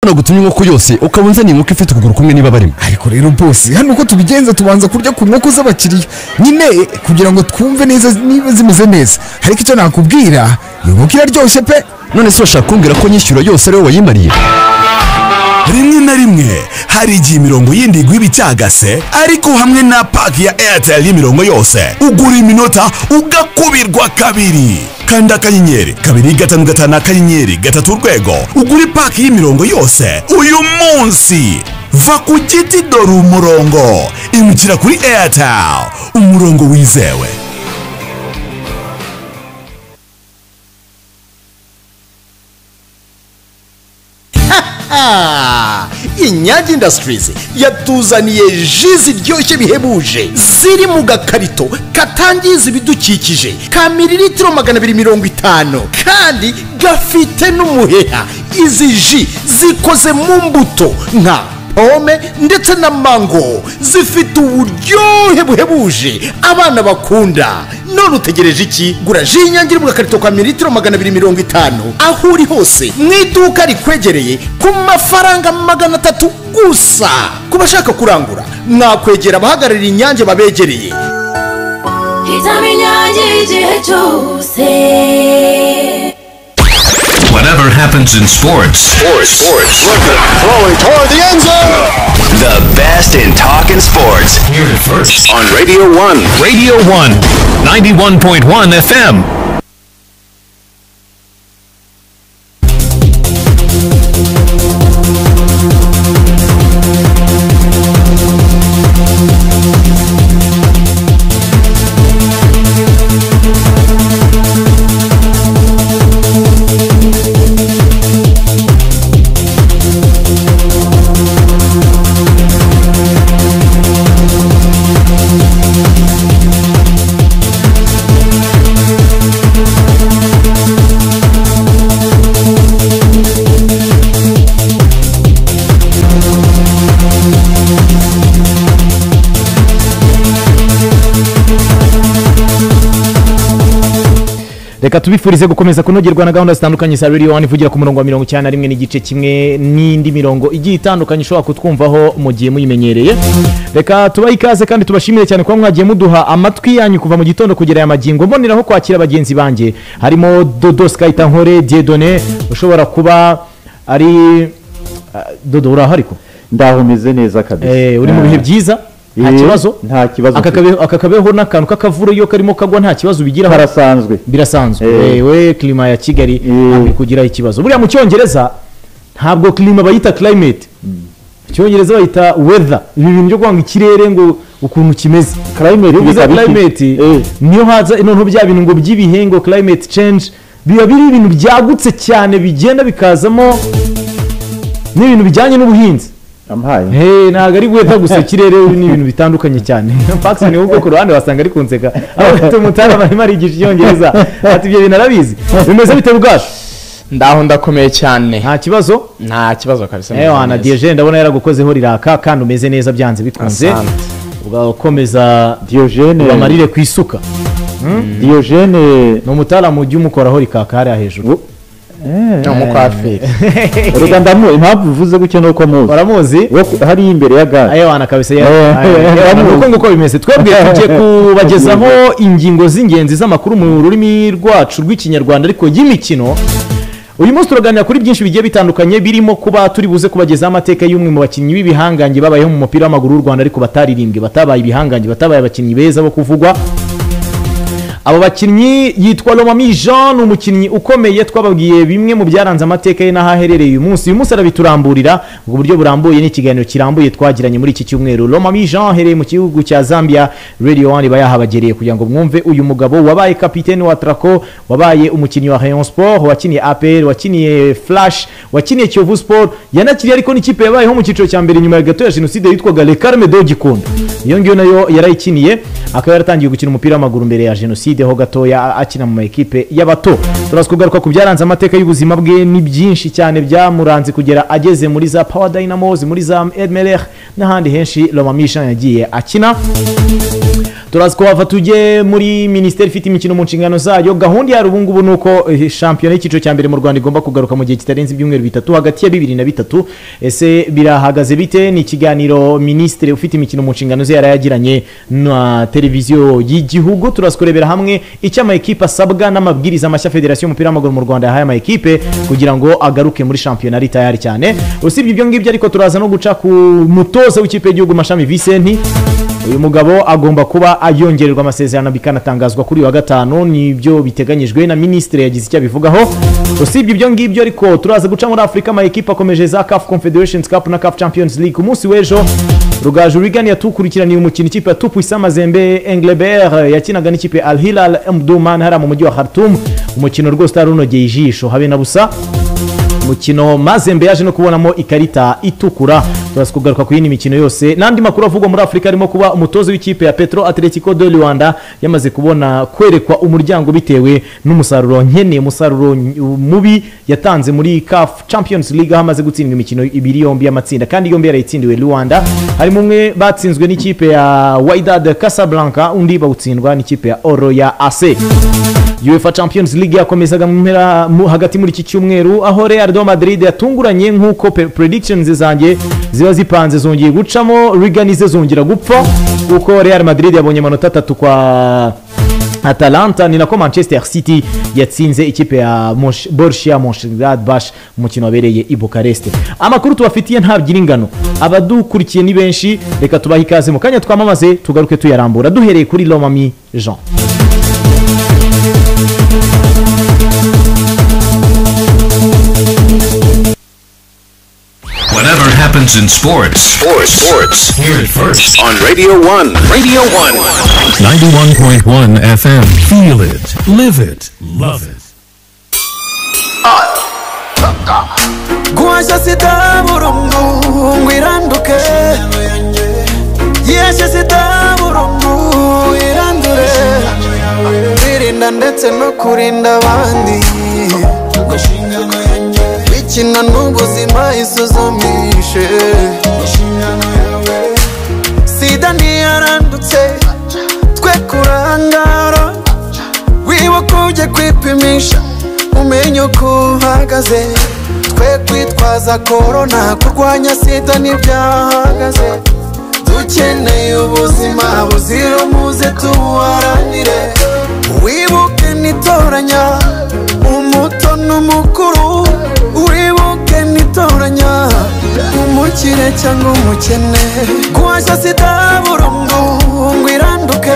gutumye inkoko yose ukabunza ni inkoko ifite ukuguru kumwe niba barimo. Ariko rero boss hano uko tubigenza tubanza kurya ku nkoko z'abakiriya nyine kugira ngo twumve neza niba zimeze neza. Ariko icyo nakubwira inkoko iraryoshye pe. None se washaka kumbwira ko nyishyura yose ariwe wayimariye? Rimwe na rimwe hari igihe imirongo yindi igwiba icyagase, ariko hamwe na paki ya Airtel y'imirongo yose ugura iminota ugakubirwa kabiri. Kanda akanyenyeri 255 akanyenyeri 3 urwego ugura paki y'imirongo yose uyu munsi. Va ku giti dore umurongo, imukira kuri Airtel, umurongo wizewe. Inyange Industries yatuzaniye ji ziryoshye bihebuje ziri mu gakarito katangiza ibidukikije ka mililitiro 250 kandi gafite n'umuheha. Izi ji zikoze mu mbuto nka pome ndetse na mango, zifite uburyohe buhebuje abana bakunda. None utegereje iki? Gura ji y'Inyange mu gakarito ka mililitiro 250 aho uri hose mu iduka rikwegereye ku mafaranga 300 gusa. Ku bashaka kurangura mwakwegera abahagarariye Inyange babegereye. Hitamo Inyange igihe cyose. Whatever happens in sports. Throwing toward the end zone. The best in talking sports. Hear it first On Radio 1. Radio 1, 91.1 FM. Reka tubifurize gukomeza kunogerwa na gahunda zitandukanye za Radio 1 ivugira ku murongo wa 91 n'igice kimwe n'indi mirongo igiye itandukanye ushobora kutwumvaho mu gihe muyimenyereye. Reka tubahe ikaze kandi tubashimire cyane kuba mwagiye muduha amatwi yanyu kuva mu gitondo kugera ya magingo. Mboneraho kwakira bagenzi banjye harimo Dodo Skayitankore Dieudonné ushobora kuba ari Dodo urahari ko ndahumeze neza kabisa. Uri mu bihe byiza? Nta kibazo? Nta kibazo. Akakabeho n'akantu kakavuro iyo karimo kagwa nta kibazo bigira harasanzwe. Birasanzwe. We klima ya Kigali ari kugira ikibazo. Buriya mu Cyongereza ntabwo klima bayita climate. Cyongereza bayita weather. Ibi bintu byo kwanga ikirere ngo ukuntu kimeze. Climate niyo haza none bya bintu ngo by'ibihe ngo climate change biba biri ibintu byagutse cyane bigenda bikazamo n'ibintu bijyanye n'ubuhinzi. Ntago ari weather gusa ikirere ni ibintu bitandukanye cyane. Fax ni ubwo ku ruhande wasanga ari kunseka aho umutara barimo arigisha Icyongereza ati ibyo bintu arabizi. Bimeze bite bwacu? Ndaho ndakomeye cyane. Nta kibazo? Nta kibazo kabisa. Ana Diogene ndabona yaragukozeho riraka kandi umeze neza byanze bikunze. Ugakomeza Diogene bamarire ku isuka. Diogene no mutara mu gihe umukoraho rikaka hari hejuru. Umukwafiri. Reka ndamu impamvu uvuze gutyo nuko muzi. Baramuzi hari imbere ya gare. Ana kabisa nuko bimeze. Twebwe tugiye kubagezaho ingingo z'ingenzi z'amakuru mu rurimi rwacu rw'ikinyarwanda ariko y'imikino. Uyu munsi turaganira kuri byinshi bigiye bitandukanye birimo kuba turi buze kubagezaho amateka y'umwe mu bakinnyi b'ibihangange babayeho mu mupira w'amaguru w'u Rwanda ariko bataririmbwe, batabaye ibihangange, batabaye abakinnyi beza bo kuvugwa. Abo bakinnyi yitwa Lomami Jean, umukinnyi ukomeye twababwiye bimwe mu byaranze amateka ye n'ahaherereye uyu munsi. Uyu munsi arabituramburira mu buryo burambuye n'ikiganiro kirambuye twagiranye muri iki cyumweru. Lomami Jean ahereye mu gihugu cya Zambia. Radio 1 bayahabagereye kugira ngo mwumve uyu mugabo wabaye kapiteni wa Traco, wabaye umukinnyi wa Rayon Sport, wakiniye APR, wakiniye Flash, wakiniye Kiyovu Sport, yanakiriye ariko n'ikipe yabayeho mu cyiciro cya mbere nyuma ya gato ya jenoside yitwaga Le Carme de Gikondo. Iyo ngiyo nayo yarayikiniye, akaba yaratangiye gukina umupira w'amaguru mbere ya jenoside ho gatoya akina mu ekipe y'abato. Turaza kugaruka ku byaranze amateka y'ubuzima bwe ni byinshi cyane byamuranze kugera ageze muri za Power Dynamos, muri za Edmeler n'ahandi henshi Lomami Jean yagiye akina. turazi ko bava tujye muri minisiteri ifite imikino mu nshingano zayo. Gahunda ya ubu ngubu ni uko shampiyona y'icyiciro cya mbere mu Rwanda igomba kugaruka mu gihe kitarenze ibyumweru bitatu, hagati ya 2 na 3. Ese birahagaze bite? Ni ikiganiro minisitiri ufite imikino mu nshingano ze yarayagiranye na televiziyo y'igihugu. Turazi kurebera hamwe icyo ama ekipe asabwa n'amabwiriza mashya federasiyo y'umupira w'amaguru mu Rwanda yahaye ama ekipe kugira ngo agaruke muri shampiyona ari tayari cyane. Usibye ibyo ngibyo ariko turaza no guca ku mutoza w'ikipe y'igihugu Mashami Vincent. Uyu mugabo agomba kuba ayongererwa amasezerano bikanatangazwa kuri wa gatanu, nibyo biteganyijwe na ministre yagize icyo bivugaho. Usibye ibyo ngibyo ariko turaza guca muri Afrika ama ekipe akomeje za CAF Confederations Cup na CAF Champions League. Umunsi w'ejo Rugaju Rigani yatukurikiraniye umukino ikipe ya Tupuisa Mazembe Englebert yakinaga n'ikipe Al Hilal Omdurman hara mu mujyi wa Khartoum. Umukino rwose tarunogeye ijisho habe na busa. Mukino Mazembe yaje no kubonamo ikarita itukura. Turaza kugaruka ku yindi mikino yose n'andi makuru avugwa muri Afrika arimo kuba umutozo w'ikipe ya Petro Atletico de Luanda yamaze kubona kwerekwa umuryango bitewe n'umusaruro nkene, umusaruro mubi yatanze muri CAF Champions League hamaze gutsinda imikino 2 yombi y'amatsinda kandi yombi yarayitsindiwe Luanda. Harimo umwe batsinzwe n'ikipe ya Wydad Casablanca, undi bawutsindwa n'ikipe ya Oroya AC. UEFA Champions League yakomezaga hagati muri iki cyumweru aho Real de Madrid yatunguranye nkuko predictions zanjye ziba zipanze zongeye gucamo. Riganize zongera gupfa kuko Real Madrid yabonye amanota 3 kwa Atalanta, ni nako Manchester City yatsinze ikipe ya Borussia Mönchengladbach umukino wabereye i Bukarest. Amakuru tubafitiye ntabgira ingano, abadukurikiye ni benshi, reka tubaha ikaze mu kanya twamamaze tugaruke tuyarambura duhereye kuri Lomami Jean. Whatever happens in sports. Hear it first on Radio 1. Radio 1. 91.1 FM. Feel it, live it, love it. Guaja sita burungu wiranduke. Yeshe sita burungu irandure. Wirinda ndetse no kurinda abandi. Wikina n'ubuzima isuzumishe. Sida ntiyarandutse twe kurangara. Wibuka ujye kwipimisha umenye uko uhagaze. Twe kwitwaza korona kurwanya sida ntibyahagaze. Dukeneye ubuzima buzira umuze tuharanire. Wibuke nitoranya umuto n'umukuru. Wibuke nitoranya umukire cyangwa umukene. Guhashya sida burundu ngo iranduke.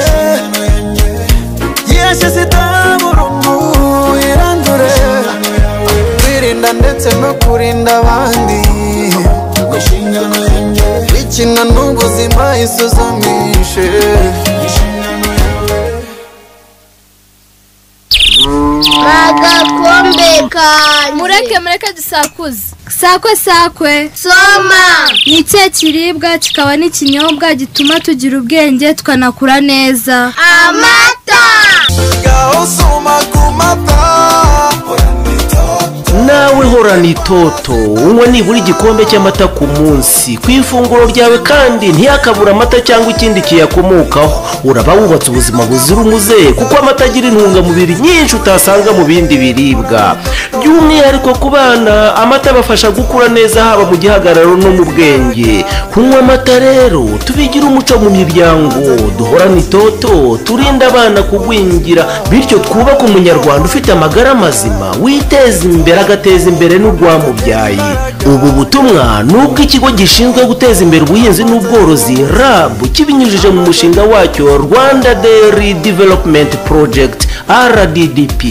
Yeshe sida burundu irandure. Wirinda ndetse no kurinda abandi. Wikina n'ubuzima isuzumishe. Magakombe kanyu. Mureke dusakuze. Sakwe soma. Ni ikihe kiribwa kikaba n'ikinyobwa gituma tugira ubwenge tukanakura neza? Amata. Gaho soma ku mata. Nawe horana itoto unywa nibura igikombe cy'amata ku munsi ku ifunguro ryawe kandi ntiyakabura amata cyangwa ikindi kiyakomokaho. Uraba wubatse ubuzima buzira umuze kuko amata agira intungamubiri nyinshi utasanga mu bindi biribwa. By'umwihariko ku bana amata abafasha gukura neza haba mu gihagararo no mu bwenge. Kunywa amata rero tubigira umuco mu miryango, duhorana itoto turinda abana kugwingira, bityo twubaka umunyarwanda ufite amagara mazima witeza imbere agateza imbere n'urwamubyaye. Ubu butumwa nubwo ikigo gishinzwe guteza imbere ubuhinzi n'ubworozi RAB kibinyujije mu mushinga wacyo Rwanda Dairy Development Project RDDP.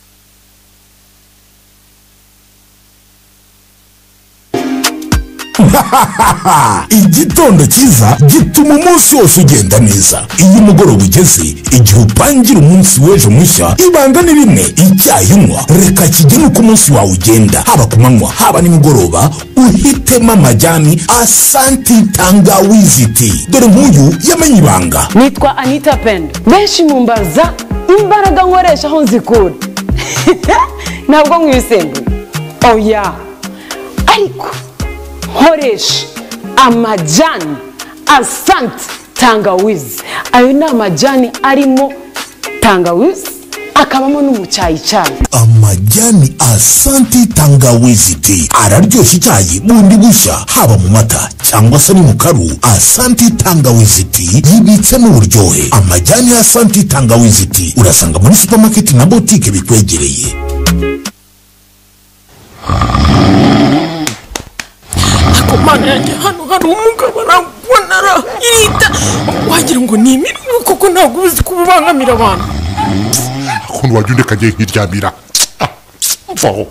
Igitondo cyiza gituma umunsi wose ugenda neza. Iyo umugoroba ugeze igihe upangira umunsi w'ejo mushya, ibanga ni rimwe: icyayi unywa reka kigene uko umunsi wawe ugenda, haba ku manywa haba nimugoroba. Uhitemo amajyani Asanti Tangawizi Tea. Dore nk'uyu yamenye ibanga. Nitwa Anita Pendo, benshi mumbaza imbaraga nkoresha aho nzikura. Ntabwo nkwisembuye oya, ariko nkoresha amajyani Asanti tangawizi. Ayo ni amajyani arimo tangawizi akabamo n'umucyayi. Amajyani Asante Tangawizi Tea araryoshya icyayi bundi bushya haba mu mata cyangwa se ni mu karu. Asante Tangawizi Tea yibitsemo uburyohe. Amajyani Asante Tangawizi Tea urasanga muri supermarket na boutique bikwegereye. Akomana yanjye hano hari umugabo arabonara irita wagira ngo ni imiruko kuko ntabwo uzi kubangamira abantu. Akuntu wajya undeka ngiye nkiryamira mvaho.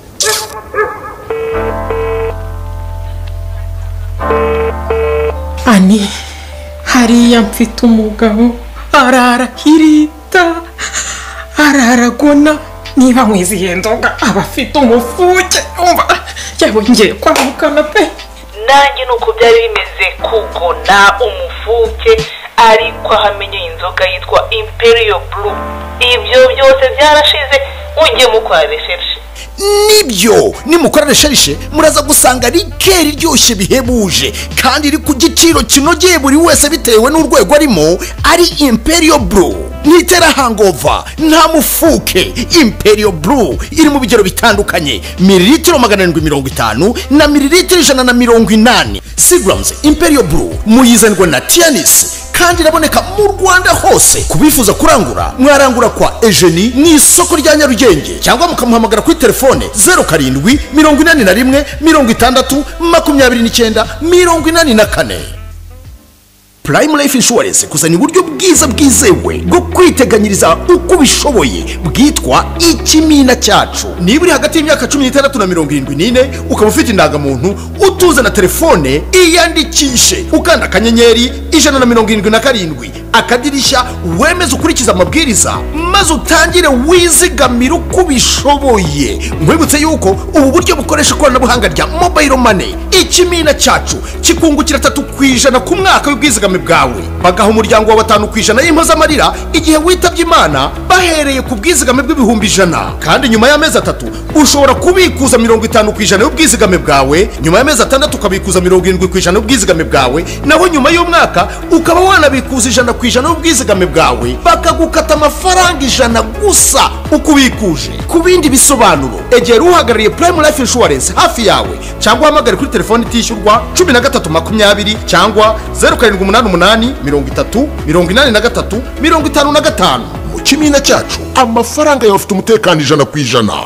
Ani hariya mfite umugabo ararahirita araragona niba mwizihiye nzoga aba afite umufuke umva yabongeye kwamukana pe. Nanjye nuko byari bimeze kugona umufuke ariko ahamenye inzoga yitwa Imperial Blue. Ibyo byose byarashize ujye mukora recherche. Nibyo nimukora recherche muraza gusanga rikeri ryoshye bihebuje kandi iri ku giciro kinogeye buri wese bitewe n'urwego arimo. Ari Imperial Blue nitera hangover nta mufuke. Imperial Blue iri mu bigero bitandukanye mililitiro 750 na mililitiro 180. Seagrams Imperial Blue muyizanirwa na Tianis kandi iraboneka mu Rwanda hose. Kubifuza kurangura mwarangura kwa Eugenie ni isoko rya Nyarugenge cyangwa mukamuhamagara kuri telefone 0781 60 29 84. Prime Life Insurance kuzana uburyo bwiza bwizewe bwo kwiteganyiriza uko bishoboye bwitwa ikimina cyacu. Niba uri hagati y'imyaka 16 na 74 ukaba ufite indangamuntu utuza na telefone iyandikishe ukanda akanyenyeri 177 akadirishya wemeze ukurikiza amabwiriza maze utangire wizigamira uko bishoboye. Nkwibutse yuko ubu buryo bukoresha ikoranabuhanga rya mobile money. Ikimina cyacu kikungukira 3% ku mwaka w'ubwizigame bwawe. Bagaha umuryango wa 5% y'impozamarira igihe witabye Imana bahereye ku bwizigame bw'ibihumbi 100. Kandi nyuma y'amezi 3 ushobora kubikuza 50% y'ubwizigame bwawe. Nyuma y'amezi 6 ukabikuza 70% y'ubwizigame bwawe. Naho nyuma y'umwaka ukaba wanabikuza 100% y'ubwizigame bwawe bakagukata amafaranga 100 gusa ukubikuje. Ku bindi bisobanuro egera uhagarariye Prime Life Insurance hafi yawe cyangwa uhamagare kuri telefone itishyurwa 1320 cyangwa 0788 30 83 55. Mu kimina cyacu amafaranga yawe afite umutekano 100%.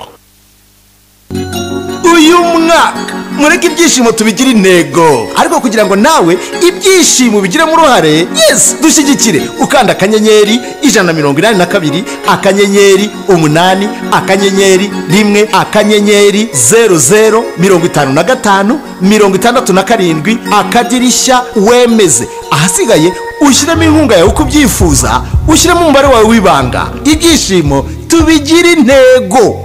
Uyu mwaka mureke ibyishimo tubigira intego ariko kugira ngo nawe ibyishimo bigire mu ruhare yes dushyigikire ukanda akanyenyeri 182 akanyenyeri 8 akanyenyeri 1 akanyenyeri 00 55 67 akadirishya wemeze. Ahasigaye ushyiramo inkunga yawe uko ubyifuza ushyiramo umubare wawe w'ibanga. Ibyishimo tubigira intego.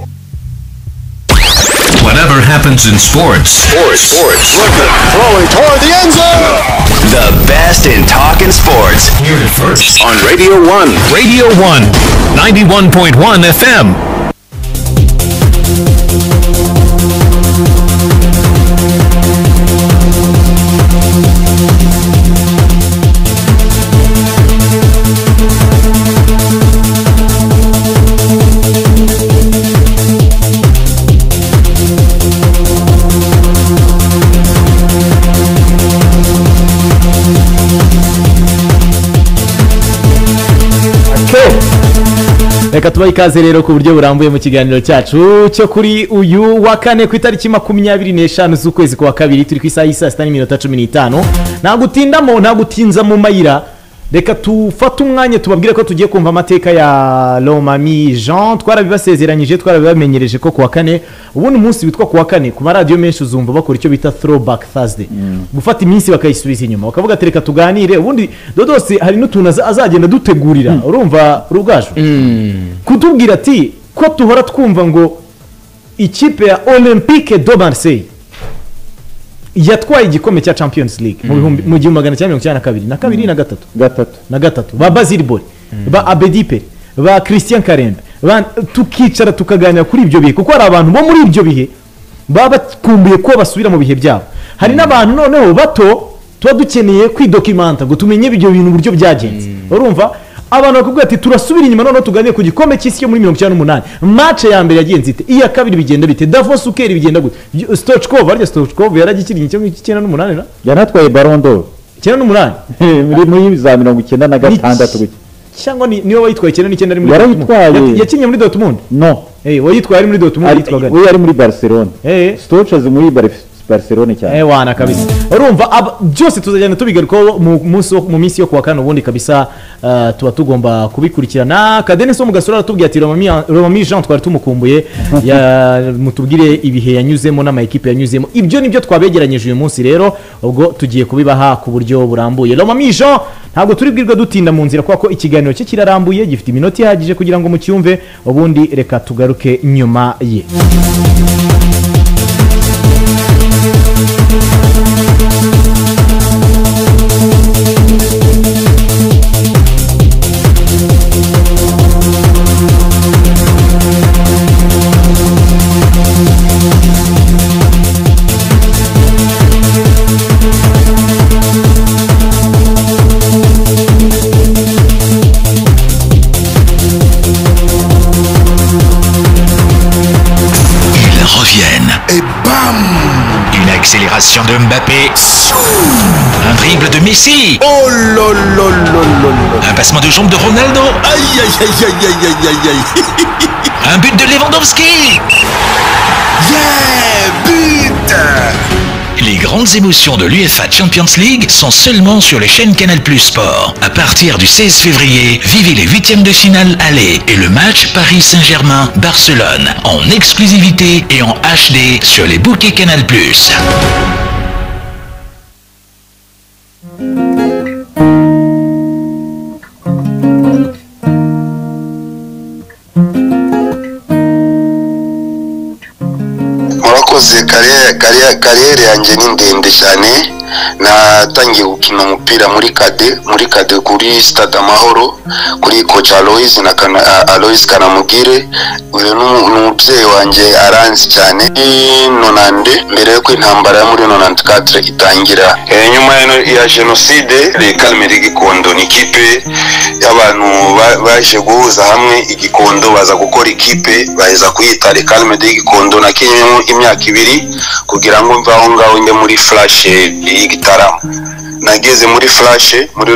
Whatever happens in sports. Looking, throwing toward the end zone. The best in talking sports. Hear it first On Radio 1. Radio 1, 91.1 FM. Reka tubahe ikaze rero ku buryo burambuye mu kiganiro cyacu cyo kuri uyu wa kane ku itariki 25 z'ukwezi kwa kabiri turi ku isaha y'isa 6:15. Nta gutindamo nta gutinza mu mayira. Reka tufate umwanya tubabwire ko tugiye kumva amateka ya Lomami Jean. Twarabibasezeranyije twarabibamenyereje ko kuwa kane ubundi munsi witwa kuwa kane ku maradiyo menshi uzumva bakora icyo bita throwback Thursday. Gufata iminsi bakayisubiza inyuma bakavuga ati reka tuganire ubundi dodose hari n'utuntu azagenda dutegurira urumva rubwaje kutubwira ati ko tuhora twumva ngo ikipe ya Olympique de Marseille yatwaye igikombe cya Champions League mu 1992 na gatatu ba Basile Boli ba Abedi Pele ba Christian Karembe tukicara tukaganira kuri ibyo bihe kuko hari abantu bo muri ibyo bihe baba bakumbuye ko basubira mu bihe byabo. Hari n'abantu noneho bato tuba dukeneye kwidokimanta ngo tumenye ibyo bintu uburyo byagenze urumva abantu bakubwira ati turasubira inyuma noneho tuganire ku gikombe cy'isi yo muri 98 match ya mbere yagenze ite iya kabiri bigenda bite Davos Ukeri bigenda gute Stoichkov arya Stoichkov yaragikiriye icyo 98 na yanatwaye Ballon d'Or 98 muri za 96 gutya cyangwa niyo wayitwaye 99 ari muri yarayitwaye yakinye muri Dortmund no wayitwaye ari muri Dortmund yitwaga we yari muri Barcelona Stoichkov muri Barcelona cyane wana kabisa urumva byose tuzajyana tubigarukaho mu minsi yo kuwa kane ubundi kabisa tuba tugomba kubikurikirana Kadenso mu gasura aratubwiye ati Romami Jean twari tumukumbuye mutubwire ibihe yanyuzemo n'ama equipe yanyuzemo ibyo nibyo twabegeranyije uyu munsi rero ubwo tugiye kubibaha ku buryo burambuye Romami Jean ntabwo turi bwirwa dutinda mu nzira kuko ikiganiro cye kirarambuye gifite iminota ihagije kugira ngo mucyumve ubundi reka tugaruke nyuma ye Accélération de Mbappé. Un dribble de Messi. Oh lolo. Un passement de jambe de Ronaldo. Aïe aïe aïe aïe aïe aïe aïe aïe. Un but de Lewandowski. Yeah, but. Les grandes émotions de l'UEFA Champions League sont seulement sur les chaînes Canal+ Sport. À partir du 16 février, vivez les 8e de finale aller et le match Paris Saint-Germain-Barcelone en exclusivité et en HD sur les bouquets Canal+. kariyeri yanjye ni ndende cyane natangiye gukina umupira muri kade kuri Stade Amahoro kuri coach Aloys Kanamugire uyu n'umubyeyi wanjye aranzi cyane nonande mbere yo intambara muri 94 itangira nyuma ya genocide le Calme de Gikondo ni ikipe y'abantu baje guhuza hamwe igikondo baza gukora ikipe baheza kuyita le Calme de Gikondo nakinyemo imyaka 2 kugira ngo mvaho ngaho njye muri flash y'igitaramo nageze muri flash muri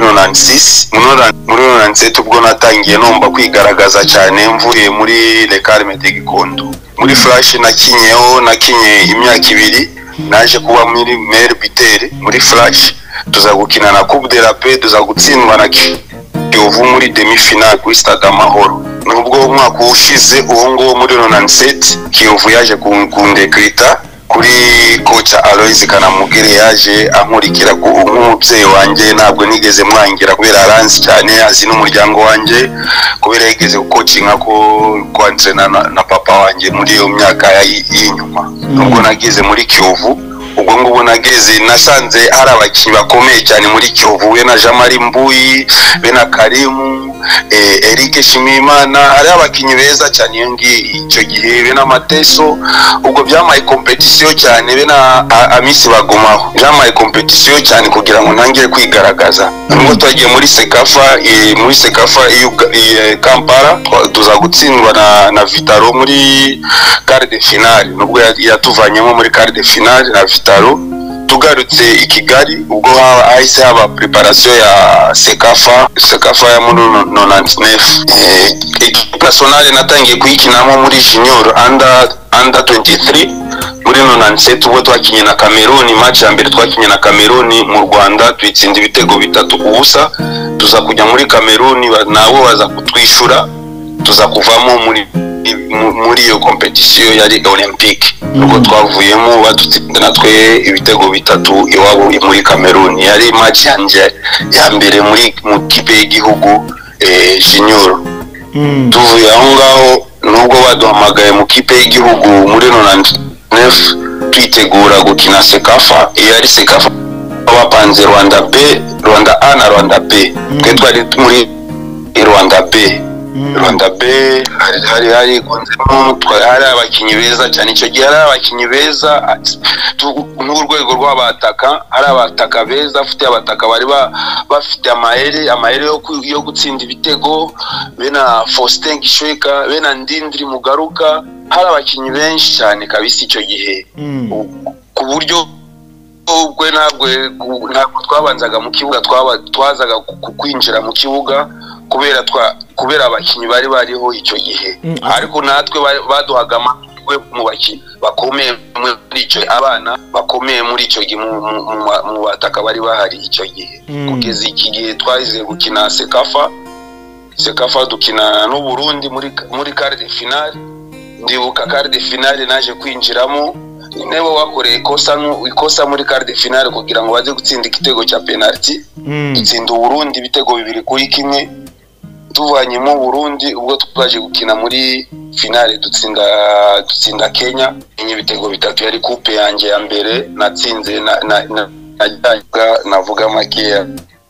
96 muri 97 ubwo natangiye nomba kwigaragaza cyane mvuye muri le Calme de Gikondo muri flash nakinye imyaka 2 naje kuba muri maire bitere muri flash tuza gukina na Coupe de la Paix tuza gutsindwa na Kiyovu muri demi finale kuri Stade Amahoro nubwo umwaka ushize uwo ngo muri 97 Kiyovu yaje kundekrita kuri coach Aloys Kanamugire yaje ankurikira nk'umubyeyi wanjye ntabwo nigeze mwangira kubera aranzi cyane azi n'umuryango wanjye kubera yigeze gukocinga ko entraîner na papa wanjye muri iyo myaka y'inyuma nubwo nageze muri Kiyovu ubwo ngubu nageze nasanze hari abakinnyi bakomeye cyane muri Kiyovu we na Jean-Marie Mbuyi be na Karimu Eric Shimimana hari abakinnyi beza cyane icyo gihe be na Mateso ubwo byamaye competition cyane be na Amisi Bagumaho byamaye competition cyane kugira ngo ntangire kwigaragaza nubwo twagiye muri Sekafa Kampala tuza gutsindwa na Vitaro muri quart de finale nubwo yatuvanyemo muri quart de finale na Vitaro tugarutse i Kigali ubwo hahise haba preparation ya Sekafa ya muri 99 equipe nationale natangiye kuyikinamo muri junior under 23 muri 97 ubwo twakinye na Cameroon match ya mbere twakinye na Cameroon mu Rwanda twitsinda ibitego 3-0 tuza kujya muri Cameroon nabo baza kutwishura tuza kuvamo muri iyo competition yari Olympique ubwo twavuyemo badutsinda natwe ibitego 3 iwabo muri Cameroon yari match yanje ya mbere mu kipe y'igihugu junior tuvuye aho ngaho nubwo baduhamagaye mu kipe y'igihugu muri 99 twitegura gukina Sekafa yari Sekafa bapanze Rwanda A na Rwanda B twe twari muri Rwanda B Rwanda B hari gonzemo hari abakinyi beza cyane icyo gihe hari abakinyi beza n'urwego rw'abataka hari abataka beza afite abataka bari bafite amahere yo gutsinda ibitego bena Faustin Gishweka bena Ndindri Mugaruka hari abakinyi benshi cyane kabisa icyo gihe ku buryo ubwo ntabwo twabanzaga mu kibuga twazaga kwinjira mu kibuga kubera abakinyi bari bariho icyo gihe ariko natwe baduhaga amahirwe mu bakinyi bakomeye muri icyo abana bakomeye muri icyo gihe mu bataka bari bahari icyo gihe kugeza iki gihe twahize gukina Sekafa dukina n'u Burundi muri quart de finale ndibuka quart de finale naje kwinjiramo nebo wakoreye ikosa muri quart de finale kugira ngo baze gutsinda igitego cya penalty dutsinda Burundi ibitego 2-1 tuvanyemo Burundi ubwo twaje gukina muri finale dutsinda Kenya ibitego 3 yari coupe yanjye ya mbere natsinze navuga makeya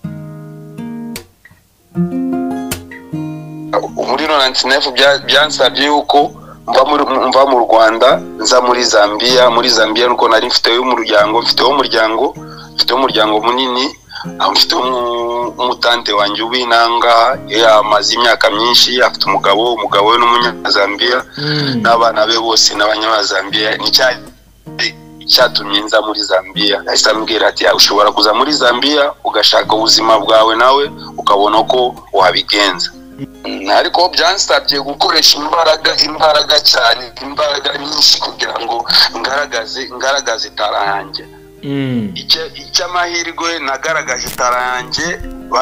muri 99 byansabye yuko mva mu Rwanda nza muri Zambia nuko nari mfiteyo umuryango munini mfite umutante wanjye ubinanga yamaze imyaka myinshi afite umugabo we n'umunyazambia n'abana be bose n'abanyazambia icyatumye nza muri Zambia ahise ambwira ati ushobora kuza muri Zambia ugashaka ubuzima bwawe nawe ukabona ko wabigenza ariko byansabye gukoresha imbaraga cyane imbaraga nyinshi kugira ngo ngaragaze itara yanjye icyamahirwe nagaragaje itara yanjye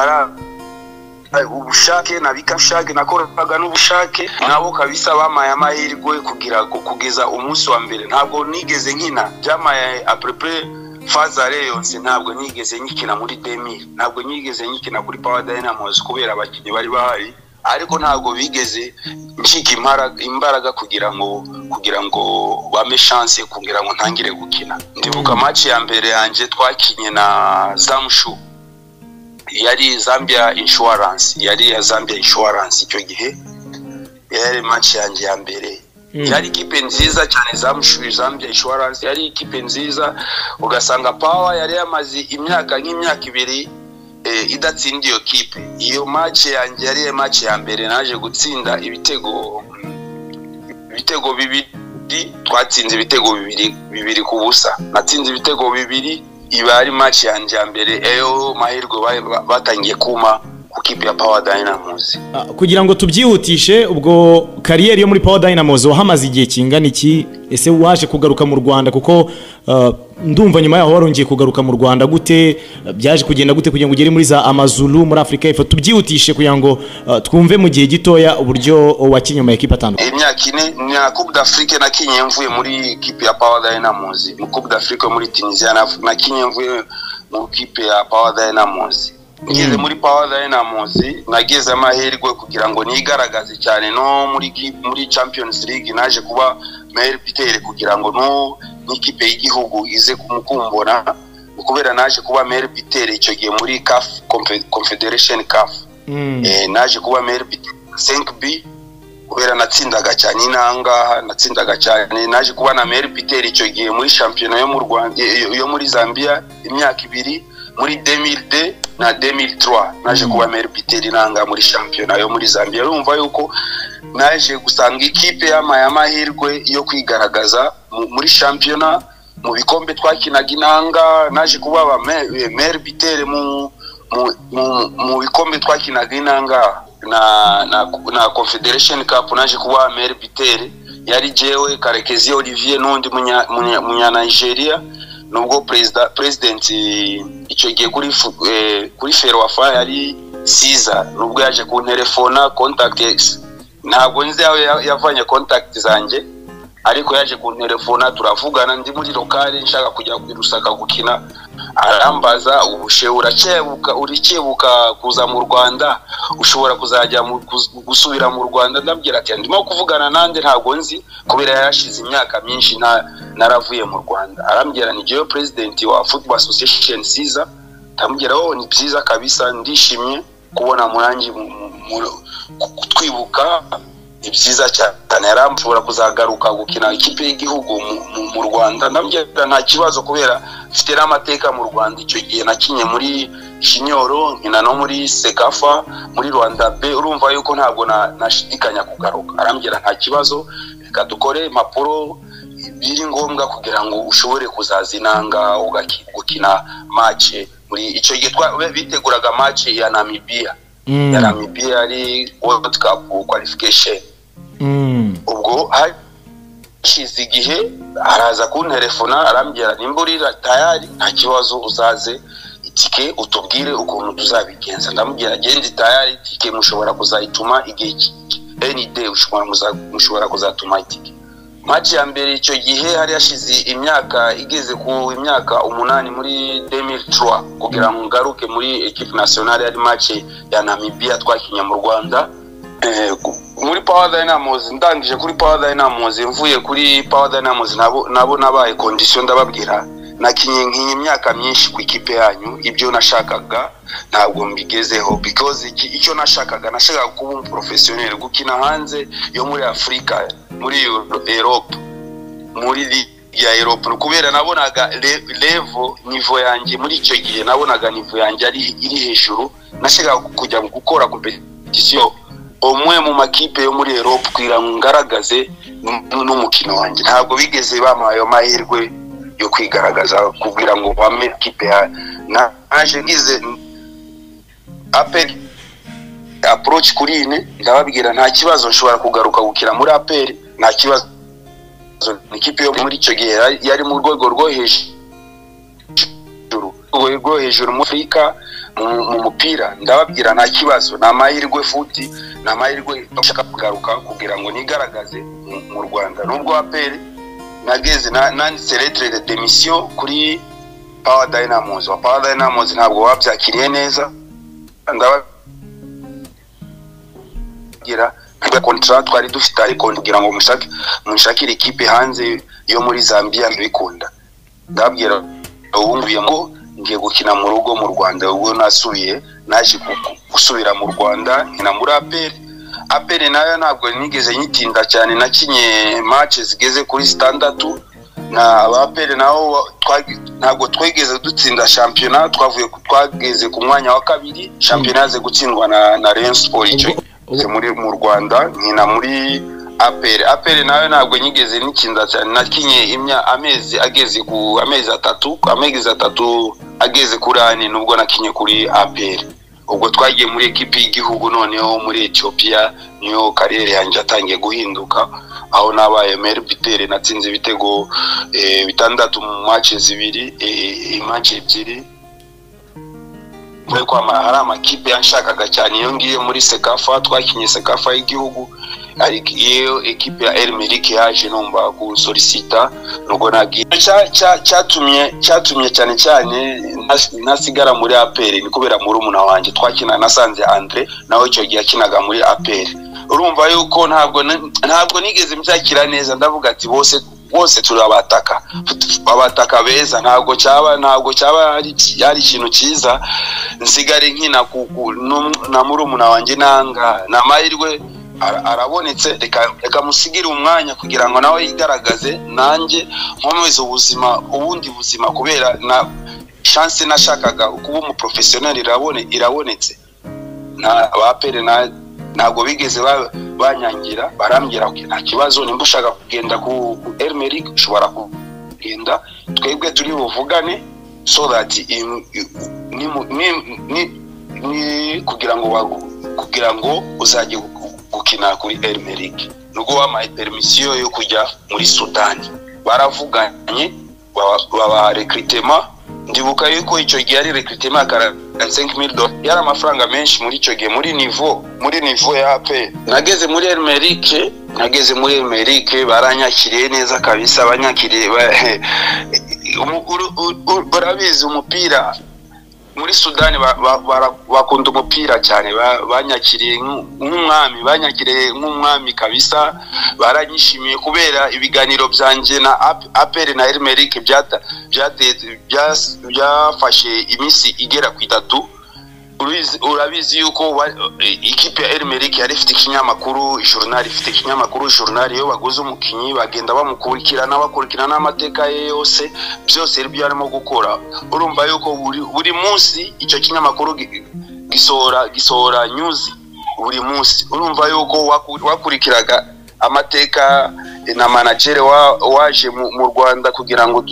ubushake nabikashake nakoraga n'ubushake nabo kabisa bamaye amahirwe kugeza umunsi wa mbere ntabwo nigeze nkina byamaye aprepre fazare yose ntabwo nigeze nyikina muri 2000 ntabwo nigeze nyikina kuri Power Dynamos kubera abakinnyi bari bahari ariko ntabwo bigeze nshika imbaraga kugira ngo bame chance kugira ngo ntangire gukina ndibuka match ya mbere yanje twakinye na Zamshu yari Zambia Insurance icyo gihe yari match yanje ya mbere yari ikipe nziza cyane Zambia Insurance yari ikipe nziza ugasanga Power yari yamaze imyaka 2 idatsinda iyo kipe iyo match yanjye yari match ya mbere naje gutsinda ibitego 2 twatsinze ibitego 2 ku busa natsinze ibitego 2 iba ari match yanjye ya mbere eyo mahirwe batangiye kuma ku kipe ya Power Dynamos kugira ngo tubyihutishe ubwo kariyeri yo muri Power Dynamos wahamaze igihe kingana iki ese waje kugaruka mu Rwanda kuko ndumva nyuma yaho warongeye kugaruka mu Rwanda gute byaje kugenda gute kugira ngo ugere muri za Amazulu muri Afrika y'Epfo tubyihutishe kugira ngo twumve mu gihe gitoya uburyo wakinye mu equipe atandukanye imyaka 4 na Coupe d'Afrique nakinye mvuye muri equipe ya Power Dynamos mu Coupe d'Afrique muri Tunisia nakinye mvuye mu equipe ya Power Dynamos ngeze muri Power Dynamos nageze amahirwe kugira ngo nigaragaze cyane no muri Champions League naje kuba meilleur buteur kugira ngo no n'ikipe y'igihugu ize kumukumbona kubera naje kuba meilleur buteur icyo gihe muri CAF Confederation CAF naje kuba meilleur buteur 5B kubera natsindaga cyane natsindaga cyane naje kuba na meilleur buteur icyo gihe muri championnat yo mu Rwanda yo muri Zambia imyaka 2 muri 2002 na 2003 naje kuba meilleur buteur inanga muri championnat yo muri Zambia urumva yuko naje gusanga ikipe y'amahirwe yo kwigaragaza muri championnat mu bikombe twakinaga inanga naje kuba meilleur buteur mu bikombe twakinaga inanga na Confederation Cup naje kuba meilleur buteur yari jewe Karekezi Olivier n'undi munya Nigeria nubwo president icyo gihe kuri Ferwafa yari Siza nubwo yaje ku telefona contact X ntabwo nzi yavanye contact zanjye ariko yaje ku telefona turavugana ndi muri lokale nshaka kujya kwirusaka gukina arambaza ubushe urakebuka kuza mu Rwanda ushobora kuzajya gusubira mu Rwanda ndabwira ati ndimo kuvugana nande ntabwo nzi kubera yashize imyaka myinshi naravuye mu Rwanda arambwira ni jewe president wa Football Association Siza ndamubwira ni byiza kabisa ndishimye kubona murangi twibuka ibyiza cyane yaramfura kuzagaruka gukina ikipe y'igihugu mu Rwanda ndambwira nta kibazo kubera mfite n'amateka mu Rwanda icyo gihe nakinye muri Junior nkina no muri Sekafa muri Rwanda B urumva yuko ntabwo nashidikanya kugaruka arambwira nta kibazo reka dukore impapuro biri ngombwa kugira ngo ushobore kuzazinanga ugakina match muri icyo gihe biteguraga match ya Namibia ya Namibia ari World Cup qualification ubwo hashize igihe araza kunterefona arambwira nimba uri tayari nta kibazo uzaze itike utubwire ukuntu tuzabigenza ndamubwira genda tayari itike mushobora kuzayituma igihe any day mushobora kuzatuma itike match ya mbere icyo gihe hari yashize imyaka igeze ku imyaka 8 muri 2003 kugira ngo ngaruke muri equipe nationale ya match ya Namibia twakinye mu Rwanda muri Power Dynamos ndangije kuri Power Dynamos mvuye kuri Power Dynamos nabo nabaye condition ndababwira nakinye nk'imyaka myinshi ku ikipe yanyu ibyo nashakaga ntabwo mbigezeho because icyo nashakaga kuba umuprofessionnel gukina hanze yo muri Afrika muri Europe muri ya Europe kubera nabonaga level niveau yanjye muri icyo gihe nabonaga niveau yanjye iri hejuru nashaka kujya gukora competition omwe mu makipe yo muri Europe kugira ngo ngaragaze n'umukino wanjye ntabwo bigeze bamayo mahirwe yo kwigaragaza kugira ngo bame kipe naje ngize approach kuri ine ndababwira nta kibazo nshobora kugaruka gukira muri APR nta kibazo ikipe yo muri icyo gihe yari mu rwego rwo hejuru mu Afrika mu mupira ndababwira nta kibazo na mahirwe futi na mahirwe ndashaka kugaruka kugira ngo nigaragaze mu Rwanda nubwo APR nageze nanditse lettre de démission kuri Power Dynamos Power Dynamos ntabwo wabyakiriye neza ndabagira contract twari dufite ariko kugira ngo mushakire ikipe hanze yo muri Zambia mbikunda ndababwira ubumviye ngo ngiye gukina mu rugo mu Rwanda ubwo nasubiye naje gusubira mu Rwanda nkina muri APR nayo ntabwo nigeze nyitinda cyane nakinye match zigeze kuri standatu na APR naho ntabwo twigeze dutsinda championnat twageze ku mwanya wa kabiri championnat ze gutsindwa na Rayon Sport icyo muri mu Rwanda nkina muri APR nayo ntabwo nyigeze nikinda cyane nakinye amezi ageze ku amezi atatu ageze kuri ane nubwo nakinye kuri APR ubwo twagiye muri equipe y'igihugu noneho muri Ethiopia niyo karere yanjye atangiye guhinduka aho nabaye meilleur buteur natsinze ibitego 6 mu match zibiri match ebyiri kwa hari amakipe yanshakaga cyane iyo ngiye muri Sekafa twakinye Sekafa y'igihugu ariko iyo equipe ya Elmerik yaje numva ku solicita nugo nagiye cyatumye cyane nasigara muri APR ni kubera muri umuna wanjye twakina nasanze Andre nawe icyo gihe akinaga muri APR urumva yuko ntabwo nigeze mbyakira neza ndavuga ati bose turabataka abataka beza ntabwo cyaba ari ikintu cyiza nsigare nkina na muri umuna wanjye nanga na mahirwe arabonetse reka musigire umwanya kugira ngo nawe yigaragaze nanjye nkomeze ubundi buzima kubera na chance nashakaga kuba umuprofessionnel irabonetse na APR ntabwo bigeze banyangira barambwira ko nta kibazo nimba ushaka kugenda ku Elmerik ushobora kugenda twebwe turi buvugane so that ni kugira ngo uzajye gukina kuri Elmerik nugo wamaye permission yo kujya muri Sudani baravuganye baba recrutement ndibuka yuko icyo gihe ari recrutement ya $45,000 yari amafaranga menshi muri icyo gihe muri niveau ya AP nageze muri Elmerik baranyakiriye neza kabisa abanyakiriye barabizi umupira muri Sudani bakunda umupira cyane banyakiriye nk'umwami kabisa baranyishimiye kubera ibiganiro byanje na APR na Elmerik byafashe iminsi igera ku 3 urabizi yuko ikipe ya Elmerick yari ifite ikinyamakuru journal yo baguze umukinyi bagenda bamukurikirana bakurikirana amateka ye yose byose ibyo arimo gukora urumva yuko buri munsi icyo kinyamakuru gisohora news buri munsi urumva yuko wakurikiraga amateka na manager waje mu Rwanda kugira ngo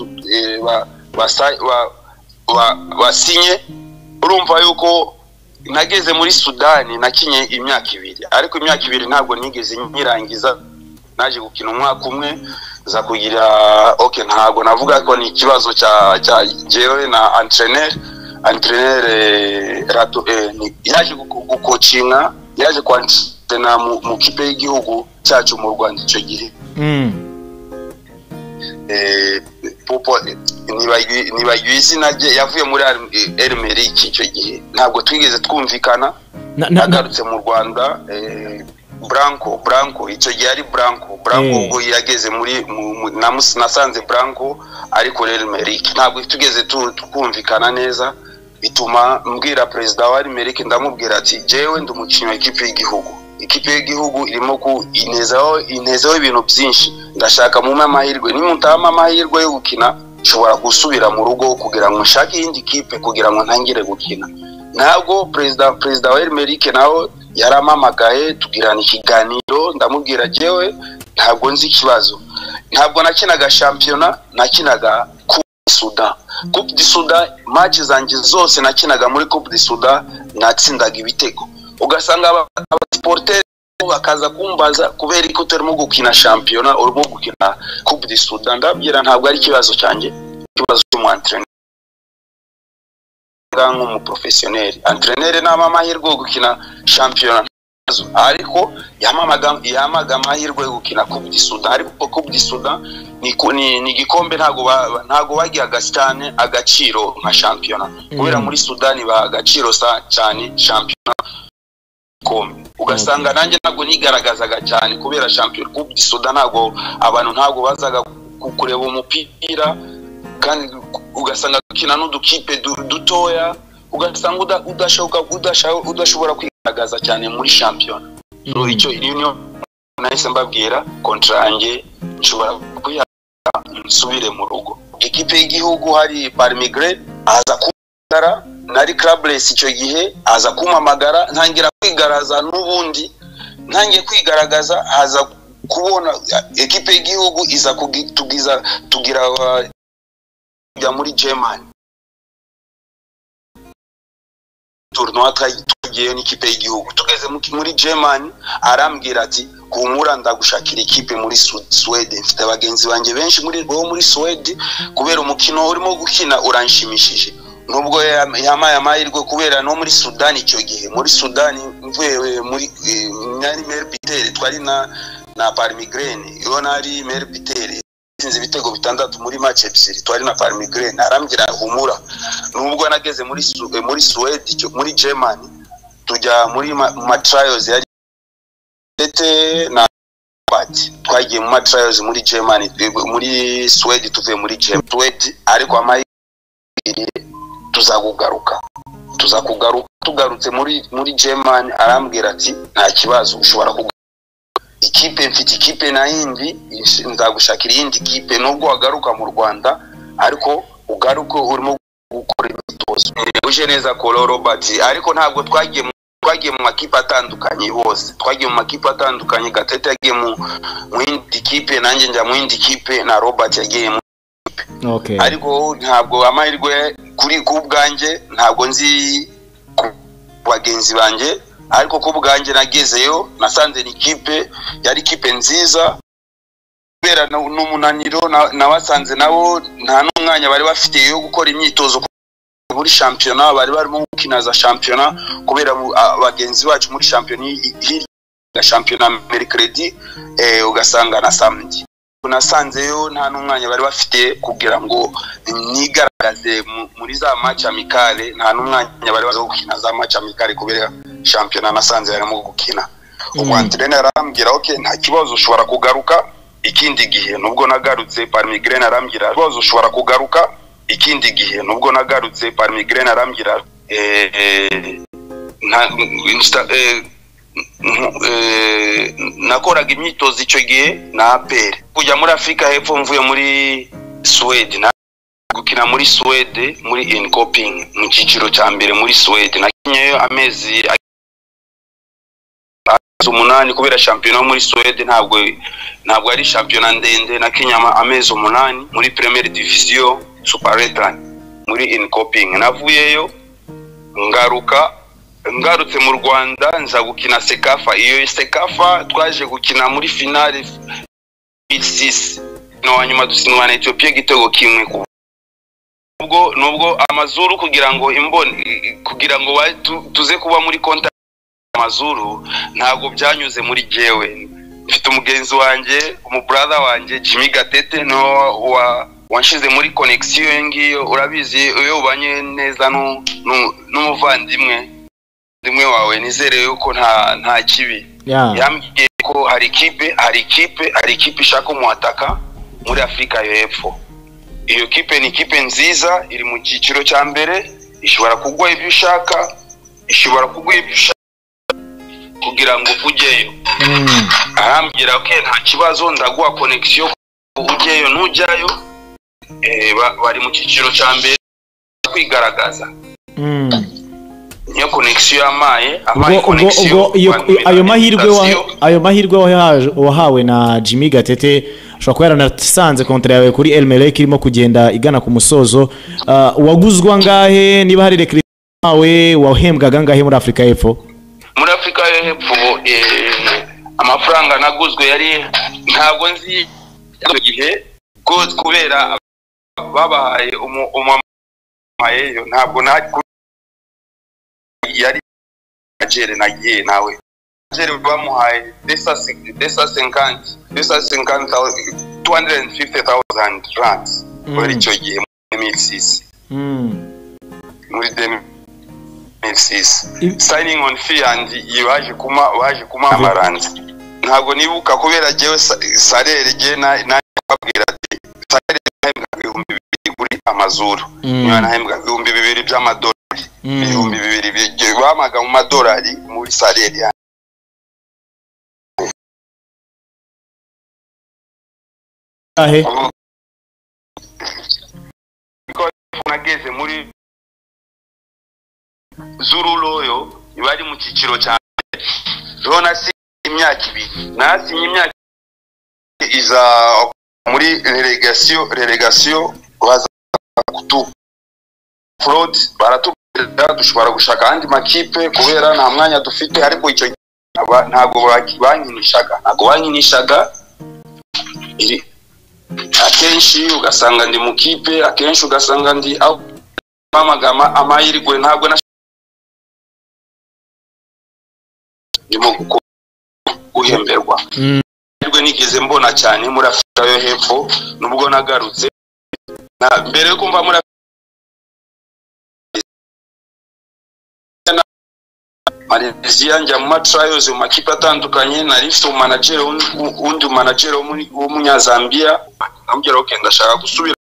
basinye urumva yuko nageze muri Sudani nakinye imyaka 2 ariko imyaka 2 ntabwo nigeze nyirangiza naje gukina umwaka umwe za kugira ntabwo navuga ko ni ikibazo cya jewe na entraîneur rato yaje gukocinga yaje kwantena mu kipe y'igihugu cyacu mu Rwanda icyo gihe popo nibagiye izina rye yavuye muri Elmerick icyo gihe ntabwo twigeze twumvikana nagarutse mu Rwanda Branco icyo gihe ari Branco ubwo yageze muri nasanze Branco ariko Elmerick ntabwo tugeze twumvikana neza bituma mbwira president wa Elmerick ndamubwira ati jewe ndi umukinnyi wa ikipe y'igihugu irimo ku inezaho ibintu byinshi ndashaka mu amahirwe nimutama amahirwe yo gukina nshobora gusubira mu rugo kugira ngo nshake iyindi kipe kugira ngo ntangire gukina ntabwo president wa Elmerick nawe yaramamagaye tugirana ikiganiro ndamubwira jewe ntabwo nzi ikibazo ntabwo nakinaga championnat nakinaga Coupe du Soudan match zanjye zose nakinaga muri Coupe du Soudan natsindaga ibitego ugasanga abasporters bakaza kumbaza kubera ko turimo gukina championnat urimo gukina Coupe du Soudan ndabwira ntabwo ari ikibazo cyanjye ikibazo cy'umuentraîneur nk'umu professionnel entraîneur n'amahirwe yo gukina championnat ariko yamaga amahirwe yo gukina Coupe du Soudan ariko Coupe du Soudan ni gikombe ntago bagihaga cyane agaciro nka championnat kubera muri Sudani ba agaciro cyane championnat kombe ugasanga nanjye ntago nigaragazaga cyane kubera championnat Coupe du Soudan ntago bazaga kureba umupira kandi ugasanga gukina n'udukipe dutoya ugasanga udashobora kwigaragaza cyane muri championnat icyo niyo nahise mbabwira kontranje nshobora nsubire mu rugo ikipe y'igihugu hari Parmigre aza kumagara nari clubless icyo gihe aza kumamagara ntangira kwigaraza n'ubundi ntangiye kwigaragaza haza kubona ikipe y'igihugu iza tugira ya muri Germany tournoi twagiye n'ikipe y'igihugu tugeze muri Germany arambwira ati kumura ndagushakira ikipe muri Sweden mfite abagenzi banjye benshi muri Sweden kubera umukino urimo gukina uranshimishije nubwo yamaye amahirwe kubera no muri Sudan icyo gihe muri Sudan mvuye muri nari Merbitel twari na Parmigrene iyo nari Merbitel sinzi ibitego 6 muri match ebyiri twari na Parmigrene arambwira humura nubwo nageze muri Sweden muri Germany tujya muri trials yari na twagiye mu trials muri Germany muri Sweden tuvuye muri Germany ariko amahirwe tuzakugaruka tugarutse muri Germany arambwira ati nta kibazo ushobora ikipe mfite ikipe na yindi nzagushakira iyindi kipe nubwo wagaruka mu Rwanda ariko ugaruke urimo gukora imyitozo uje neza Kolo Robert ariko ntabwo twagiye mu makipe atandukanye bose twagiye mu makipe atandukanye Gatete yagiye mu yindi kipe nanjye njya mu yindi kipe na Robert yagiye mu okay ariko ntabwo amahirwe kuri kubwanjye ntabwo nzi bagenzi banjye ariko kubwanjye nagezeyo nasanze ni kipe yari kipe nziza kubera n'umunaniro nabasanze nabo nta n'umwanya bari bafite yo gukora imyitozo muri championnat bari barimo gukina za championnat kubera abagenzi bacu muri championnat mercredi ugasanga na samedi nasanzeyo nta n'umwanya bari bafite kugira ngo nigaragaze muri za match amicale nta n'umwanya bari bazo gukina za match amicale kubera championnat nasanze yarimo gukina umwantrainer arambwira okay nta kibazo ushobora kugaruka ikindi gihe nubwo nagarutse Parmigrene arambwira kibazo ushobora kugaruka ikindi gihe nubwo nagarutse Parmigrene arambwira nakoraga imyitozo icyo gihe na APR kujya muri Afrika hepfo mvuye muri Sweden gukina muri Sweden muri Enkoping mu cyiciro cya mbere muri Sweden nakinyeyo amezi 8 kubera championnat muri Sweden ntabwo ari championnat ndende nakinyama amezi 8 muri Premier Division Super Etan muri Enkoping navuyeyo ngarutse mu Rwanda nza gukina Sekafa iyo Sekafa twaje gukina muri finale 6 no hanyuma dusinwa na Ethiopia igitego kimwe nubwo Amazuru kugira ngo tuze kuba muri konta Amazuru ntabwo byanyuze muri jewe mfite umugenzi wanje brother wanje Jimmy Gatete no wanshize muri connection ngiyo urabizi iyo ubanye neza n'umuvandimwe wawe nizere yuko nta kibi yambwiye ko hari ikipe ishaka umuataka muri Afrika y'Epfo iyo kipe ni kipe nziza iri mu cyiciro cya mbere ishobora kugwa ibyo ushaka kugira ngo ujyeyo arambwira ko nta kibazo ndaguha connection ujyeyo nujyayo bari mu cyiciro cya mbere kwigaragaza niyo connection yamaye connection ayo mahirwe wahawe na Jimmy Gatete ushobora kuba yaranasanze kontra yawe kuri El Merreikh irimo kugenda igana ku musozo waguzwa ngahe niba hari recruit wawe wahembwaga ngahe muri Afrika y'Epfo muri Afrika y'Epfo amafaranga naguzwe yari ntabwo nzi igihe kubera babahaye umamayeyo ntabwo yari agere nagiye nawe agere bamuhaye 250,000 rands muri icyo gihe muri 2006 muri 2006 signing on fee and yaje kuma amarandi ntabwo nibuka kubera jewe salary je nababwira ati salary y'ibihumbi 2,000 kuri Amazuru niyo nahembwa 2,000 by'amadolari 2,000 bamaga mu madolari muri salary ahe nageze muri Zuru Loyo ibari mu cyiciro cya Jonas imyaka 2 nasinye imyaka iza muri relegation baza kutu fraud baratubwira dushobora gushaka andi makipe kubera nta mwanya dufite ariko icyo ntago banyinishaga akenshi ugasanga ndi mu kipe akenshi ugasanga ndi aho amagama amahirwe ntabwo ndimo guhemberwa nibwo nigeze mbona cyane muri Afrika yo hepfo nubwo nagarutse mbere yo kumva muri Malaysia njya mu trials mu makipe atandukanye narifite umanager w'umunyazambia ambwira ko ndashaka gusubira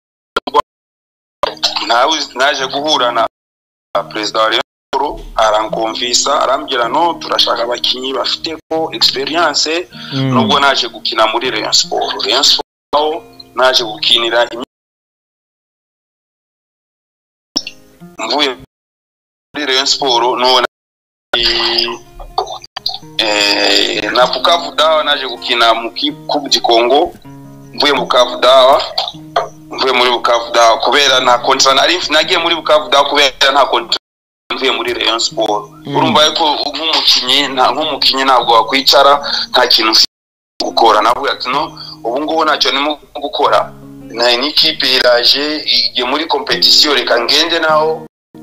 naje guhura na president wa Rayon arankomvisa arambwira no turashaka abakinyi bafite ko experience nubwo naje gukina muri Rayon Sport naje gukinira mvuye muri Rayon Sport no na Bukavu Dawa naje gukina mu Coupe du Congo mvuye mu Bukavu Dawa muri Bukavu Dawa kubera nta contrat nagiye muri Bukavu Dawa kubera nta contrat mvuye muri Rayon Sport urumva ko nk'umukinyi ntabwo wakwicara nta kintu gukora navuga ati no ubu ngubu ntacyo nimo gukora na n'ikipe iraje igiye muri competition reka ngende naho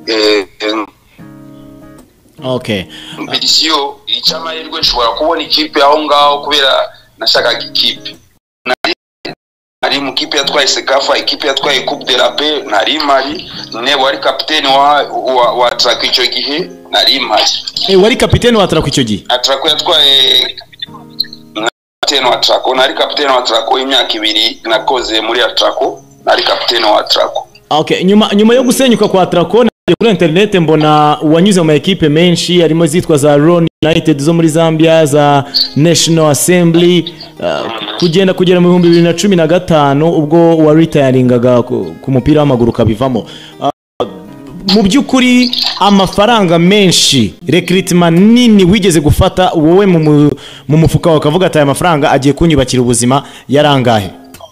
okay competition icyamahirwe nshobora kubona ikipe aho ngaho kubera nashakaga ikipe nari mu kipe yatwaye Sekafa ikipe yatwaye Coupe de la Paix nari mari wari capitaine wa track icyo gihe nari mari wari capitaine wa track icyo gihe track yatwaye capitaine wa track nari capitaine wa track imyaka 2 nakoze muri track nari capitaine wa track okay nyuma yo gusenyuka kwa track kuri internet mbona wanyuze mu equipe menshi harimo zitwa za Ron United zo muri Zambia, za National Assembly, kugera mu 2015 ubwo wa retiringaga ku mupira w'amaguru kabivamo. Mu by'ukuri amafaranga menshi recruitment nini wigeze gufata wowe mu mufuka wawe kavuga ati aya mafaranga agiye kunyubakira ubuzima yarangahe?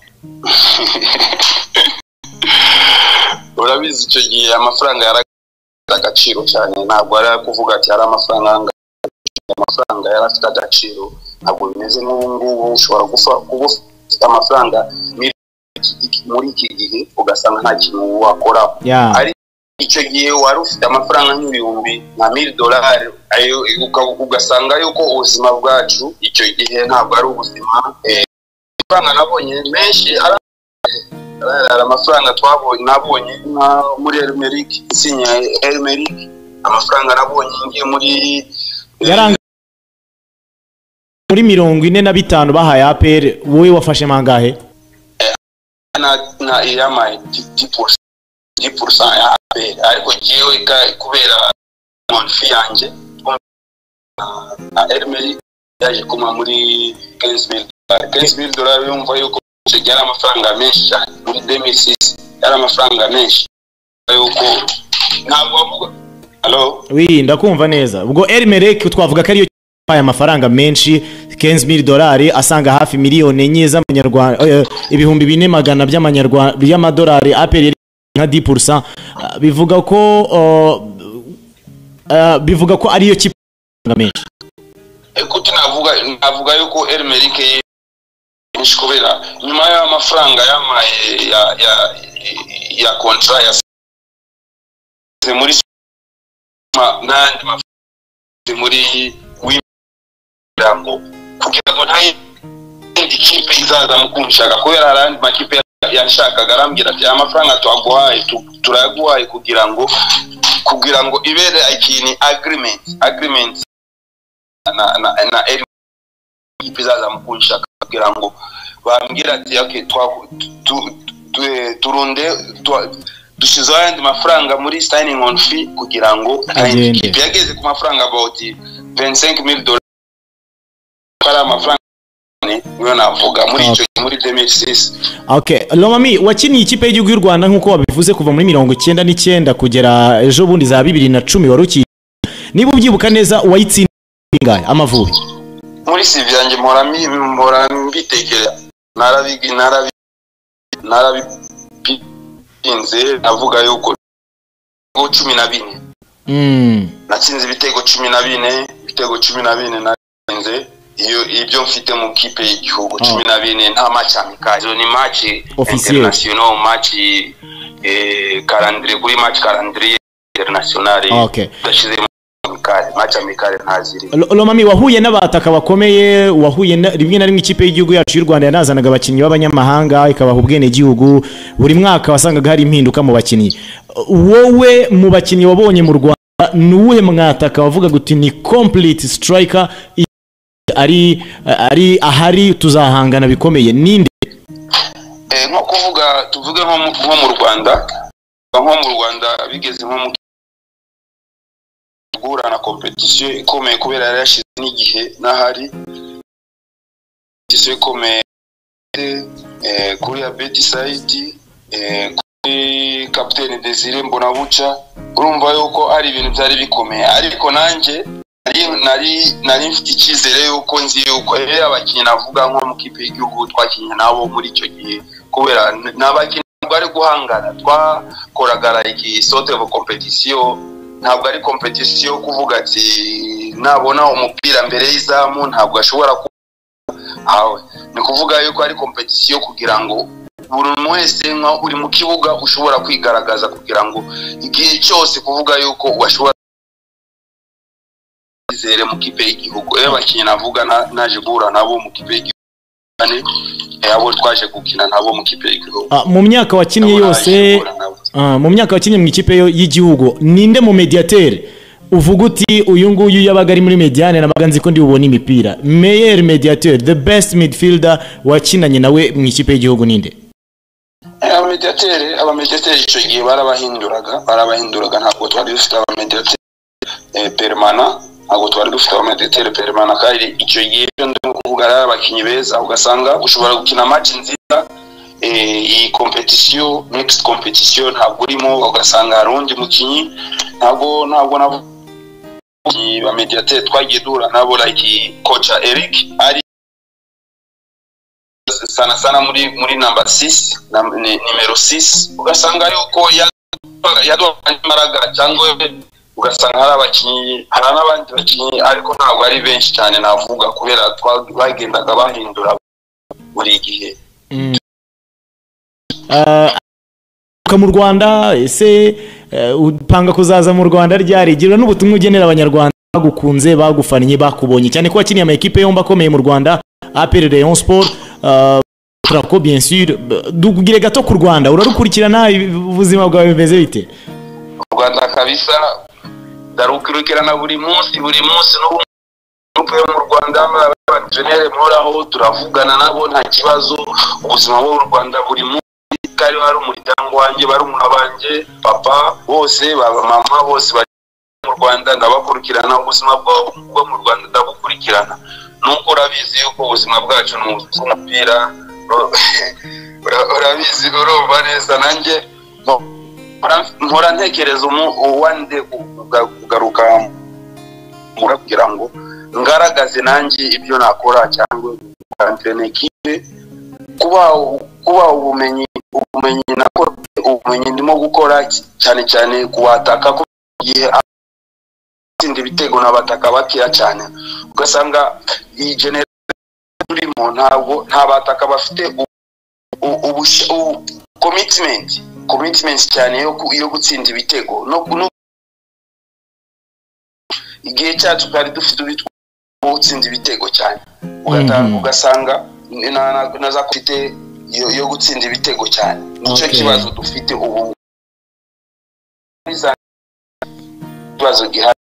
Urabizi icyo gihe amafaranga yarafite agaciro cyane, ntabwo ari kuvuga ati hari amafaranga yarafite agaciro, ntabwo bimeze nk'ubu ushobora kuba ufite amafaranga muri iki gihe ugasanga nta kintu wakora. Icyo gihe wari ufite amafaranga nk'ibihumbi nka $1000 ugasanga yuko ubuzima bwacu icyo gihe ntabwo ari ubuzima. Amafaranga nabonye menshi ari amafaranga nabonye muri Elmeric, sinya Elmeric, amafaranga nabonye ngiye muri 45 bahaye APR, wowe wafashe mangahe? Na yamaye 10% ya APR, ariko jewe kubera monfi yanje na Elmeric yaje kuma muri $15,000 yumva yuko yari amafaranga menshi cyane. Muri 2006 yari amafaranga menshi yuko ntabwo wavuga. Hello, oui ndakumva neza. Ubwo Elmeric twavuga ko ariyo aya mafaranga menshi $15,000 asanga hafi miliyoni enye z'amanyarwanda, ibihumbi 400 by'amanyarwanda by'amadolari. APR nka 10%, bivuga ko ariyo kipa menshi. Ekuti navuga yuko Elmeric kubera nyuma y'amafaranga yamaye ya kontra ya muri nandi muri wimbo kugira ngo nta indi kipe izaza mukunshaka, kubera arandi makipe yanshakaga arambwira ati amafaranga turaguhaye kugira ngo ibere ikintu agreement na kipe izaza mukunshaka kugira ngo bambwira ati okay turunde dushizeho ayandi mafaranga muri signing on fee kugira ngo kipe yageze ku mafaranga about $25,000 para amafaranga niyo navuga muri 2006. Okay, Lomami wakiniye ikipe y'igihugu y'u Rwanda nkuko wabivuze kuva muri 1999 kugera ejo bundi za 2010 waruki. Niba ubyibuka neza wayitsinda Amavubi? Muri CV yanjye mpora mbitekera narabipinze, navuga yuko 14 natsinze ibitego 14 natsinze ibyo mfite mu kipe y'igihugu 14 nta match amicale, ni match international, match calendrier kuri match calendrier international. Okay, dashize match amicale ntaziri. Lomami wahuye n'abataka bakomeye, wahuye rimwe na rimwe ikipe y'igihugu yacu y'u Rwanda yanazanaga abakinnyi b'abanyamahanga ikabaha ubwene gihugu, buri mwaka wasangaga hari impinduka mu bakinnyi. Wowe mu bakinnyi wabonye mu Rwanda nuwe mwataka wavuga guti ni complete striker ari ahari tuzahangana bikomeye ninde? Nko kuvuga tuvuge nko mu Rwanda bigeze nko mu gura na competition ikomeye kubera yarashize n'igihe nahari competition ikomeye kuri Abedi Saidi, kuri Captain Desire Mbonabuca, urumva yuko ari ibintu byari bikomeye, ariko nanje nari mfite icyizere yuko nzi yuko abakinnyi navuga nko mu kipe y'igihugu twakinnye nabo muri icyo gihe, kubera n'abakinnyi bari guhangana twakoraga iki sort of competition, ntabwo ari competition kuvuga ati nabona umupira mbere y'izamu ntabwo ashobora hawe, ni kuvuga yuko ari competition kugira ngo buri wese uri mu kibuga ushobora kwigaragaza kugira ngo igihe cyose kuvuga yuko washobora zere mu kipe y'igihugu. Abakinnyi navuga naje guhura nabo mu kipe y'igihugu abo twaje gukina nabo mu kipe y'igihugu. Mu myaka wakinnye yose, mu myaka wakinnye mu ikipe y'igihugu, ninde mu mediateur uvuga uti uyu nguyu yabaga ari muri mediane nabaga nzi ko ndi ubona imipira? Meilleur mediateur, the best midfielder wakinanye nawe mu ikipe y'igihugu ninde? abamediateri icyo gihe barabahinduraga ntabwo twari dufite abamediateri permanent ntabwo twari dufite abamediateri permanent kandi icyo gihe ndimo kuvuga ari abakinnyi beza ugasanga ushobora gukina match nziza iyi competition next competition ntabwo urimo ugasanga hari undi mukinnyi ntabwo nabo abamediateri twagiye duhura nabo like coach Eric ari sana muri number 6 numero 6 ugasanga yuko yaduhaye imbaraga cyangwa ugasanga hari abakinnyi hari n'abandi bakinnyi ariko ntabwo ari benshi cyane navuga kubera bagendaga bahindura buri gihe mu Rwanda ese upanga kuzaza mu Rwanda ryari gira n'ubutumwa ugenera abanyarwanda bagukunze bagufannye bakubonye cyane ko wakiniye ama equipe yombi akomeye mu Rwanda APR Rayon Sport Traco bien sûr dugire gato ku Rwanda urarukurikirana ubuzima bwawe bimeze bite u Rwanda kabisa darukurikirana buri munsi n'ubu yo mu Rwanda abajenere muraho turavugana nabo nta kibazo ubuzima bwo mu Rwanda buri munsi kari hari umuryango wanjye bari umuntu abanje papa bose baba mama bose bari mu Rwanda ndabakurikirana ubuzima bwo mu Rwanda ndabukurikirana nuko urabizi yuko ubuzima bwacu n'umupira urabizi urumva neza nanjye mpora ntekereza one day kugaruka kugira ngo ngaragaze nanjye ibyo nakora cyangwa entraîner equipe kuba ubumenyi ndimo gukora cyane kuwataka ko gihe atsinda ibitego n'abataka bakiya cyane ugasanga iyi generation urimo nta bataka bafite commitment cyane yo gutsinda ibitego no igihe cyacu twari dufite gutsinda ibitego cyane ugasanga naza kufite yo gutsinda ibitego cyane nicyo kibazo dufite ubu kibazo gihari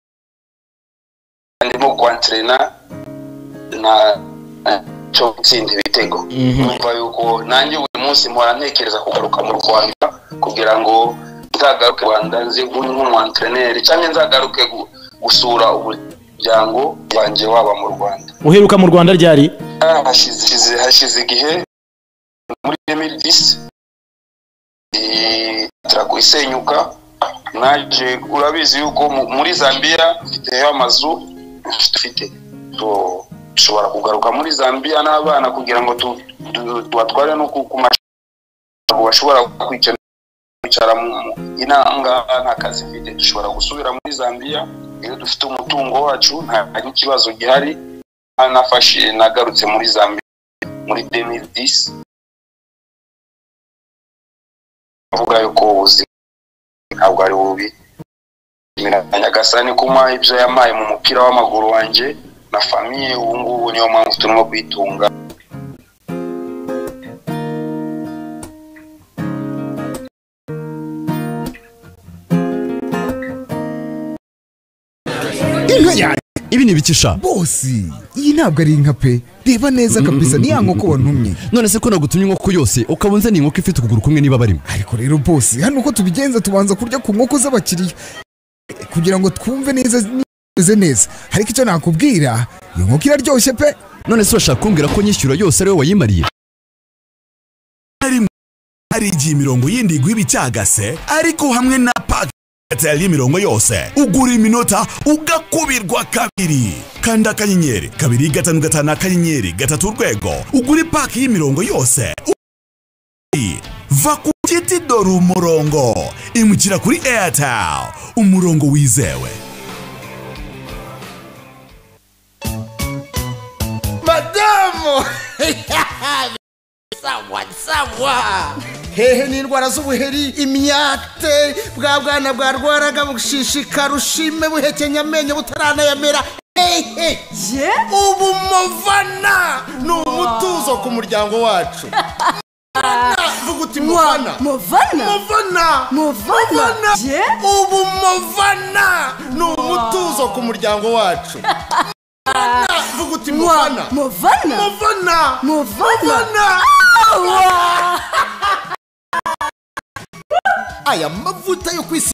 ndimo kwantrena na cyo gutsinda ibitego numva yuko nanjye buri munsi mpora ntekereza kugaruka mu Rwanda kugira ngo nzagaruke mu Rwanda nze nk'umwantreneri cyangwa nzagaruke gusura umuryango wanjye waba mu Rwanda. Uheruka mu Rwanda ryari? Hashize igihe muri 2010 Traco isenyuka naje urabizi yuko muri Zambia mfite amazu mfite dushobora kugaruka muri Zambia n'abana kugira ngo tubatware no kumashaka bashobora kwicara mu inanga n'akazi mfite dushobora gusubira muri Zambia iyo dufite umutungo wacu nta kibazo gihari nafashe nagarutse muri Zambia muri 2010 avuga yuko ubuzima ntabwo ari bubi Nyagasani kuma ibyo yamaye mu mupira w'amaguru wanje na famille ubu ngubu niyo mpamvu turimo kwitunga. Ibi ni bikisha bosi iyi ntabwo ari inka pe reba neza kabisa ni yankoko wantumye none se ko nagutumye inkoko yose ukabunza ni inkoko ifite ukuguru kumwe niba barimo ariko rero bosi hano uko tubigenza tubanza kurya ku nkoko z'abakiriya kugira ngo twumve neza ariko icyo nakubwira iyo nkoko iraryoshye pe none se urashaka kumbwira ko nyishyura yose ari wowe wayimariye hari igihe imirongo yindi igwa icyagase ariko hamwe na pack Airtel y'imirongo yose ugura iminota ugakubirwa kabiri kanda akanyenyeri 255 akanyenyeri 3 urwego ugura pack y'imirongo yose va ku giti dore umurongo imukira kuri Airtel umurongo wizewe. Madamu sawa hehe n'indwara z'ubuheri imyate bwa bwana bwarwaraga bushishika rushime buhekenya amenyo butaranayamera hehe ubu Movana ni umutuzo ku muryango wacu. Vuga uti Movana ubu Movana ni umutuzo ku muryango wacu. Vuga uti Movana aya mavuta yo kwisi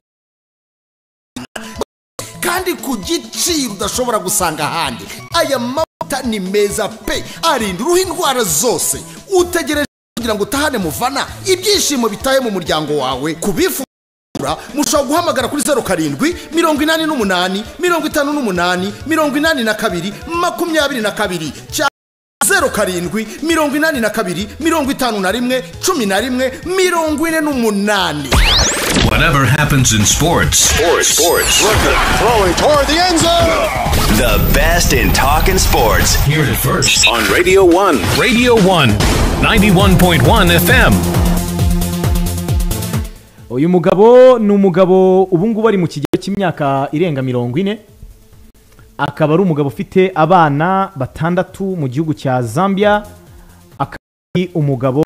kandi ku giciro udashobora gusanga ahandi. Aya mavuta ni meza pe, arinda uruhu indwara zose. Utegereje kugira ngo utahane muvana ibyishimo bitaye mu muryango wawe. Kubifu mushobora guhamagara kuri 07 88 58 82 22 07 82 51 11 Whatever happens in sports. Throwing toward the end zone. The best in talking sports. Hear it first on Radio 1. Radio 1, 91.1 FM. Uyu mugabo ni umugabo ubu ngubu ari mu kigero cy'imyaka irenga 40, akaba ari umugabo ufite abana batandatu mu gihugu cya Zambia, akaba ari umugabo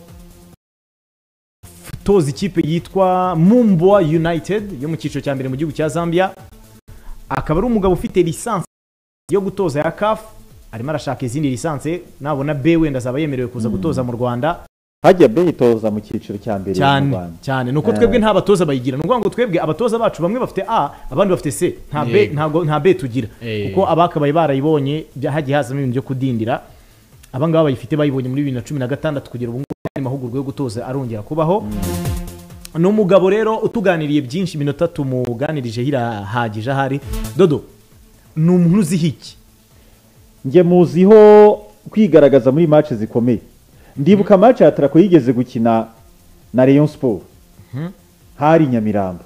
toza ikipe yitwa Mumbwa United yo mu cyiciro cya mbere mu gihugu cya Zambia, akaba ari umugabo ufite lisansi yo gutoza ya CAF, arimo arashaka izindi lisansi, nabona B wenda azaba yemerewe kuza gutoza mu Rwanda. Hajya be itoza mu cyiciro cya mbere mu Rwanda cyane nuko twebwe nta batoza bayigira, nuko ngo twebwe abatoza bacu bamwe bafite A abandi bafite C, nta B nta B tugira kuko abakabaye barayibonye hagiye hazamo ibintu byo kudindira. Abangaba bayifite bayibonye muri 2016 kugira ubu ngubu mahugurwa yo gutoza arongera kubaho. No mugabo rero utuganiriye byinshi minota tumuganirije hirahagije ahari. Dodo ni umuntu uzihiki nge muziho kwigaragaza muri match zikomeye. Ndibuka match ya Trako yigeze gukina na Rayon Sport hari Nyamirambo,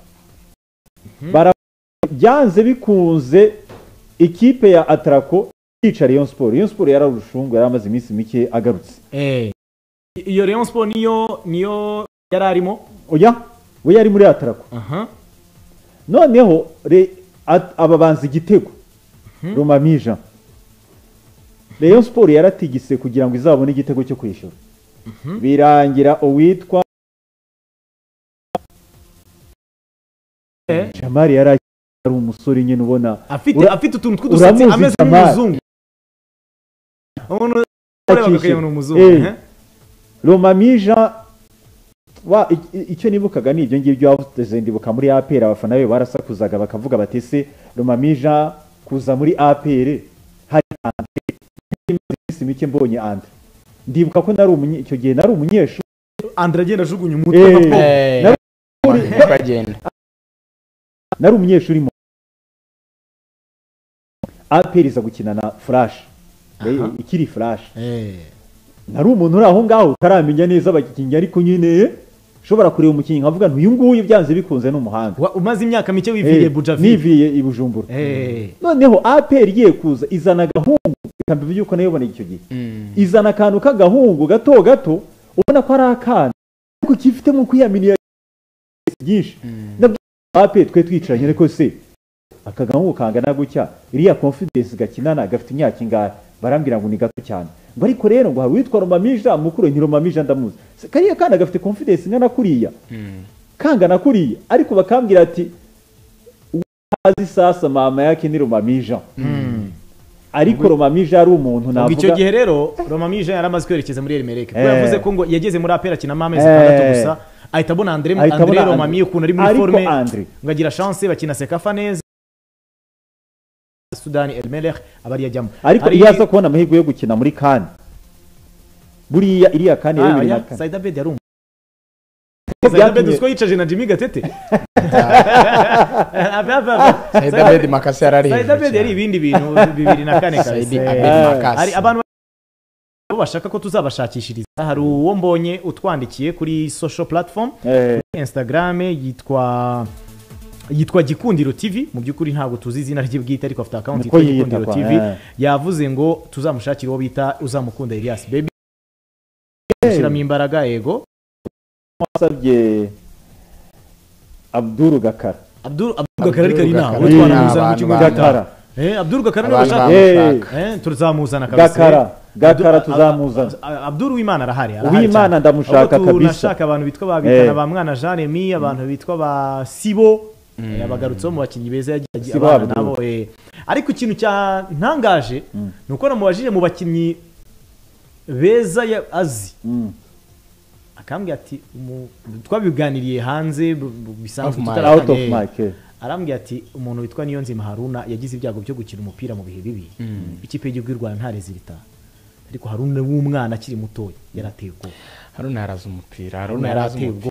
byanze bikunze ikipe ya Atrako yica Rayon Sport. Rayon Sport yararushungu yaramaze iminsi mike agarutse. Iyo Rayon Sport niyo yararimo oya we yari muri Atrako. Noneho ababanza igitego Rumamija Rayon Sport yaratigise kugira ngo izabone igitego cyo kwishura. Birangira uwitwa Jamari yari umusore nyine ubona afite utuntu tw'udusatsi ameze nk'umuzungu. Rumamija icyo nibukaga ni ibyo ngibyo yavuze. Ndibuka muri APR abafana be barasakuzaga bakavuga batese Rumamija kuza muri APR hari mike mbonye Andre. Ndibuka ko nari icyo gihe nari umunyeshuri Andre agenda ajugunya umutwe nari umunyeshuri mu aperiza gukina na Flash ikiri Flash. Nari umuntu uri aho ngaho utaramenya neza abakinnyi ariko nyine ushobora kureba umukinnyi nkavuga ntuyu nguyu byanze bikunze n'umuhanga. Umaze imyaka mike wiviye Bujavi niviye i Bujumbura. Noneho APR igiye kuza izana gahungu kambi byuko nayo bone icyo gihe izana akantu k'agahungu gato gato ubona ko ari akana ariko kifite mu kwiyaminiya byinshi. Nabwo APR twe twicaranye ariko se akagahungu kangana gutya iriya confidence gakinana gafite imyaka ingahe? Barambira ngo ni gato cyane. Ngo ariko rero ngo witwa Rumamija mukuru ni Rumamija ndamuzi. Kariya kana gafite confidence ngana kuriya kangana kuriya ariko bakambwira ati azi sasa mama yake ni Rumamija. Ariko Rumamija ari umuntu navuga icyo gihe rero Rumamija yaramaze kwerekeza muri Emelec kuko yavuze ko ngo yageze muri APR akina amezi 6 gusa ahita abona Andre Rumamija ukuntu ari muri forme ngagira chance bakina Sekafa neza Sudani Emelec abari yajyamo. Ariko yaza kubona amahirwe yo gukina muri CAN buriya iriya CAN rero biri na Saida Bed yari Saida Bed usko yicaje na Jimmy Gatete Saida Bed makasi yarari Saida Bed yari ibindi bintu 2004 kabisa. Ari abantu bashaka ko tuzabashakishiriza. Hari uwo mbonye utwandikiye kuri social platform Instagram yitwa Gikundiro TV. Mu byukuri ntabwo tuzi izina rye bwite ariko afite account yitwa Gikundiro TV. Yavuze ngo tuzamushakira uwo bita uzamukunda Elias Baby ushyiramo imbaraga yego. Wasabye Abdul Gakara. Abdul Gakara ariko ari nawe twanamuzana mu kigo Gakara. Abdul Gakara niwe bashaka tuzamuzana kabisa. Gakara tuzamuzana. Abdul Wimana arahari. Wimana ndamushaka kabisa. Tunashaka abantu bitwa babitana ba mwana Jean Remy, abantu bitwa ba Sibo yabagarutseho mu bakinnyi beza yagiye abana nabo. Ariko ikintu cya ntangaje nuko namubajije mu bakinnyi beza azi akambwira ati twabiganiriye hanze bisanzwe out of mic arambwira ati umuntu witwa Niyonzima Haruna yagize ibyago byo gukina umupira mu bihe bibi ikipe y'igihugu y'u Rwanda ntareze ibitaha ariko Haruna w'umwana akiri mutoya yarateye ubwoba Haruna yaraza umupira Haruna yarateye ubwoba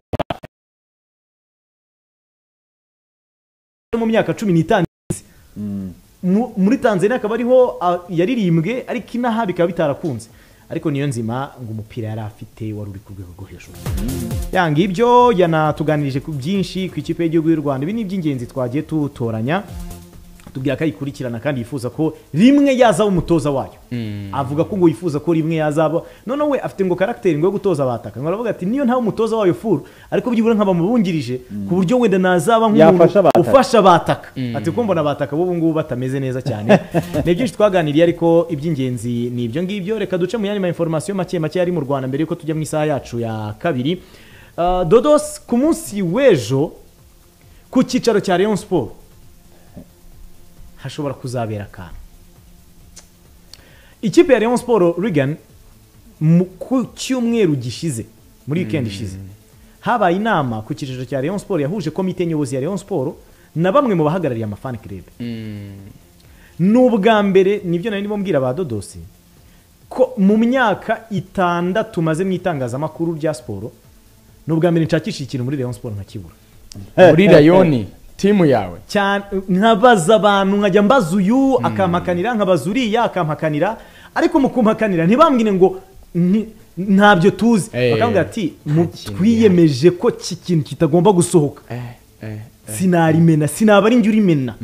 mu myaka 15 muri Tanzania akaba ariho yaririmbwe ariko inaha bikaba bitarakunze ariko Niyonzima ngo umupira yari afite wari uri ku rwego rwo hejuru yanga ibyo yanatuganirije ku byinshi ku ikipe y'igihugu y'u Rwanda ibi ni iby'ingenzi twagiye tutoranya tubwira ko ayikurikirana kandi yifuza ko rimwe yazaba umutoza wayo avuga ko ngo yifuza ko rimwe yazaba none we afite ngo karakteri ngo yo gutoza abataka ngo aravuga ati niyo nta umutoza wayo furu ariko byibura nkaba mubungirije ku buryo wenda nazaba nk'umuntu ufasha abataka ati ko mbona abataka bo ngubu batameze neza cyane ni byinshi twaganiriye ariko iby'ingenzi ni ibyo ngibyo reka duce mu yandi ma information make yari mu Rwanda mbere yuko tujya mu isaha yacu ya kabiri Dodos ku munsi w'ejo ku cyicaro cya Rayon Sport hashobora kuzabera akantu ikipe ya Rayon Sport Regan ku cyumweru gishize muri weekend ishize habaye inama ku cyiciro cya Rayon Sport yahuje komite nyobozi ya Rayon Sport na bamwe mu bahagarariye amafan club n'ubwa mbere nibyo nari ndimo mbwira ba Dodosi ko mu myaka 6 tumaze mu itangazamakuru rya sport n'ubwa mbere nshakisha ikintu muri Rayon Sport nkakibura muri Rayon timu yawe cyane nkabaza abantu nkajya mbaza uyu akampakanira nkabaza uriya akampakanira ariko mu kumpakanira ntibambwine ngo ntabyo tuzi bakambwira ati twiyemeje ko iki kintu kitagomba gusohoka sinarimena sinaba ari njye urimena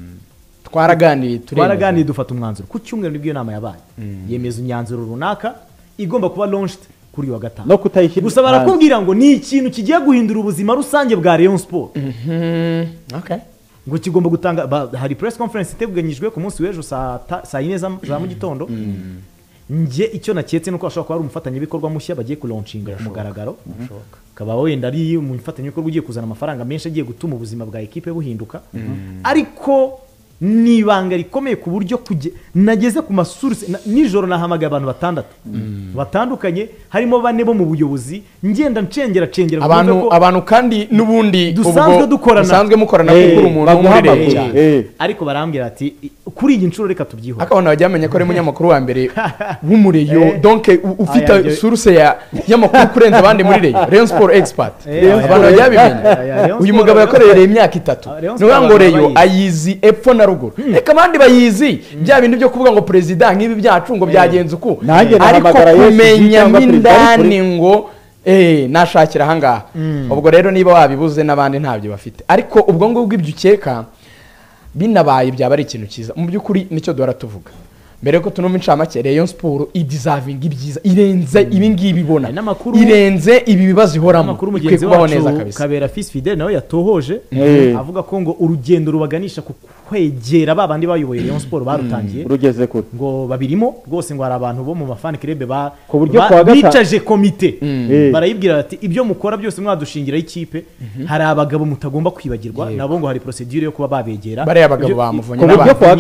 twaraganiye dufata umwanzuro ku cyumweru nibyo nama yabaye yemeza imyanzuro runaka igomba kuba launched kuri wa gatanu no kutayishyira gusa barakubwira ngo ni ikintu kigiye guhindura ubuzima rusange bwa Rayon Sport okay ngo kigomba gutanga hari press conference iteganyijwe ku munsi w'ejo saa 4 za mu gitondo nje icyo naketse nuko ashobora kuba ari umufatanyabikorwa mushya bagiye ku launchinga ku mugaragaro kaba wenda ari umufatanyabikorwa ugiye kuzana amafaranga menshi agiye gutuma ubuzima bwa equipe buhinduka ariko nibanga rikomeye ku buryo nageze ku masource nijoro nahamagaye abantu batandukanye harimo bane bo mu buyobozi ngenda ncengera abantu kandi nubundi dusanzwe mukorana kuri umuntu ariko barambwira ati kuri iyi nshuro reka tubyiho akabona bajya bamenya ko ari umunyamakuru wa mbere w'umureyo donc ufite source y'amakuru kurenza abandi muri Rayon Sport expert abantu bajya bimenya uyu mugabo yakoreye imyaka 3 no ngo Reyo ayizi epfo na ruguru reka abandi bayizi bya bintu byo kuvuga ngo president nk'ibi byacu ngo byagenze uko ariko kumenya mindani ngo nashakira ahangaha ubwo rero niba wabibuze n'abandi ntabyo bafite ariko ubwo ngubwo ibyo ukeka binabaye byaba ari ikintu cyiza mu by'ukuri nicyo duhora tuvuga mbere ko tunumva incamake Rayon Sport ideserving ibyiza irenze ibi ngibi ibona irenze ibi bibazo ihoramo ikwiye kubaho neza kabisa Kabera Fils Fidel nawe yatohoje avuga ko ngo urugendo rubaganisha ku kwegera babandi bayoboye Rayon Sport barutangiye rugeze kure ngo babirimo rwose ngo hari abantu bo mu mafan club bicaje komite barayibwira ati ibyo mukora byose mwadushingira ikipe hari abagabo mutagomba kwibagirwa nabo ngo hari procedure yo kuba babegera bari abagabo bamuvunye ku buryo kwa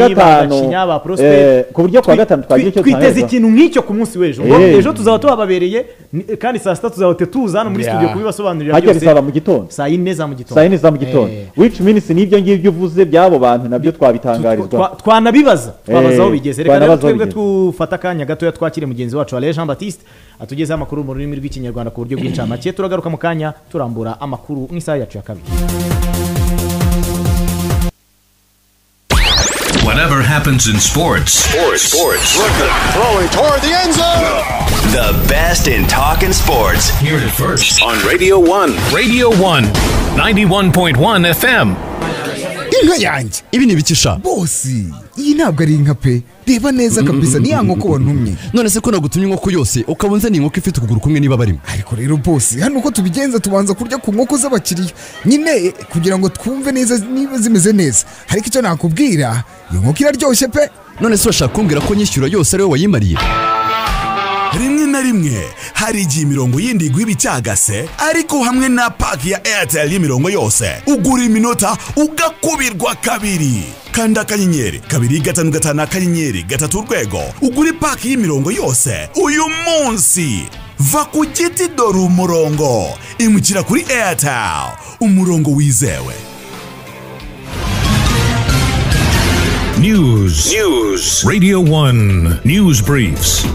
gatanu twagiye cyo twiteze ikintu nk'icyo ku munsi w'ejo ngo ejo tuzaba tuhababereye kandi saa 6 tuzaba tuza hano muri studio kubibasobanurira byose bizaba mu gitondo saa 4 za mu gitondo which means nibyo ngibyo uvuze byabo bantu nabyo twabitangarizwa twanabibaza twabazaho bigeze reka twebwe tufata akanya gato twakire mugenzi wacu Alain Jean Baptiste atugeze amakuru mu rurimi rw'ikinyarwanda ku buryo bw'incamake turagaruka mu kanya turambura amakuru nk'isaha yacu ya kabiri. Whatever happens in sports. Throwing toward the end zone. The best in talking sports. Hear it first on Radio 1. Radio 1, 91.1 FM. Inka yanjye ibi ni bikisha bosi iyi ntabwo ari inka pe reba neza kabisa ni ya nkoko wantumye none se ko nagutumye inkoko yose ukabunze ni inkoko ifite ukuguru kumwe niba barimo ariko rero bosi hano uko tubigenza tubanza kurya ku nkoko z'abakiriya nyine kugira ngo twumve neza niba zimeze neza ariko icyo nakubwira iyo nkoko iraryoshye pe none se urashaka kumbwira ko nyishyura yose ari wowe wayimariye rimwe na rimwe hari igihe imirongo yindi igwa ibicyagase ariko hamwe na paki ya Airtel y'imirongo yose ugura iminota ugakubirwa kabiri kanda akanyenyeri 255 akanyenyeri 3 urwego ugura paki y'imirongo yose uyu munsi va ku giti dore umurongo imukira kuri Airtel umurongo wizewe. News. Radio 1 News Briefs.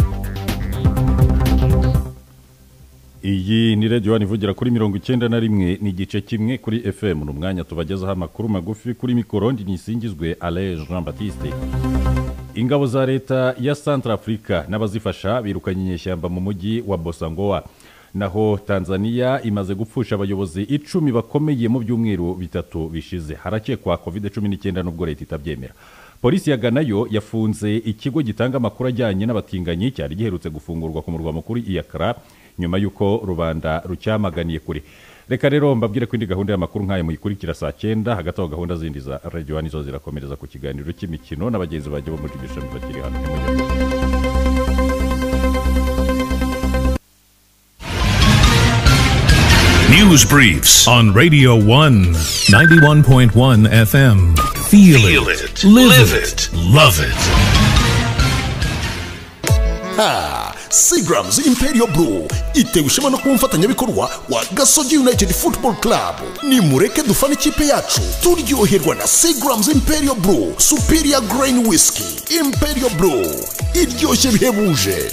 Iyi ni Radio 1 ivugira kuri 91 n'igice kimwe kuri FM n'umwanya tubagezaho amakuru magufi kuri mikoro nisingizwe Alain Jean Baptiste. Ingabo za leta ya Centrafrica n'abazifasha birukanye inyeshyamba mu mujyi wa Bosangoa. Naho Tanzania imaze gupfusha abayobozi 10 bakomeye mu byumweru bitatu bishize. Harakekwa COVID-19 n'ubwo leta itabyemera. Polisi ya Ghana yo yafunze ikigo gitanga amakuru ajyanye n'abatinganyi cyari giherutse gufungurwa ku murwa mukuru Accra nyuma yuko rubanda rucyamaganiye kuri. Reka rero mbabwire ko indi gahunda y'amakuru nk'aya muyikurikira saa 9 hagati aho gahunda zindi za Radio 1 zo zirakomereza ku kiganiro cy'imikino n'abagenzi baje bo mu tugisha bakiri hano. News Briefs on Radio 1 91.1 FM. Feel it. Live it. Love it. Seagram's Imperial Brew itewe ishema no kuba umufatanyabikorwa wa Gasogi United Football Club. Ni mureke dufana ikipe yacu turyoherwa na Seagram's Imperial Brew Superior Grain Whiskey. Imperial Brew iryoshye bihebuje.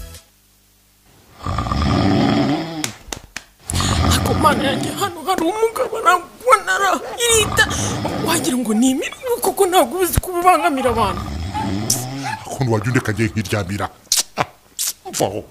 Mana yanjye hano hari umugabo aragwanara irita wagira ngo ni imiru kuko ntabwo uzi kubangamira abantu. Akuntu wajunde kagiye nkiryamira. Mvaho.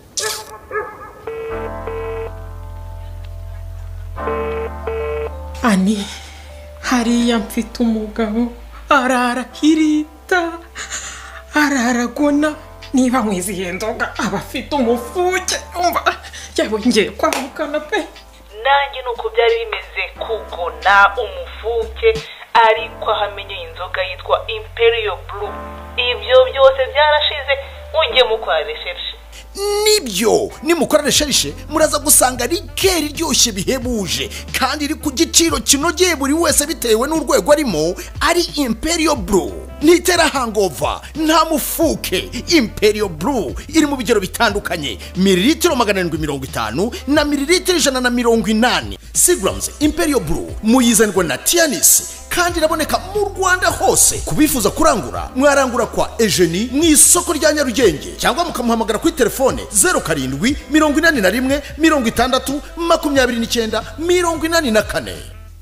Ani hariya mfite umugabo arara irita araragona niba mwizihiye nzoga aba afite umufuke umva yawe ngiye kwamukana pe. Nanjye nuko byari bimeze kugona umufuke ariko ahamenye inzoga yitwa Imperial Brew. Ibyo byose byarashize ujye mukora recherche. Nibyo nimukora recherche muraza gusanga rikeri ryoshye bihebuje kandi iri ku giciro kinogeye buri wese bitewe n'urwego arimo ari Imperial Brew. Nitera hangover nta mufuke. Imperial Brew iri mu bigero bitandukanye mililitiro 750 na mililitiro 180. Seagram's Imperial Brew muyizanirwa na Tianis kandi iraboneka mu Rwanda hose. Kubifuza kurangura mwarangura kwa Eugenie mu isoko rya Nyarugenge cyangwa mukamuhamagara kuri telefone 07 81 60 29 84.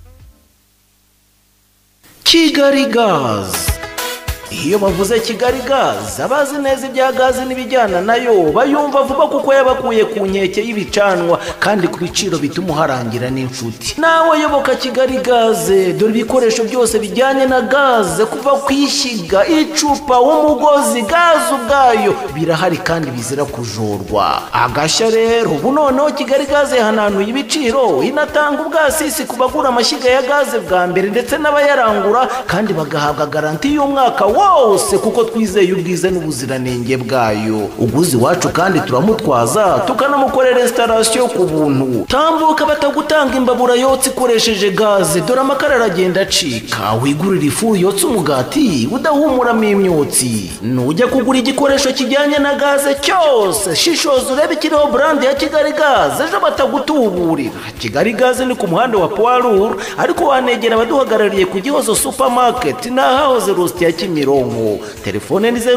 Kigali Gas. Iyo bavuze Kigali Gas abazi neza ibya gazi n'ibijyana nayo bayumva vuba kuko yabakuye ku nkeke y'ibicanwa kandi ku biciro bituma uharangira n'inshuti. Nawe yoboka Kigali Gas dore ibikoresho byose bijyanye na gaze kuva kwishyiga icupa umugozi gazi ubwayo birahari kandi bizira kujorwa. Agashya rero ubu noneho Kigali Gas hananuye ibiciro inatanga ubwasisi ku bagura amashyiga ya gaze bwa mbere ndetse n'abayarangura kandi bagahabwa garanti y'umwaka wose kuko twizeye ubwiza n'ubuziranenge bwayo. Uguzi wacu kandi turamutwaza tukanamukorera installation ku buntu. Tambuka batagutanga imbabura yotse ikoresheje gaze dore amakara aragenda acika. Wigurira ifu yotse umugati udahumuramo imyotsi. Nujya kugura igikoresho kijyanye na gaze cyose shishoza urebe kiriho brand ya Kigali Gas ejo batagutuburira. Kigali Gas ni ku muhanda wa Poirur ariko wanegera abaduhagarariye ku Gihozo Supermarket n'ahahoze Rosti ya Kimironko. Telefone ni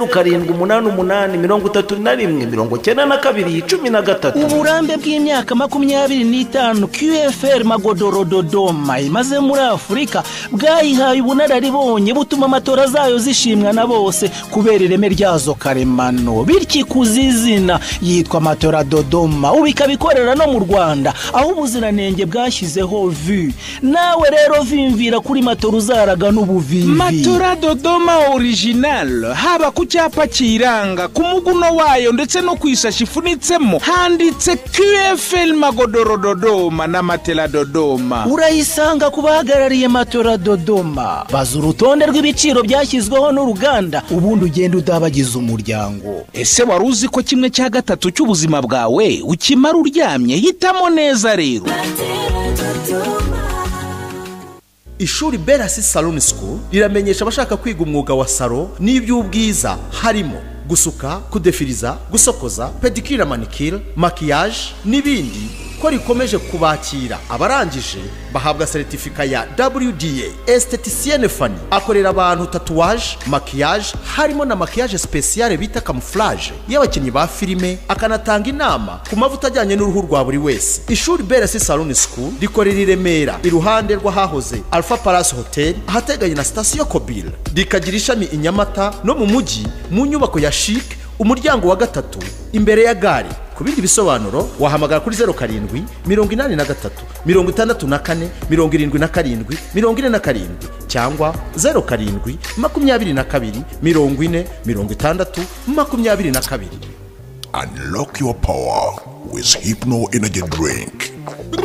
0788319213. Uburambe bw'imyaka 25 QFR Magodoro Dodoma imaze muri Afrika bwayihaye ubunararibonye butuma amatora zayo zishimwa na bose kubera ireme ryazo karemano. Bityo kuzizina yitwa Matora Dodoma ubikabikorera no mu Rwanda aho ubuziranenge bwashyizeho vu. Nawe rero vimvira kuri matora uzaraga n'ubuvivi. Matora Dodoma original haba ku cyapa kiranga ku muguno wayo ndetse no kwisashi ifunitsemo handitse QFL Magodoro Dodoma na Matela Dodoma. Urayisanga kubahagarariye Matora Dodoma. Baza urutonde rw'ibiciro byashyizweho n'uruganda ubundi ugenda udabagiza umuryango. Ese wari uzi ko 1/3 cy'ubuzima bwawe ukimara uryamye? Hitamo neza rero. Ishuri Berasi Salon School riramenyesha abashaka kwiga umwuga wa salo n'iby'ubwiza harimo gusuka, kudefiriza, gusokoza, pedicure, manicure, maquillage n'ibindi ko rikomeje kubakira. Abarangije bahabwa certificat ya WDA. Estheticienne Fanny akorera abantu tatouage, maquillage, harimo na maquillage spéciale bita camouflage y'abakinnyi ba filime, akanatanga inama ku mavuta ajyanye n'uruhu rwa buri wese. Ishuri BRC Salon School rikorera i Remera iruhande rw'ahahoze Alpha Palace Hotel ahateganye na station Kobil, rikagira ishami i Nyamata no mu mujyi mu nyubako ya Chic umuryango wa gatatu imbere ya gare. Ku bindi bisobanuro wahamagara kuri 07 83 64 77 47 cyangwa 07 22 40 60 22. Unlock your power with Hypno Energy Drink.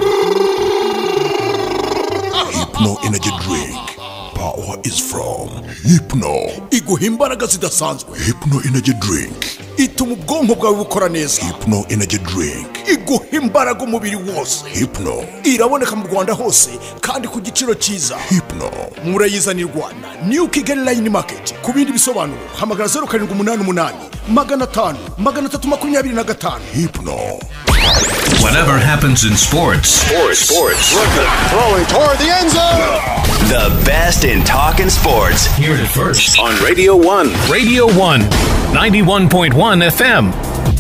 Hypno Energy Drink. Power is from Hypno. Iguha imbaraga zidasanzwe. Hypno Energy Drink ituma ubwonko bwawe bukora neza. Hypno Energy Drink iguha imbaraga umubiri wose. Hypno iraboneka mu Rwanda hose kandi ku giciro cyiza. Hypno murayizanirwa na New Kigali Line Market. Ku bindi bisobanuro hamagara 0788 500 325. Hypno. Whatever happens in sports. Sports. Throwing toward the end zone. The best in talking sports. Hear it first on Radio 1. Radio 1, 91.1 FM.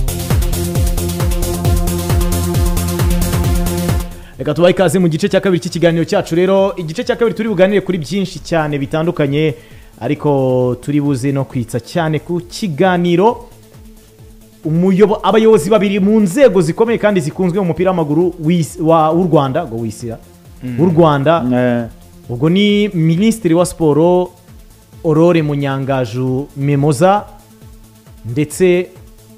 Reka tubaye ikaze mu gice cya kabiri cy'ikiganiro cyacu. Rero igice cya kabiri turi buganire kuri byinshi cyane bitandukanye, ariko turi buze no kwitsa cyane ku kiganiro abayobozi babiri mu nzego zikomeye kandi zikunzwe mu mupira w'amaguru w'u Rwanda ngo wisira w'u Rwanda. Ubwo ni Minisitiri wa Siporo Aurore Munyangaju Memoza ndetse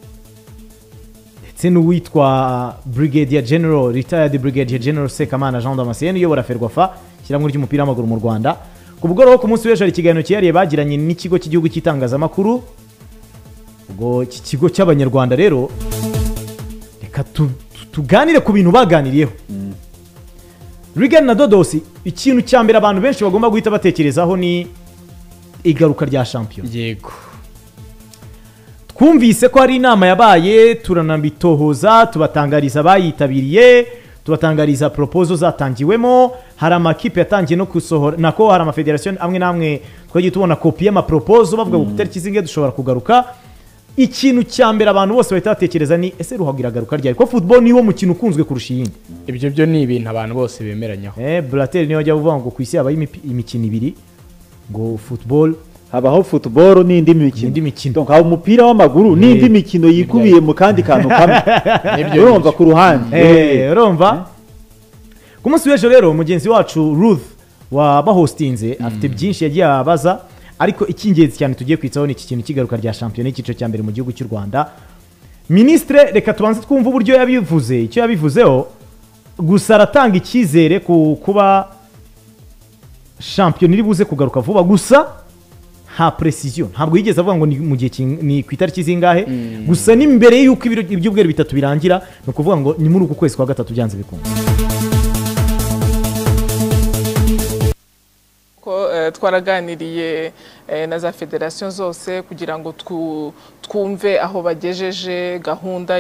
n'uwitwa Brigadier General Retired Brigadier General Sekamana Jean Damascene uyobora Ferwafa ishyirahamwe ry'umupira w'amaguru mu Rwanda. Ku bugoroba ku munsi w'ejo hari ikiganiro cyihariye bagiranye n'ikigo cy'igihugu cy'itangazamakuru. Ubwo iki kigo cy'Abanyarwanda rero reka tuganire ku bintu baganiriyeho. Regan na Dodosi, ikintu cya mbere abantu benshi bagomba guhita batekerezaho ni igaruka rya shampiyona. Yego. Twumvise ko hari inama yabaye, turanabitohoza, tubatangariza abayitabiriye, tubatangariza proposal zatangiwemo, hari amakipe yatangiye no gusohora, nako hari amafederation amwe namwe twagiye tubona kopi y'ama proposal bavuga ngo tariki zinge dushobora kugaruka. Ikintu cya mbere abantu bose bahita batekereza ni ese ruhagira garuka ryari ko football niwo mukino ukunzwe kurusha iyindi. Ibyo byo ni ibintu abantu bose bemeranyaho. Blatter niyo ajya uvuga ngo ku isi habaye imikino ibiri ngo football, habaho football n'indi mikino. Donc haba umupira w'amaguru n'indi mikino yikubiye mu kandi kantu kamwe. Urumva ku ruhande. Urumva? Ku munsi w'ejo rero mugenzi wacu Ruth wa bahostinze afite byinshi yagiye abaza, ariko icyingenzi cyane tugiye kwitsaho ni iki kintu kigaruka rya shampiyona y'ikiciro cya mbere mu gihugu cy'u Rwanda. Ministre reka tubanze twumva uburyo yabivuze, icyo yabivuzeho, gusa aratanga icyizere ku kuba shampiyona iri buze kugaruka vuba, gusa nta precision, ntabwo yigeze avuga ngo ni mu gihe ni ku itariki zingahe, gusa ni mbere y'uko ibyumweru bitatu birangira, no kuvuga ngo ni muri uku kwezi kwa gatatu byanze bikunze. Twaraganiriye na za federation zose kugira ngo twumve aho bagejeje gahunda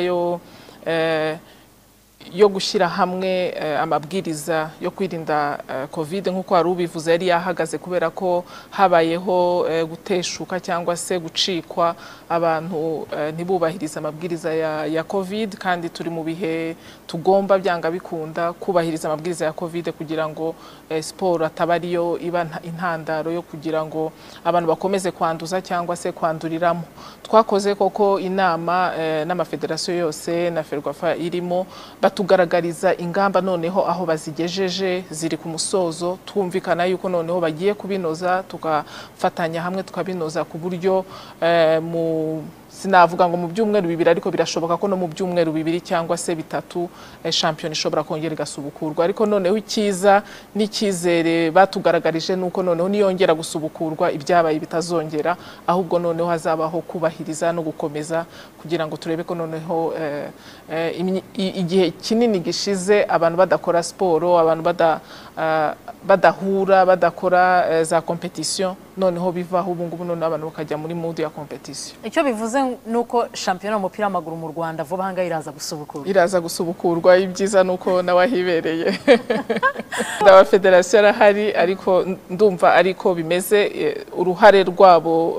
yo gushyira hamwe amabwiriza yo kwirinda covid nk'uko wari ubivuze yari yahagaze kubera ko habayeho guteshuka cyangwa se gucikwa abantu ntibubahiriza amabwiriza ya covid, kandi turi mu bihe tugomba byanga bikunda kubahiriza amabwiriza ya covid kugira ngo siporo ataba ariyo iba intandaro yo kugira ngo abantu bakomeze kwanduza cyangwa se kwanduriramo. Twakoze koko inama n'amafederasiyo yose na Ferwafa irimo batugaragariza ingamba noneho aho bazigejeje ziri ku musozo, twumvikana yuko noneho bagiye kubinoza, tugafatanya hamwe tukabinoza ku buryo sinavuga ngo mu byumweru bibiri, ariko birashoboka ko no mu byumweru bibiri cyangwa se bitatu shampiyona ishobora kongera igasubukurwa. Ariko noneho icyiza n'icyizere batugaragarije nuko noneho niyongera gusubukurwa ibyabaye bitazongera, ahubwo noneho hazabaho kubahiriza no gukomeza kugira ngo turebe ko noneho igihe kinini gishize abantu badakora siporo, abantu badahura, badakora za competition, noneho bivaho ubu ngubu none abantu bakajya muri mood ya competition. Icyo bivuze bivuze nuko shampiyona y'umupira w'amaguru mu Rwanda vuba hanga iraza gusubukurwa ibyiza nuko nawahibereye ndaba federation arahari ariko ndumva ariko bimeze uruhare rwabo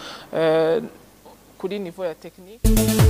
kuri niveau ya technique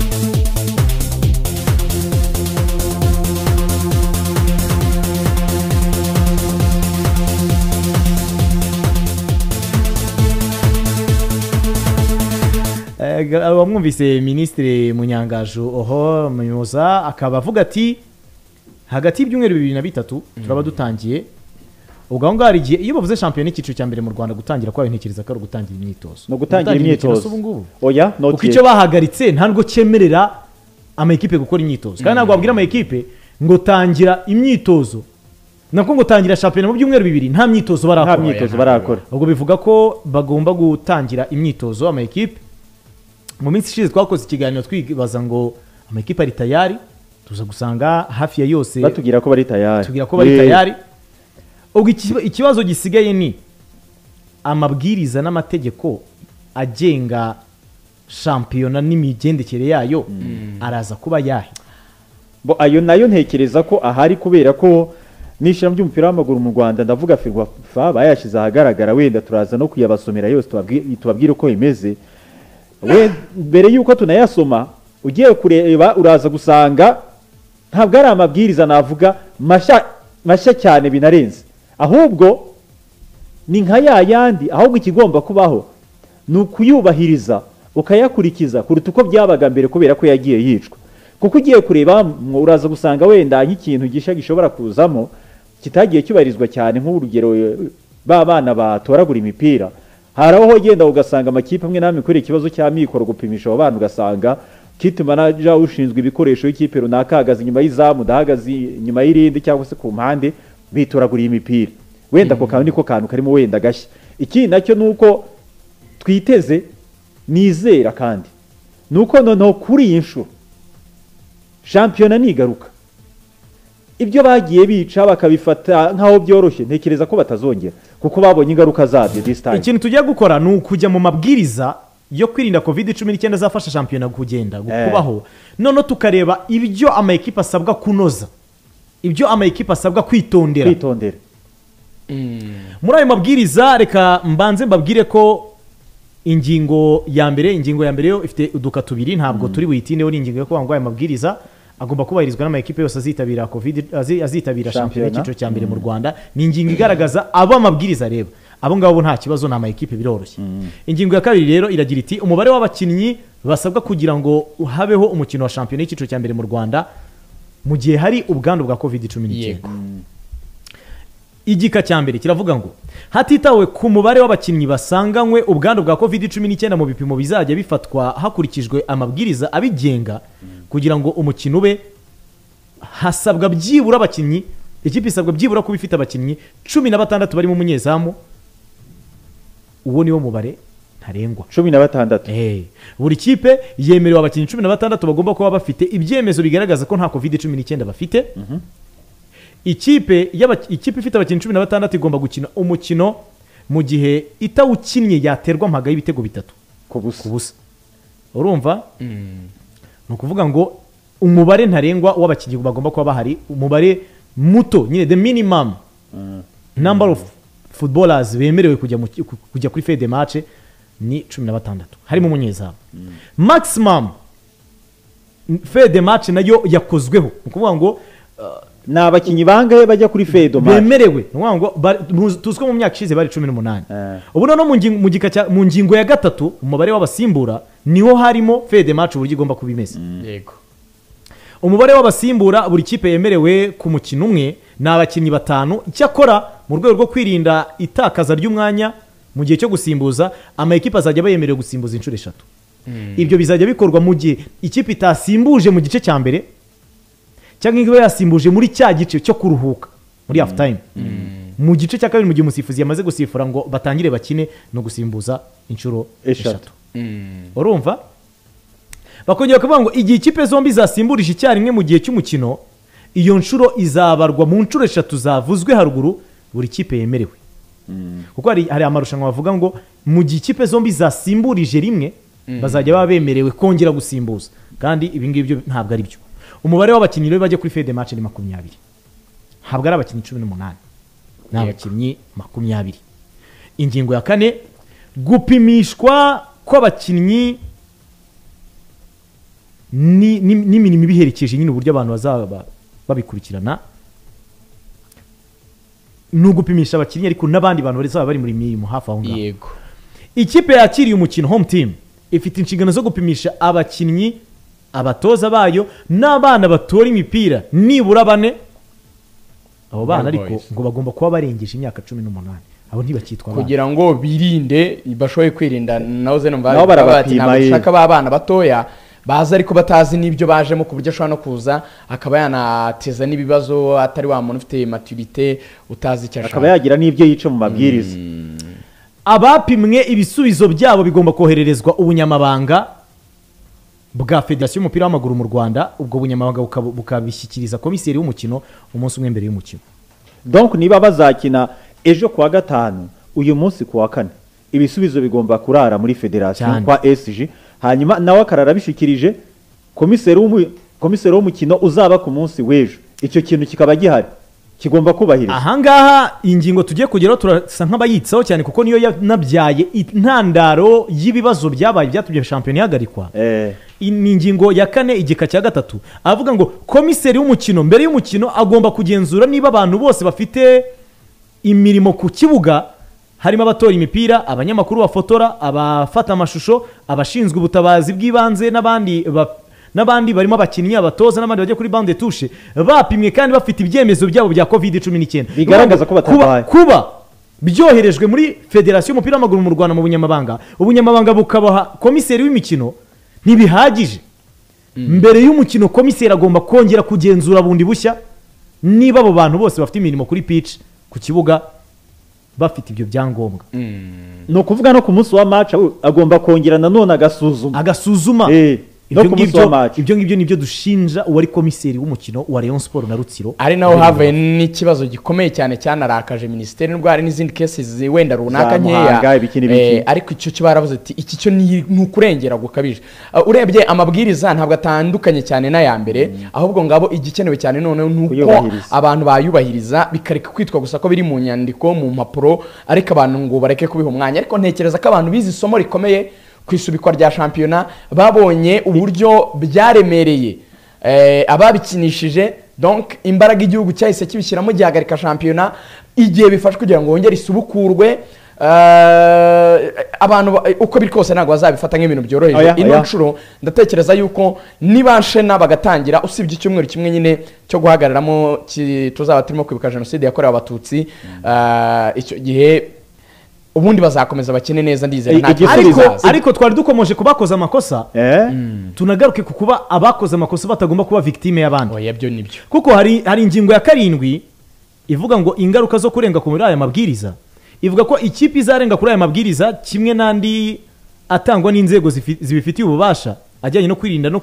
wamwumvise Minisitiri Munyangaju oho Muyoza akaba avuga ati hagati y'ibyumweru 2023 turaba dutangiye ubwo aho ngaho igihe iyo bavuze shampiyona icyiciro cya mbere mu Rwanda gutangira kwayo ntekereza ko ari gutangira imyitozo no gutangira imyitozo oya kuko icyo bahagaritse ntabwo cyemerera amakipe gukora imyitozo kandi ntabwo babwira amakipe ngo tangira imyitozo nako ngo tangira shampiyona mu byumweru 2 nta myitozo barakora ubwo bivuga ko bagomba gutangira imyitozo amakipe mu minsi ishize twakoze ikiganiro twibaza ngo amakipe ari tayari tuza gusanga hafi ya yose batubwira ko bari tayari ubwo ikibazo gisigaye ni amabwiriza n'amategeko agenga shampiyona n'imigendekere yayo araza kuba yahe ayo nayo ntekereza ko ahari kubera ko n'ishyirahamwe ry'umupira w'amaguru mu Rwanda ndavuga Ferwafa bayashyize ahagaragara wenda turaza no kuyabasomera yose tubabwire uko imeze mbere yuko tunayasoma ugiye kureba uraza gusanga ntabwo ari amabwiriza navuga mashya cyane binarenze ahubwo ni nka yandi ahubwo ikigomba kubaho ni ukuyubahiriza ukayakurikiza kuruta uko byabaga mbere kubera ko yagiye yicwa kuko ugiye kureba uraza gusanga wenda nk'ikintu gishya gishobora kuzamo kitagiye cyubahirizwa cyane nk'urugero b'abana batoragura imipira hari aho ugenda ugasanga amakipe amwe n'amwe kuri ikibazo cya mikoro gupimisha abo bana ugasanga kit manager ushinzwe ibikoresho y'ikipe runaka ahagaze inyuma y'izamu dahagaze inyuma y'irindi cyangwa se ku mpande bitoragura imipira wenda ko kandi niko kantu karimo wenda gashya iki nacyo nuko twiteze nizera kandi nuko noneho kuri iyi nshuro shampiyona nigaruka ibyo bagiye bica bakabifata nkaho byoroshye ntekereza ko batazongera kuko babonye ingaruka zabyo this time ikintu tugiye gukora ni ukujya mu mabwiriza yo kwirinda covid-19 zafasha shampiyona kugenda kubaho none tukareba ibyo amakipe asabwa kunoza ibyo amakipe asabwa kwitondera muri ayo mabwiriza reka mbanze mbabwire ko ingingo ya mbere yo ifite uduka tubiri ntabwo turi buyitineho n'ingingo yo kuvuga ngo ayo mabwiriza agomba kubahirizwa n'amakipe yose azitabira shampiyona y'icyiciro cya mbere mu Rwanda ni ingingo igaragaza abo amabwiriza reba abo ngabo nta kibazo ni amakipe biroroshye ingingo ya kabiri rero iragira iti umubare w'abakinnyi basabwa kugira ngo habeho umukino wa shampiyona y'icyiciro cya mbere mu Rwanda mu gihe hari ubwandu bwa covid-19 igika cya mbere kiravuga ngo hatitawe ku mubare w'abakinnyi basanganywe ubwandu bwa covid-19 mu bipimo bizajya bifatwa hakurikijwe amabwiriza abigenga kugira ngo umukino ube hasabwa byibura abakinnyi ikipe isabwa byibura kuba ifite abakinnyi 16 barimo umunyezamu uwo niwo mubare ntarengwa 16 buri kipe yemerewe abakinnyi 16 bagomba kuba bafite ibyemezo bigaragaza ko nta covid-19 bafite ikipe ifite abakinnyi 16 igomba gukina umukino mu gihe itawukinnye yaterwa mpaga y'ibitego 3 ku busa urumva ni ukuvuga ngo umubare ntarengwa w'abakinnyi bagomba kuba bahari umubare muto nyine the minimum number of footballers bemerewe kujya kuri fede match ni 16 harimo umunyezamu maximum fede match nayo yakozweho ni ukuvuga ngo ni abakinnyi bangahe bajya kuri fedo match bemerewe tuziko mu myaka ishize bari 18 ubu no mu ngingo ya gatatu umubare w'abasimbura niho harimo fede match uburyo igomba kuba imeze yego umubare w'abasimbura buri kipe yemerewe ku mukino umwe ni abakinnyi 5 icyakora mu rwego rwo kwirinda itakaza ry'umwanya mu gihe cyo gusimbuza amakipe azajya bayemerewe gusimbuza inshuro 3 ibyo bizajya bikorwa mu gihe ikipe itasimbuje mu gice cya mbere cyangwa ngo yasimbuje muri cya gice cyo kuruhuka muri half time mu gice cya kabiri mu gihe umusifuzi yamaze gusifura ngo batangire bakine no gusimbuza inshuro 3 urumva bakongera kuvuga ngo igihe ikipe zombi zasimburije icyarimwe mu gihe cy'umukino iyo nshuro izabarwa mu nshuro 3 zavuzwe haruguru buri kipe yemerewe kuko hari amarushanwa bavuga ngo mu gihe ikipe zombi zasimburije rimwe bazajya baba bemerewe kongera gusimbuza kandi ibi ngibyo ntabwo ari byo. Umubare w'abakinnyi rero bajya kuri fede match ni 20, ntabwo ari abakinnyi 18, ni abakinnyi 20. Ingingo ya 4 gupimishwa kw'abakinnyi n'imirimo ibiherekeje nyine uburyo abantu bazaba babikurikirana no gupimisha abakinnyi ariko n'abandi bantu bazaba bari muri mirimo hafi aho ngaho. Yego. Ikipe yakiriye umukino home team ifite inshingano zo gupimisha abakinnyi, abatoza bayo n'abana batora imipira nibura 4. Abo bana ariko ngo bagomba kuba barengeje imyaka 18. Abo ntibakitwa abana kugira ngo birinde bashoboye kwirinda naho zeno nabo barabapima bashaka babana batoya baza ariko batazi n'ibyo bajemo ku buryo ashobora no kuza akaba yanateza n'ibibazo atari wa muntu ufite maturité utazi icyo ashaka akaba yagira n'ibyo yica mu mabwiriza. Abapimwe ibisubizo byabo bigomba kohererezwa ubunyamabanga bwa Federasiyo y'umupira w'amaguru mu Rwanda, ubwo bunyamabanga bukabishyikiriza komiseri w'umukino umunsi umwe mbere y'umukino. Donc niba bazakina ejo kuwa 5 uyu munsi kuwa 4 ibisubizo bigomba kurara muri Federasiyo kwa SG, hanyuma nawe akarara bishikirije komiseri w'umukino uzaba ku munsi w'ejo. Icyo kintu kikaba gihari kigomba kubahiriza. Ahangaha ingingo tugiye kugeraho turasa nk'abayitsaho cyane kuko niyo yanabyaye intandaro y'ibibazo byabaye byatumye shampiyona ihagarikwa. Ni ingingo ya 4 igika cya 3 avuga ngo komiseri w'umukino mbere y'umukino agomba kugenzura niba abantu bose bafite imirimo ku kibuga, harimo abatora imipira, abanyamakuru bafotora, abafata amashusho, abashinzwe ubutabazi bw'ibanze n'abandi barimo abakinnyi, abatoza n'abandi bajya kuri bande touche bapimwe kandi bafite ibyemezo byabo bya COVID-19 bigaragaza ko batabaye kuba byoherejwe muri Federasiyo y'umupira w'amaguru mu Rwanda mu bunyamabanga bukabaha komiseri w'imikino ntibihagije. Mbere y'umukino komiseri agomba kongera kugenzura bundi bushya niba abo bantu bose bafite imirimo kuri pitch ku kibuga bafite ibyo byangombwa. No kuvuga no ku munsi wa match agomba kongera nanone agasuzuma ibyo ngibyo nibyo dushinja uwari komiseri w'umukino wa Rayon Sport na Rutsiro, ari naho havuye n'ikibazo gikomeye cyane cyanarakaje minisiteri n'ubwo n'izindi cases wenda runaka nkeya, ariko icyo cyo baravuze ati iki cyo ni ukurengera gukabije. Urebye amabwiriza ntabwo atandukanye cyane n'aya mbere, ahubwo ngabo igikenewe cyane none nuko abantu bayubahiriza bikareka kwitwa gusa ko biri mu nyandiko mu mpapuro, ariko abantu ngo bareke kubiha umwanya. Ariko ntekereza ko abantu bizi isomo rikomeye kwisubikwa rya shampiyona babonye uburyo byaremereye ababikinishije, donc imbaraga igihugu cyahise kibishyiramo gihagarika shampiyona igihe bifashwe kugira ngo wongere isubukurwe. Abantu uko biri kose ntabwo bazabifata nk'ibintu byoroheje. Ino nshuro ndatekereza yuko nibanshena bagatangira usibye icyumweru kimwe nyine cyo guhagararamo tuzaba turimo kwibuka jenoside yakorewe abatutsi, icyo gihe ubundi bazakomeza bakine neza ndizera. Ariko twari dukomeje kubakoza amakosa tunagaruke ku kuba abakoze amakosa batagomba kuba victime y'abandi. Yabyo nibyo kuko hari ingingo ya 7 ivuga ngo ingaruka zo kurenga ku aya mabwiriza, ivuga ko ikipe izarenga kuri aya mabwiriza kimwe n'andi atangwa n'inzego zibifitiye ububasha ajyanye no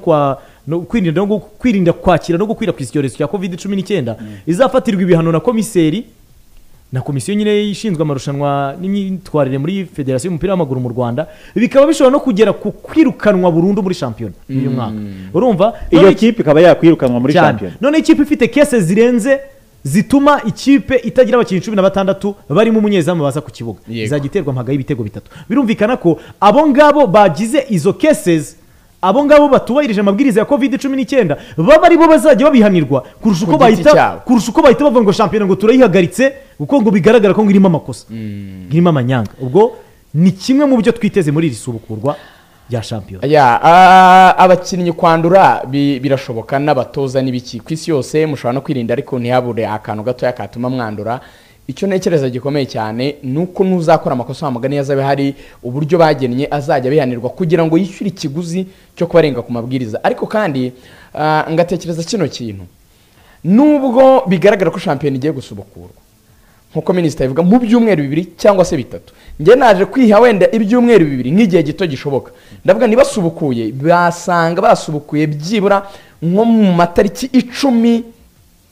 kwirinda kwakira no gukwirakwiza icyorezo cya COVID-19 izafatirwa ibihano na komiseri na komisiyo nyine ishinzwe amarushanwa n'imyitwarire muri Federasiyo y'umupira w'amaguru mu Rwanda, bikaba bishobora no kugera ku kwirukanwa burundu muri shampiyona uyu mwaka. Urumva iyo kipe ikaba yakwirukanwa muri shampiyona. None ikipe ifite cases zirenze zituma ikipe itagira abakinnyi 16 barimo umunyezamu baza ku kibuga izagiterwa mpagaye ibitego 3. Birumvikana ko abo ngabo bagize izo cases, abo ngabo batubahirije amabwiriza ya COVID-19 baba ari bo bazajya babihanirwa kurusha uko bahita bavuga ngo shampiyona ngo turayihagaritse kuko ngo bigaragara ko ngirimo amakosa ngirimo amanyanga. Ubwo ni kimwe mu byo twiteze muri iri subukurwa rya shampiyona. Abakinnyi kwandura birashoboka n'abatoza n'ibiki ku isi yose mushobora no kwirinda, ariko ntihabure akantu gato yakatuma mwandura. Icyo ntekereza gikomeye cyane nuko nuzakora amakosa amagani yazabe hari uburyo bagennye azajya bihanirwa kugira ngo yishyure ikiguzi cyo kubarenga ku mabwiriza. Ariko kandi ngatekereza kino kintu nubwo bigaragara ko shampiyona igiye gusubukurwa nkuko minisitiri ivuga mu byumweru 2 cyangwa se 3, nge naje kwiha wenda ibyumweru 2 nk'igihe gito gishoboka. Ndavuga niba subukuye basanga basubukuye byibura nko mu matariki 10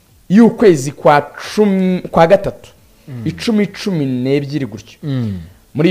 y'ukwezi kwa 10 kwa 3 12 gutyo muri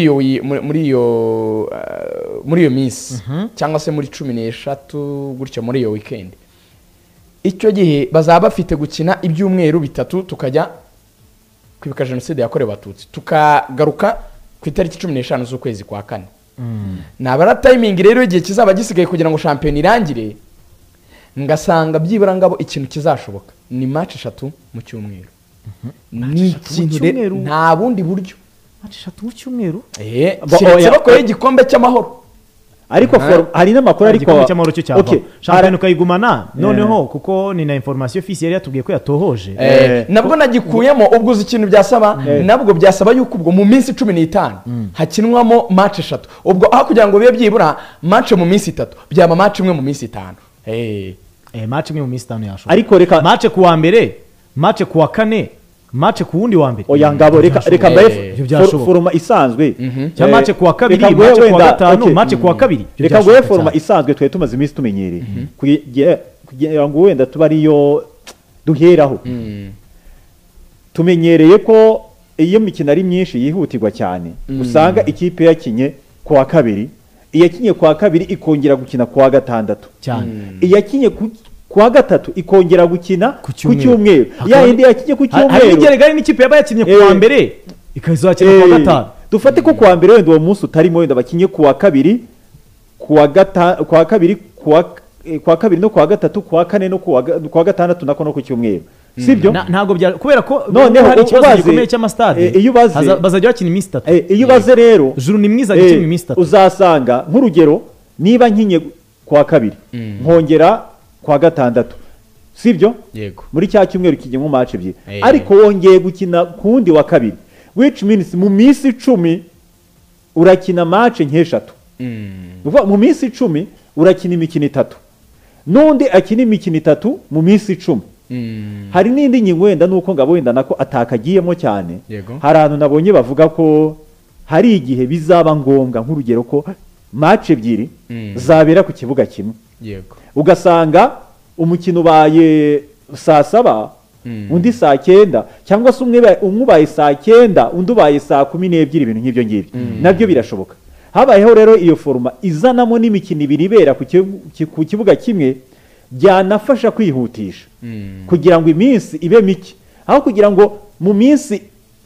iyo minsi cyangwa se muri 13 gutyo muri iyo weekend icyo gihe bazaba bafite gukina ibyumweru bitatu tukajya kwibuka jenoside yakorewe abatutsi tukagaruka ku itariki 15 z'ukwezi kwa kane nabara timing rero igihe kizaba gisigaye kugira ngo shampiyona irangire ngasanga byibura ngabo ikintu kizashoboka ni match 3 mu cyumweru ni ikintu nta bundi buryo match 3 mu cyumweru kiretse bakoreye igikombe cy'amahoro ariko hari n'amakuru ariko igikombe cy'amahoro cyo cyava shampiyona ukayigumana noneho kuko ni na information officielle yatubwiye ko yatohoje nabwo nagikuyemo ubwo uzi ikintu byasaba nabwo byasaba yuko ubwo mu minsi 15 hakinwamo match 3 ubwo aho kugira ngo bibe byibura match mu minsi 3 byaba match imwe mu minsi 5 match imwe mu minsi 5 yashoboka ariko reka match ku wa mbere match ku wa kane match ku wundi wa mbere oya ngabo reka mbaye foruma isanzwe cya match ku wa kabiri match ku wa gatanu match ku wa kabiri reka goye foruma isanzwe twe tumaze iminsi tumenyereye kugira ngo wenda tuba ariyo duheraho tumenyereye ko iyo mikino ari myinshi yihutirwa cyane usanga ikipe yakinye ku wa kabiri iyakinye ku wa kabiri ikongera gukina ku wa gatandatu cyane iyakinye kuwa gatatu ikongera gukina ku cyumweru ya indi yakinye ku cyumweru hari igerega n'ikipe yaba yakinye ku wa mbere ikazakina ku wa gatanu dufate ko ku wa mbere wenda uwo munsi utarimo wenda bakinye ku wa kabiri ku wa kabiri ku wa kabiri no ku wa gatatu ku wa kane no ku wa gatandatu nako no ku cyumweru sibyo ntago kubera ko noneho hari ikibazo gikomeye cy'amastade bazajya bakina iminsi 3 iyo baze rero juru ni mwiza gukina iminsi 3 uzasanga nk'urugero niba nkinye ku wa kabiri nkongera kwa gatandatu sibyo yego muri cya cyumweru kijye mu match ebyiri ariko wongeye gukina kundi wa kabiri which means mu minsi 10 urakina match nk'eshatu mu minsi 10 urakina imikino 3 nundi akina imikino 3 mu minsi 10 hari n'indi nyingo wenda nuko ngabo wenda nako atakagiyemo cyane hari abantu nabonye bavuga ko hari igihe bizaba ngombwa nk'urugero ko match ebyiri zabera ku kibuga kimwe yego ugasanga umukino ubaye saa 7 undi saa 9 cyangwa se umwe ubaye saa 9 undi ubaye saa 12 ibintu nk'ibyo ngibyo nabyo birashoboka habayeho rero iyo foruma izanamo n'imikino ibiri ibera ku kibuga kimwe byanafasha kwihutisha kugira ngo iminsi ibe mike aho kugira ngo mu minsi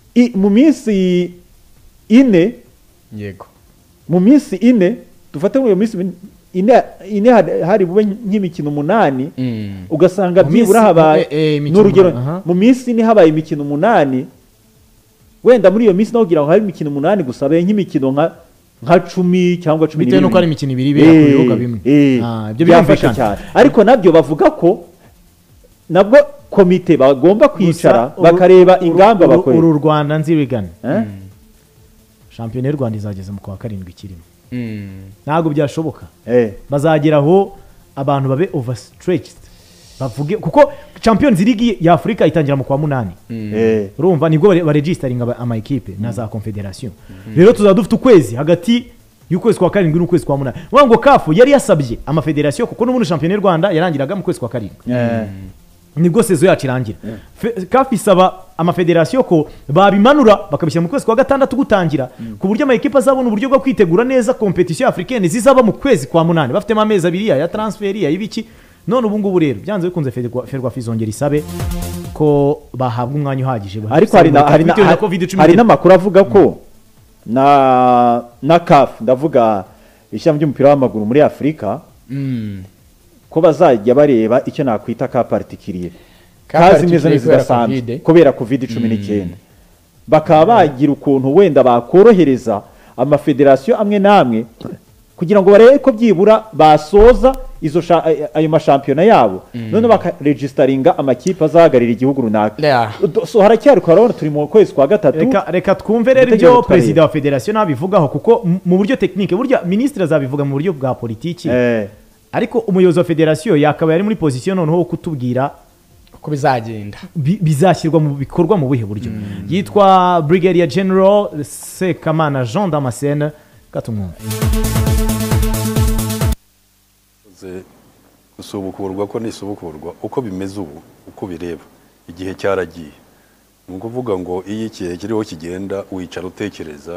4 yego mu minsi 4 dufate mu minsi ine hari bube nk'imikino 8 ugasanga byibura habaye n'urugero mu minsi 4 habaye imikino 8 wenda muri iyo minsi no kugira ngo hari imikino 8 gusabe nk'imikino nka 10 cyangwa 12 bitewe nuko ari imikino ibiri ibera ku bibuga bimwe ibyo byafasha cyane ariko nabyo bavuga ko nabwo komite bagomba kwicara bakareba ingamba bakorera uru Rwanda nzirigana shampiyona y'u Rwanda izageze mu kwa 7 kirimo ntabwo byashoboka bazageraho abantu babe overstretched bavuge kuko Champions League ya Afrika itangira mu kwa 8 urumva nibwo baregisteringa ama equipe na za confederation rero tuzadufite ukwezi hagati y'ukwezi kwa 7 n'ukwezi kwa 8 wango kafu yari yasabye ama federation kuko n'ubundi shampiyona y'u Rwanda yarangiraga mu kwezi kwa 7 nibwo sezo yacu irangira kafu isaba ama federation ko babimanura bakabishyira mu kwezi kwa 6 gutangira ku buryo ama equipe azabona uburyo bwo kwitegura neza competition africaine zizaba mu kwezi kwa 8 bafite amezi abiri ya transfer ya ibiki none ubu ngubu rero byanze bikunze ferwa fizongera isabe ko bahabwa umwanya uhagije ariko hari n'amakuru avuga ko na CAF ndavuga ishyamba ry'umupira w'amaguru muri Afrika ko bazajya bareba icyo nakwita ka particulier kazi neza zidasanzwe kubera COVID-19 bakaba bagira ukuntu wenda bakorohereza amafederation amwe namwe kugira ngo barebe ko byibura basoza ayo mashampiyona yabo none bakaregisteringa amakipe azahagarira igihugu runaka so haracyari kwa turi mu kwezi kwa 3 reka twumve rero ibyo president wa federation nabivugaho kuko mu buryo technique burya ministre azabivuga mu buryo bwa politiki ariko umuyobozi wa federation yakaba yari muri position noneho kutubwira uko bizagenda bizashyirwa mu bikorwa mu buhe buryo yitwa Brigadier General Sekamana Jean Damascene katumwumva gusubukurwa ko nisubukurwa uko bimeze ubu uko bireba igihe cyaragiye ni ukuvuga ngo iyo ikihe kiriho kigenda wicara utekereza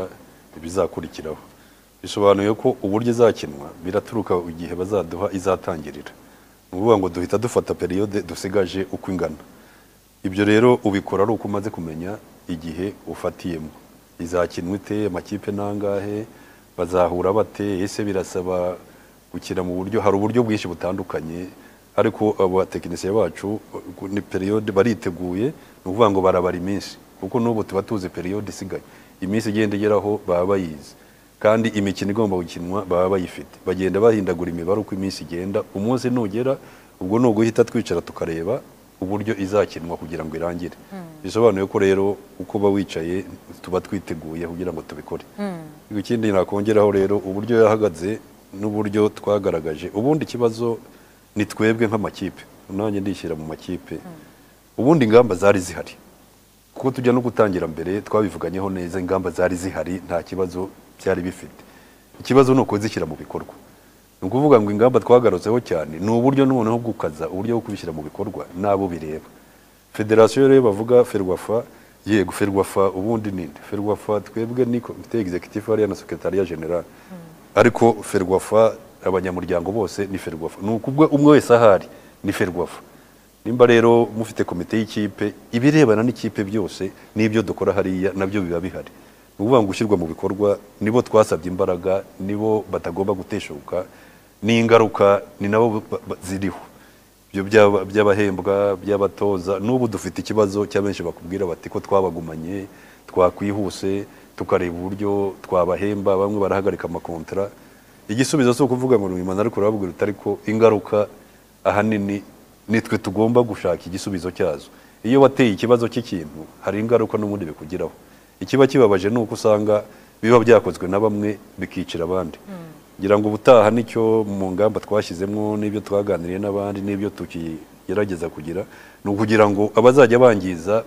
ibizakurikiraho bisobanuye ko uburyo izakinwa biraturuka igihe bazaduha izatangirira ni ukuvuga ngo duhita dufata periyode dusigaje uko ingana ibyo rero ubikora ari uko umaze kumenya igihe ufatiyemo izakinwa ite amakipe nangahe bazahura bate ese birasaba gukina mu buryo hari uburyo bwinshi butandukanye ariko abatekinisiye bacu ni periyode bariteguye ni ukuvuga ngo barabara iminsi kuko n'ubu tuba tuzi periyode isigaye iminsi igenda igeraho baba bayizi kandi imikino igomba gukinwa baba bayifite bagenda bahindagura imibare uko iminsi igenda umunsi nugera ubwo ni uguhita twicara tukareba uburyo izakinwa kugira ngo irangire bisobanuye ko rero uko uba wicaye tuba twiteguye kugira ngo tubikore ikindi nakongeraho rero uburyo yahagaze n'uburyo twagaragaje ubundi ikibazo ni twebwe nk'amakipe nanjye ndishyira mu makipe ubundi ingamba zari zihari kuko tujya no gutangira mbere twabivuganyeho neza ingamba zari zihari nta kibazo byari bifite ikibazo ni ukuzishyira mu bikorwa ni ukuvuga ngo ingamba twagarutseho cyane ni uburyo noneho gukaza uburyo bwo kubishyira mu bikorwa n'abo bireba federasiyo rero bavuga ferwafa yego ferwafa ubundi ninde ferwafa twebwe ni komite executive hariya na secretariat general ariko ferwafa abanyamuryango bose ni ferwafa ni ukubwo umwe wese ahari ni ferwafa nimba rero mufite komite y'ikipe ibirebana n'ikipe byose n'ibyo dukora hariya nabyo biba bihari ni ukuvuga ngo gushyirwa mu bikorwa nibo twasabye imbaraga nibo batagomba guteshuka n'ingaruka ni nabo ziriho ibyo by'abahembwa by'abatoza n'ubu dufite ikibazo cy'abenshi bakubwira bati ko twabagumanye twakwihuse tukareba uburyo twabahemba bamwe barahagarika amakontara igisubizo si ukuvuga ngo ni imana ariko urababwira utari ko ingaruka ahanini nitwe tugomba gushaka igisubizo cyazo iyo wateye ikibazo cy'ikintu hari ingaruka n'ubundi bikugiraho ikiba kibabaje ni uko usanga biba byakozwe na bamwe bikicira abandi ngira ngo ubutaha nicyo mu ngamba twashyizemo n'ibyo twaganiriye n'abandi n'ibyo tukigerageza kugira ni ukugira ngo abazajya bangiza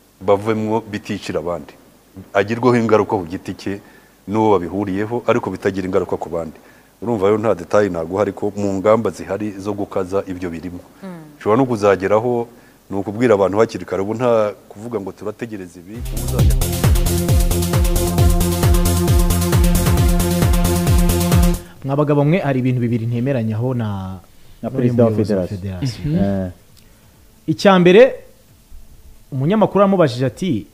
bavemo biticira abandi agirwaho ingaruka ku giti cye n'uwo babihuriyeho ariko bitagira ingaruka ku bandi urumva rero nta detayi naguha ariko mu ngamba zihari zo gukaza ibyo birimo ushobora no kuzageraho ni ukubwira abantu hakiri kare ubu nta kuvuga ngo turategereza ibi uzajya mwabagabo mwe hari ibintu bibiri ntemeranyaho na perezida wa federasiyo icya mbere umunyamakuru amubajije ati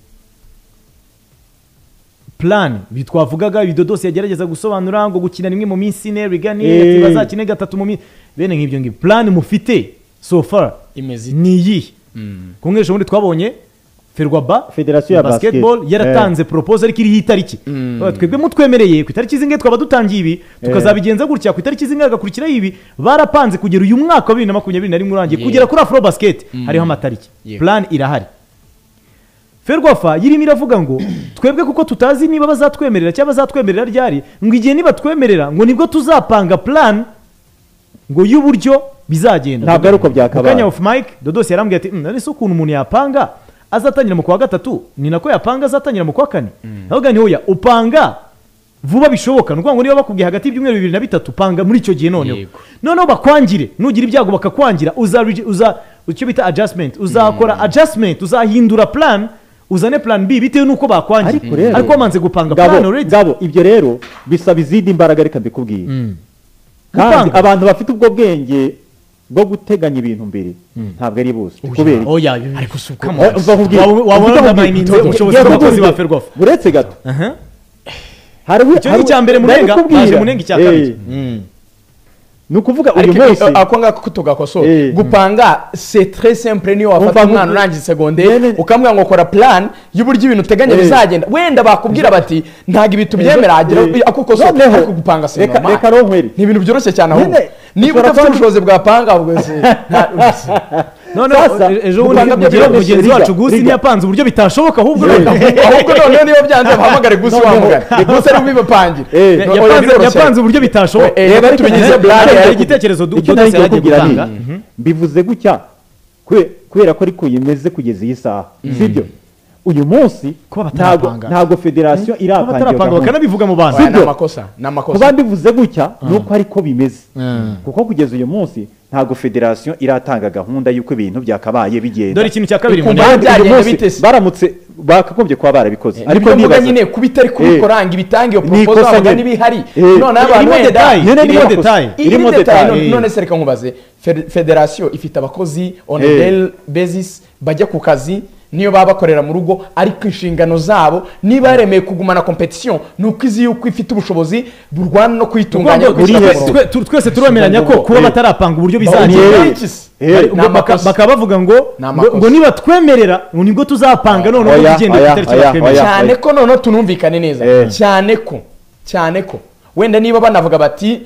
plan bitwavugaga ibidodose yagerageza gusobanura ngo gukina rimwe mu minsi ine rigani bazakine gatatu mu minsi bene nk'ibyo ngibyo plan mufite so far ni iyi kumwesha ubundi twabonye Ferwaba Federasiyo ya basketball yaratanze proposal ariko iriho itariki twebwe mutwemereye ku itariki zingahe twaba dutangiye ibi tukazabigenza gutya ku itariki zingahe gakurikiraho ibi barapanze kugera uyu mwaka wa 2021 urangiye kugera kuri Afro Basket hariho amatariki plan irahari Ferwafa yirimo iravuga ngo twebwe kuko tutazi niba bazatwemerera cyangwa bazatwemerera ryari ngo igihe niba twemerera ngo nibwo tuzapanga plan ngo y'uburyo bizagenda ntabwo ari uko byakabaye Kanya of Mike Dodos yarambwiye ati nari so ukuntu umuntu yapanga azatangira mu kwa gatatu ni nako yapanga azatangira mu kwa kane navuga ni hoya upanga vuba bishoboka nuko ngo niba bakubwiye hagati y'ibyumweru 2 na 3 panga muri icyo gihe noneho bakwangire nugira ibyago bakakwangira uza icyo bita adjustment uzakora adjustment uzahindura plan uzane plan B bitewe nuko bakwangira ariko bamanze gupanga plan already gabo ibyo rero bisaba izindi imbaraga reka mbikubwiye kandi abantu bafite ubwo bwenge bwo guteganya ibintu mbere ntabwo ari bose kubera oya ariko sukamo wabona amayininze ubushobozi bw'abakozi ba Ferwafa uretse gato hari icya mbere murenga baje munenga icya kabiri ni ukuvuga uyu munsi ako ngako kutugakosora gupanga c'est très simple niyo wafata umwana urangiza secondaire ukamubwira ngo kora plan y'uburyo ibintu uteganya bizagenda wenda bakubwira bati ntago ibitu byemera agira akuko so ariko gupanga se reka ronkweri ni ibintu byoroshye cyane aho niba udafite ubushobozi bwa panga ubwo se none ejo bundi mugenzi wacu gusi ntiyapanze uburyo bitashoboka ahubwo noneho niyo byanze bahamagare gusi wamugana gusi ari bibapangira yapanze uburyo bitashoboka reba tubigize plan hari igitekerezo Dodos yagiye gutanga bivuze gutya kubera ko ariko yemeze kugeza iyi saha sibyo uyu munsi ntago federasiyo irapangira bakanabivuga mu bantu kuba mbivuze gutya nuko ariko bimeze kuko kugeza uyu munsi ntago federasiyo iratanga gahunda y'uko ibintu byakabaye bigenda dore ikintu cya kabiri baramutse bakagombye kuba barabikoze ariko niba nyine kubitari kubikoranga ibitange iyo proposal avuga n'ibihari none abantu irimo detail none se reka nkubaze federation ifite abakozi on a daily basis bajya ku kazi niyo baba bakorera mu rugo ariko inshingano zabo niba yaremeye kugumana competition nuko izi yuko ifite ubushobozi burwana no kwitunganya twese turemeranya ko kuba batarapanga uburyo bizagenda bakaba bavuga ngo niba twemerera nibwo tuzapanga none uko bigenda bitariki batwemerera cyane ko none tunumvikane neza cyane ko wenda niba banavuga bati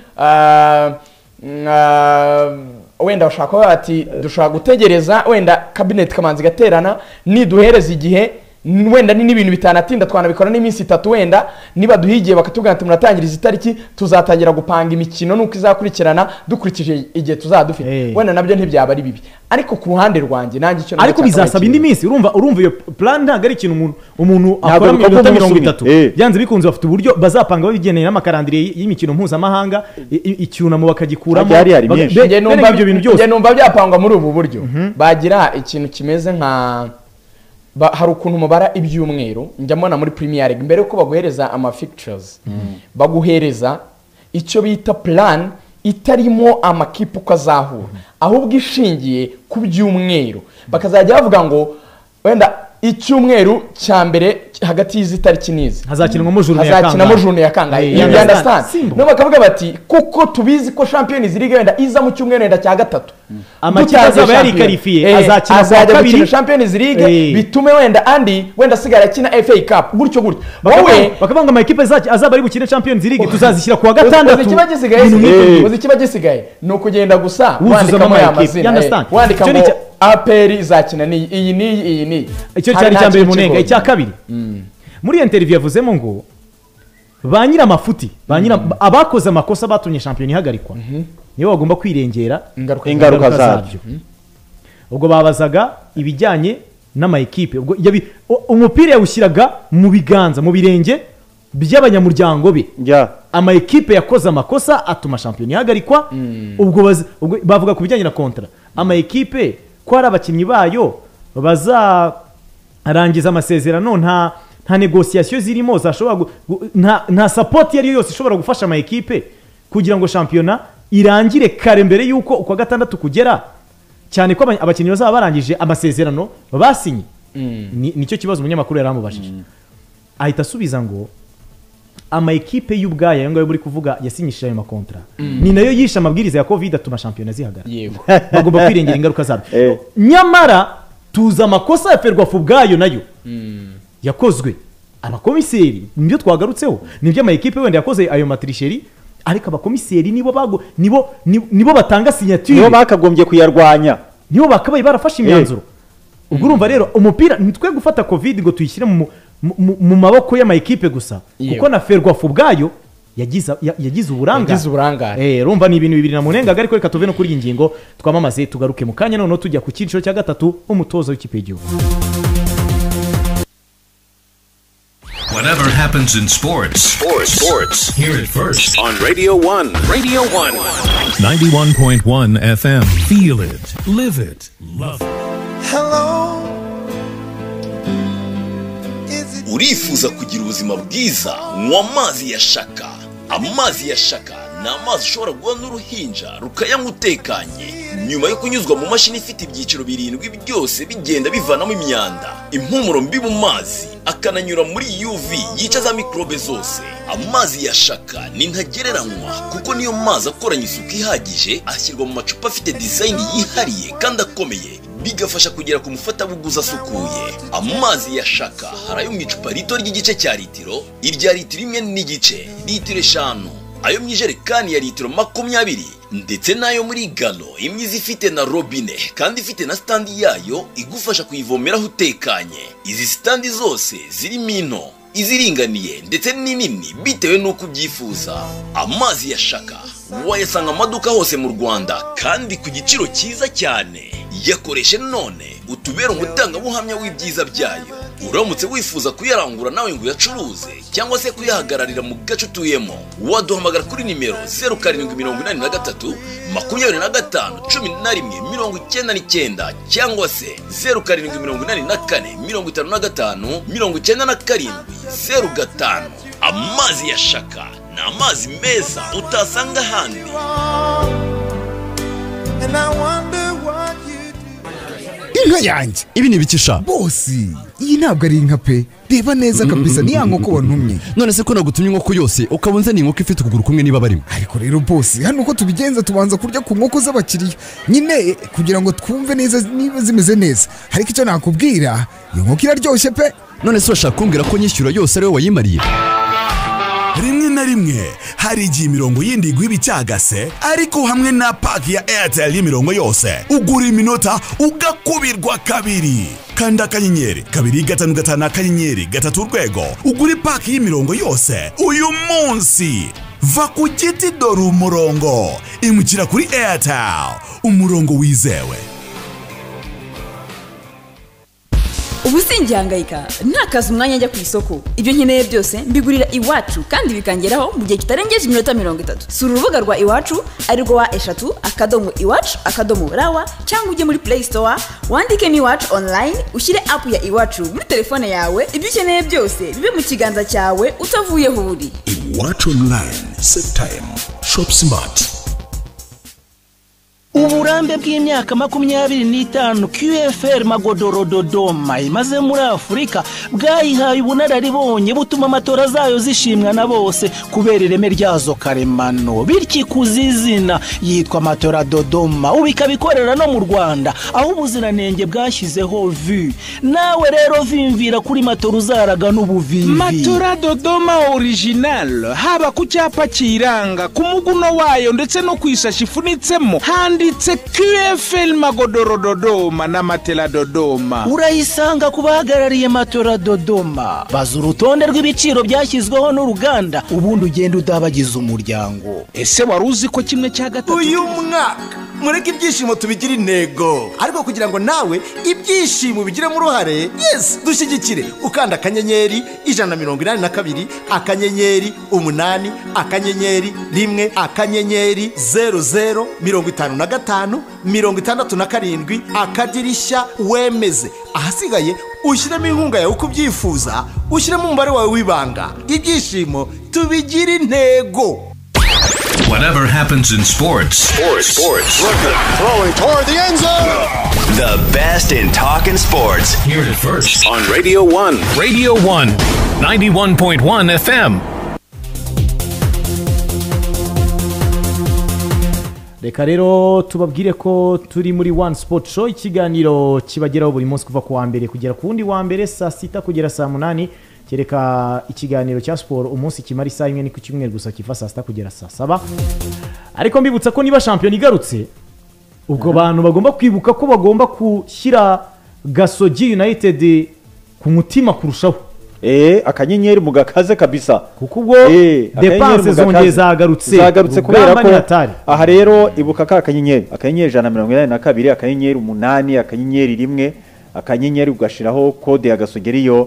wenda bashaka bati dushaka gutegereza wenda cabinet kamanzi gaterana niduhereza igihe wenda ni n'ibintu bitanatinda twanabikora n'iminsi 3 wenda niba duhigiye bakatubwira ati muratangiriza itariki tuzatangira gupanga imikino nuko izakurikirana dukurikije igihe tuzadufite wenda nabyo ntibyaba ari bibi ariko ku ruhande rwanjye nanjye icyo ariko bizasaba indi minsi urumva iyo plan ntago ari ikintu umuntu akora mu minota 30 byanze bikunze bafite uburyo bazapanga babigeneye n'amakarandire y'imikino mpuzamahanga icyunamo bakagikuramo ibyo bintu byose numva byapangwa muri ubu buryo bagira ikintu kimeze nka hari ukuntu mubara ibyumweru njya mbona muri Premier League mbere yuko baguhereza ama fixtures baguhereza icyo bita plan itarimo amakipe uko azahura ahubwo ishingiye ku byumweru bakazajya bavuga ngo wenda icyumweru cya mbere hagati y'izi tariki nizi hazakinwamo journée ya kangahe you understand no bakavuga bati kuko tubizi ko Champions League wenda iza mu cyumweru wenda cya gatatu amakipe azaba yari qualifié azakina kwa kabiri Champions League bitume wenda sigara kina FA Cup gutyo bakabanga amakipe azaba ari bukine Champions League tuzazishyira kwa gatandatu kiba gisigaye no kugenda gusa wandika mu amazina wandika ngo APR izakina ni iyi icyo cyari cyambere munenga icya kabiri muri interview yavuzemo ngo banyira amafuti abakoze amakosa batumye champion ihagarikwa niyo bagomba kwirengera ingaruka zabyo ubwo babazaga ibijyanye n'ama equipe ubwo umupira yawushyiraga mu biganza mu birenge by'abanyamuryango be ama equipe yakoze amakosa atuma champion ihagarikwa ubwo bavuga ku bijyanye na kontra ama equipe ko ari abakinnyi bayo bazarangiza amasezerano nta negociation zirimo zashobora nta support yari yose ishobora gufasha ama equipe kugira ngo championnat irangire kare mbere yuko uko gatandatu kugera cyane ko abakinnyi bazaba barangije amasezerano basinye nicyo kibazo umunyamakuru yaramubashije ahita asubiza ngo ama equipe y'ubwaya yangaye muri kuvuga yasinyishije ayo makontra ni nayo yisha amabwiriza ya covid atuma championnat zihagara bagomba kwirengera ingaruka zabyo nyamara tuza amakosa ya Ferwafa ubwayo nayo yakozwe abakomiseri nibyo twagarutseho nibyo ama equipe wenda yakoze ayo matrisheri ariko abakomiseri nibo batanga signature nibo bakagombye kuyarwanya nibo bakabaye barafashe imyanzuro ubwo urumva rero umupira nitwe gufata covid ngo tuyishyire mu maboko y'ama equipe gusa kuko na Ferwafa ubwayo yagize uburangare urumva ni ibintu bibiri na munengaga ariko reka tuve no kuri iyi ngingo twamamaze tugaruke mu kanya none tujya ku cyiciro cya gatatu umutoza w'ikipe y'igihugu. Whatever happens in sports. Hear it first on Radio 1. Radio 1. 91.1 FM. Feel it. Live it. Love it. Hello. Urifuza kugira ubuzima bwiza nywa amazi ya Shaka. Amazi ya Shaka ni amazi ushobora guha n'uruhinja rukayanywa utekanye nyuma yo kunyuzwa mu mashini ifite ibyiciro birindwi byose bigenda bivanamo imyanda impumuro mbi mu mazi akananyura muri UV yica za mikrobe zose. Amazi ya Shaka ni ntagereranywa kuko niyo mazi akoranye isuku ihagije ashyirwa mu macupa afite design yihariye kandi akomeye bigafasha kugera ku mufatabuguzi asukuye. Amazi ya Shaka harayo mu icupa rito ry'igice cya litiro, irya litiro imwe n'igice, litiro 5, ayo mu ijerekani ya litiro 20 ndetse nayo muri galo imwe ifite na robine kandi ifite na stand yayo igufasha kuyivomeraho utekanye. Izi stand zose zirimo into iziringaniye ndetse n'inini bitewe nuko ubyifuza. Amazi ya Shaka wayasanga amaduka hose mu Rwanda kandi ku giciro cyiza cyane. Yakoreshe none utubera umutangabuhamya w'ibyiza byayo. uramutse wifuza kuyarangura nawe ngo uyacuruze cyangwa se kuyahagararira mu gace utuyemo, waduhamagara kuri nimero 0783 25 11 cyangwa se 0784 55 97 05. Amazi ya Shaka ni amazi meza utasanga ahandi. inka yanjye ibi ni ibikisha bosi, iyi ntabwo ari inka pe, reba neza kabisa ni ya nkoko wantumye. none se ko nagutumye inkoko yose ukaba unzaniye inkoko ifite ukuguru kumwe niba barimo? ariko rero bosi, hano uko tubigenza tubanza kurya ku nkoko z'abakiriya nyine kugira ngo twumve neza niba zimeze neza. ariko icyo nakubwira, iyo nkoko iraryoshye pe. none se urashaka kumbwira ko nyishyura yose ari wowe wayimariye? rimwe na rimwe hari igihe imirongo yindi igwa icyagase, ariko hamwe na paki ya Airtel y'imirongo yose ugura iminota ugakubirwa kabiri. kanda akanyenyeri 255 akanyenyeri 3 urwego ugura paki y'imirongo yose uyu munsi. va ku giti dore umurongo, imukira kuri Airtel, umurongo wizewe. ubu singihangayika ntakaza umwanya njya ku isoko, ibyo nkeneye byose mbigurira iwacu kandi bikangeraho mu gihe kitarengeje iminota 30. sura urubuga rwa iwacu arirwo wa eshatu@iwacu.rawa cyangwa ujye muri Play Store wandikemo iwacu online, ushyire app ya iwacu muri telefone yawe, ibyo ukeneye byose bibe mu kiganza cyawe utavuye aho uri. Iwacu online, save time, shop smart. uburambe bw'imyaka 25 QFR Magodoro Dodoma imaze muri Afurika bwayihaye ubunararibonye butuma amatora zayo zishimwa na bose kubera ireme ryazo karemano, bityo kuzizina yitwa Matora Dodoma, ubikabikorera no mu Rwanda aho ubuziranenge bwashyizeho V. nawe rero vimvira kuri matora uzaraga n'ubuvivi. Matora Dodoma original, haba ku cyapa kiranga ku muguno wayo ndetse no kwishashi ifunitsemo handitse QFL Magodoro Dodoma na Matela Dodoma. urayisanga ku bahagarariye Matora Dodoma, baza urutonde rw'ibiciro byashyizweho n'uruganda, ubundi ugenda udabagiza umuryango. Ese wari uzi ko kimwe cya gatatu uyu mwaka mureke ibyishimo tubigira intego, ariko kugira ngo nawe ibyishimo bigiremo uruhare, yes dushyigikire ukanda akanyenyeri 182 akanyenyeri 8 akanyenyeri 1 akanyenyeri 00 55 67 akadirishya wemeze, ahasigaye ushyiremo inkunga yawe uko ubyifuza, ushyiremo umubare wawe w'ibanga, ibyishimo tubigira intego. Whatever happens in sports. Throwing toward the end zone. The best in talking sports. Hear it first On Radio 1. Radio 1, 91.1 FM. reka rero tubabwire ko turi muri One Sport Show, ikiganiro kibageraho buri munsi kuva ku wa mbere kugera ku wundi wa mbere saa 6 kugera saa 8, kereka ikiganiro cya siporo umunsi kimara isaha imwe ni ku cyumweru gusa, kiva saa 6 kugera saa 7. ariko mbibutsa ko niba shampiyona igarutse, ubwo bantu bagomba kwibuka ko bagomba gushyira Gasogi United ku mutima kurushaho. akanyenyeri mugakaze kabisa, kuko ubwo depanse zongeye zagarutse kubera ko aha rero ibuka ka akanyenyeri 182 akanyenyeri 8 akanyenyeri 1 akanyenyeri ugashiraho kode ya Gasogeriyo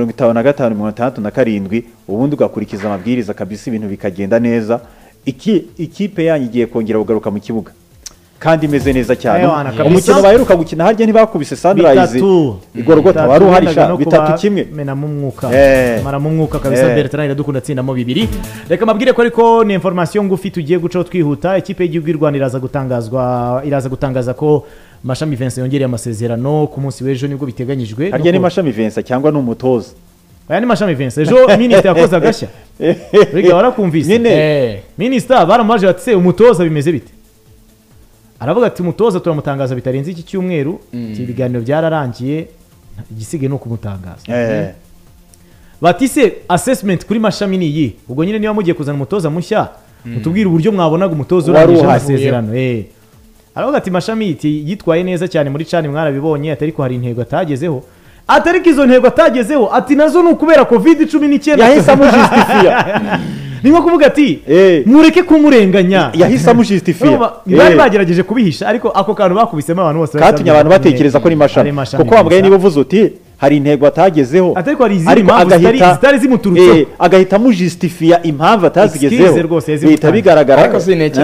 5567, ubundi ugakurikiza amabwiriza kabisa, ibintu bikagenda neza. Ikipe yanyu igiye kongera kugaruka mu kibuga kandi imeze neza cyane. umukino baheruka gukina harya ntibakubise Sunrise igorogota, wari uharisha 3-1 mena mu mwuka mara mu mwuka kabisa. Bertrand iradukunda tsindamo 2. reka mabwire ko ariko ni information ngufi tugiye gucaho twihuta. Ikipe y'igihugu y'u Rwanda iraza gutangaza ko Mashami Vincent yongereye amasezerano ku munsi w'ejo, nibwo biteganyijwe. harya ni Mashami Vincent cyangwa ni umutoza? aya ni Mashami Vincent. ejo Minister yakoze agashya rega warakumvise Minister baramaje ati umutoza bimeze bite, aravuga ati umutoza turamutangaza bitarenze iki cyumweru, ibiganiro byararangiye, igisigaye no kumutangaza. bati se assessment kuri Mashami ni iyi, ubwo nyine niba mugiye kuzana umutoza mushya mutubwire uburyo mwabonaga umutoza urangije amasezerano. aravuga ati Mashami yitwaye neza cyane muri cani mwarabibonye, atari ko hari intego atagezeho, atariko izo ntego atagezeho ati nazo nukubera COVID-19 yahise amujustifia. Niko kuvuga ati mureke kumurenganya, yahise amujustifia. bari bagerageje kubihisha, ariko ako kantu bakubisemo abantu bose katumye abantu batekereza ko ni Mashami, kuko wabwaye niba uvuze uti hari intego atagezeho ariko hari izindi mpamvu zitari zimuturutseho agahita amujustifia impamvu atazigezeho bihita bigaragara ariko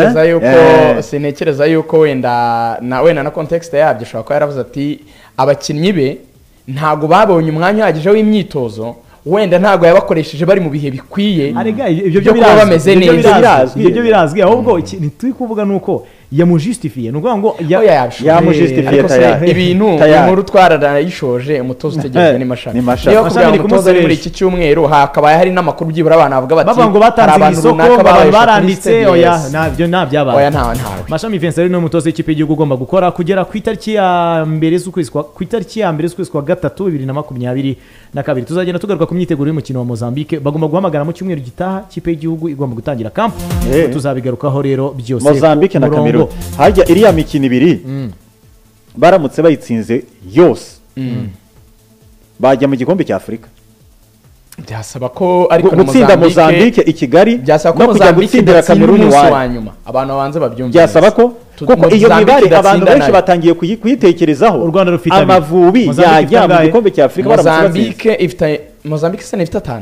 sinekereza yuko wenda na context yabyo ushobora kuba yaravuze ati abakinnyi be ntago babonye umwanya uhagije w'imyitozo wenda ntago yabakoresheje bari mu bihe bikwiye ibyo byo bameze neza ibyo birazwi ahubwo turi kuvuga nuko yamujustifiye nuko ngo yamujustifiye tayari ibintu inkuru twararayishoje umutozo utegereje ni mashami niyo kugira ngo umutozo muri iki cyumweru hakaba hari n'amakuru byibura abantu bavuga bati ngo batanze isoko abantu baranditse oya nabyo nabyabaye oya ntawe mashami Vincent ari no mutozo w'ikipe y'igihugu ugomba gukora kugera ku itariki ya mbere z'ukwezi kwa gatatu 2022 tuzagenda tugaruka ku myiteguro y'umukino wa Mozambique bagomba guhamagara mu cyumweru gitaha ikipe y'igihugu igomba gutangira camp tuzabigarukaho rero byose Mozambique na Cameroon harya iriya mikino ibiri baramutse bayitsinze yose bajya mu gikombe cya Afurika byasaba ko ariko gutsinda Mozambique i Kigali byasaba ko kujya gutsindira Cameroon wanyuma abantu babanze babyumvise byasaba ko kuko iyo mibare abantu benshi batangiye kuyitekerezaho u Rwanda rufite amavubi yajya mu gikombe cya Afurika Mozambique se ifite 5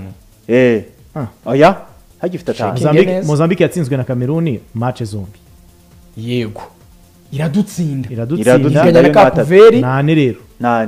oya hagifite 5 Mozambique yatsinzwe na Cameroon match zombi yego iradutsinda inganya na Cape Verde nane rero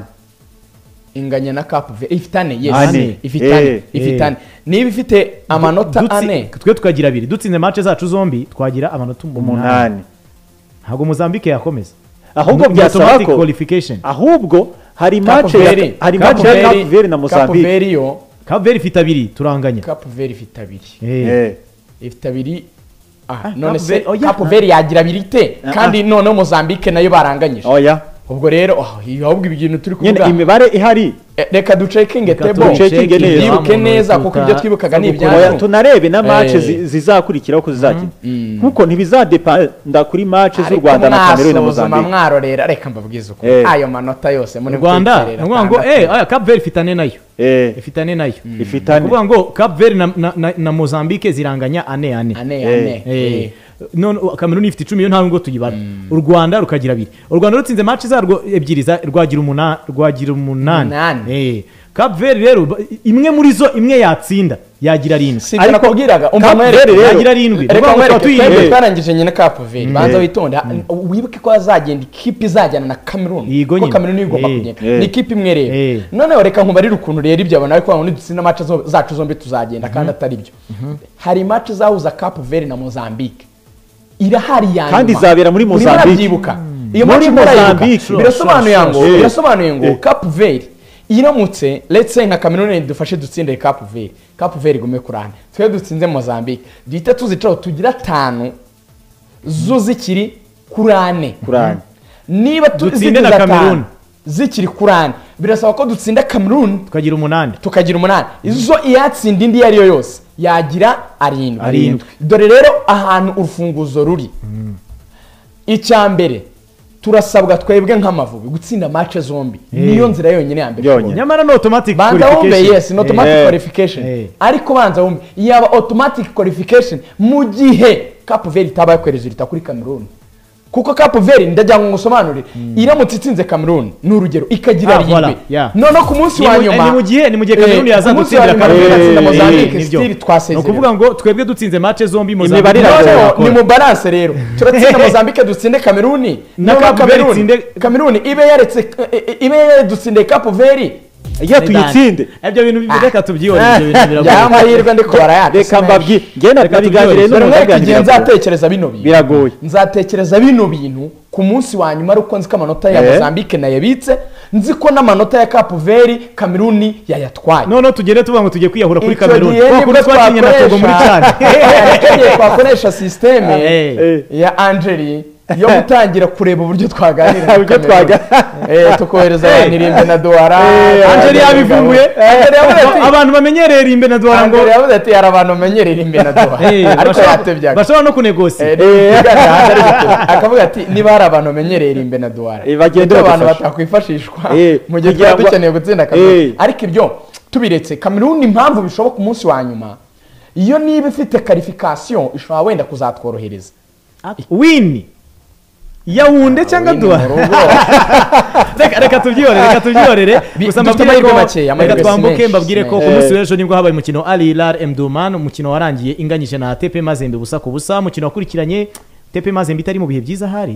inganya na Cape Verde ifitane ifitane niba ifite amanota 4 twe tukagira 2 dutsinze match zacu zombi twagira amanota 8 ntago Mozambique yakomeza ahubwo byasaba ko ahubwo hari match ya Cape Verde na Mozambique Cape Verde ifite 2 turanganya Cape Verde ifite 2 ifite 2 none se Cape Verde yagira 2 kandi none Mozambique nayo baranganyije oya ubwo rero ahubwo ibintu turi kuvuga imibare ihari reka ducekinge table yibuke neza kuko ibyo twibukaga ni ibyacu tunarebe na match zizakurikiraho ko zizakina nkuko ntibizadependa kuri match z'u Rwanda na Cameroon na Mozambique mwarorera reka mbabwize uko ayo manota yose muri Rwanda ngo Cape Verde ifitane nayo ifitane nayo kuvuga ngo Cape Verde na Mozambique ziranganya 4 none Cameroon ifite 10 yo nta ngo tuyibara u Rwanda rukagira 2 u Rwanda rutsinze match zarwo ebyiri rwagira 8 Cape Verde rero imwe muri zo imwe yatsinda yagira 7 ariko kubwiraga umva yagira 7 reka twarangije nyine Cape Verde banza witonda wibuke ko azagenda ikipe izajyana na Cameroon ko Cameroon igomba kugenda ni ikipe imwe rero none reka nkubarira ukuntu rero ibyo abana ariko babone dutsinda match zacu zombi tuzagenda kandi atari byo hari match zahuza Cape Verde na Mozambique irahari yani kandi zabera muri Mozambique iyo match Mozambique birasobanuye ngo Cape Verde iramutse let's say nka Cameroon dufashe dutsinde Cape Verde gume kurane twe dutsinze Mozambique duhita tuzicaho tugira 5 zo zikiri kurane niba dutsinde na Cameroon zikiri kurane birasaba ko dutsinda Cameroon tukagira 8 izo iyatsinda indi yari yose yagira 7 dore rero ahantu urufunguzo ruri icyambere turasabwa twebwe nk'amavubi gutsinda match zombi niyo nzira yonyine ya mbere nyamara no automatic qualification yes no automatic qualification ariko banza wumve yaba automatic qualification mu gihe Cape Verde tabaye kwerezita kuri Cameroon kuko Cape Verde ndajya ngo ngusobanurire iramutse itsinze Cameroon n'urugero ikagira 7 none ku munsi wa nyuma ni mu gihe Cameroon yaza gutsindira Cameroon Mozambique still twasezera no kuvuga ngo twebwe dutsinze match zombi Mozambique ni mu balance rero turatsinda Mozambique dutsinde Cameroon na Cameroon ibe dutsinde Cape Verde iyo tuyitsinde ibyo bintu bideka tubyihore ibyo bintu biragoye yamahirwe ndiko barayatse reka mbabwi ngenda nabiganire n'umuganira nzatekereza bino bintu biragoye nzatekereza bino bintu ku munsi wa nyuma ruko nzi ko amanota ya Mozambique nayabitse nzi ko n'amanota ya Cape Verde Cameroon yayatwaye none tugere tuvuga ngo tugiye kwiyahura kuri Cameroon kuko twakinye na Togo muri cyane twakoresha systeme ya Angeli yo gutangira kureba uburyo twaganira tukohereza abantu irimbe na Douala Angeli yabivumbuye abantu bamenyereye irimbe na Douala ngo yavuze ati hari abantu bamenyereye irimbe na Douala ariko yatebyaga bashobora no kunegosia akavuga ati niba hari abantu bamenyereye irimbe na Douala bagendera abantu batakwifashishwa mu gihe tuba dukeneye gutsinda Cameroon ariko ibyo tubiretse Cameroon impamvu bishoboka umunsi wa nyuma iyo niba ifite qualification ishobora wenda kuzatworohereza win Yawunde cyangwa Duwa reka tubyorere gusa mbabwire ko reka twambuke mbabwire ko ku munsi w'ejo nibwo habaye umukino Al Hilal Omdurman umukino warangiye inganyije na TP Mazembe busa ku busa umukino wakurikiranye TP Mazembe itari mu bihe byiza hari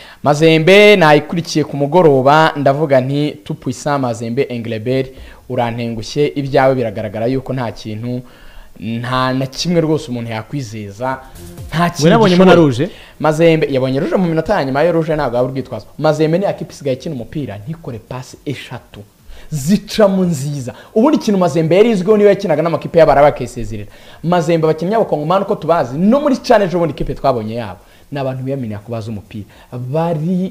Mazembe nayikurikiye ku mugoroba ndavuga nti tupwisa Mazembe Englebert urantengushye ibyawe biragaragara yuko nta kintu nta na kimwe rwose umuntu yakwizeza nta kintu nabonye mo na Rouge Mazembe yabonye Rouge mu minota ya nyuma yo Rouge ntabwo yaba urwitwazo Mazembe ni akipe isigaye ikina umupira ntikore passe eshatu zica mu nziza ubundi ikintu Mazembe yari izwiho niyo yakinaga n'amakipe y'abaraba bakisezerera Mazembe abakinnyi b'abakongomani uko tubazi no muri challenge ubundi ikipe twabonye yabo n'abantu biyaminiye kubaza umupira bari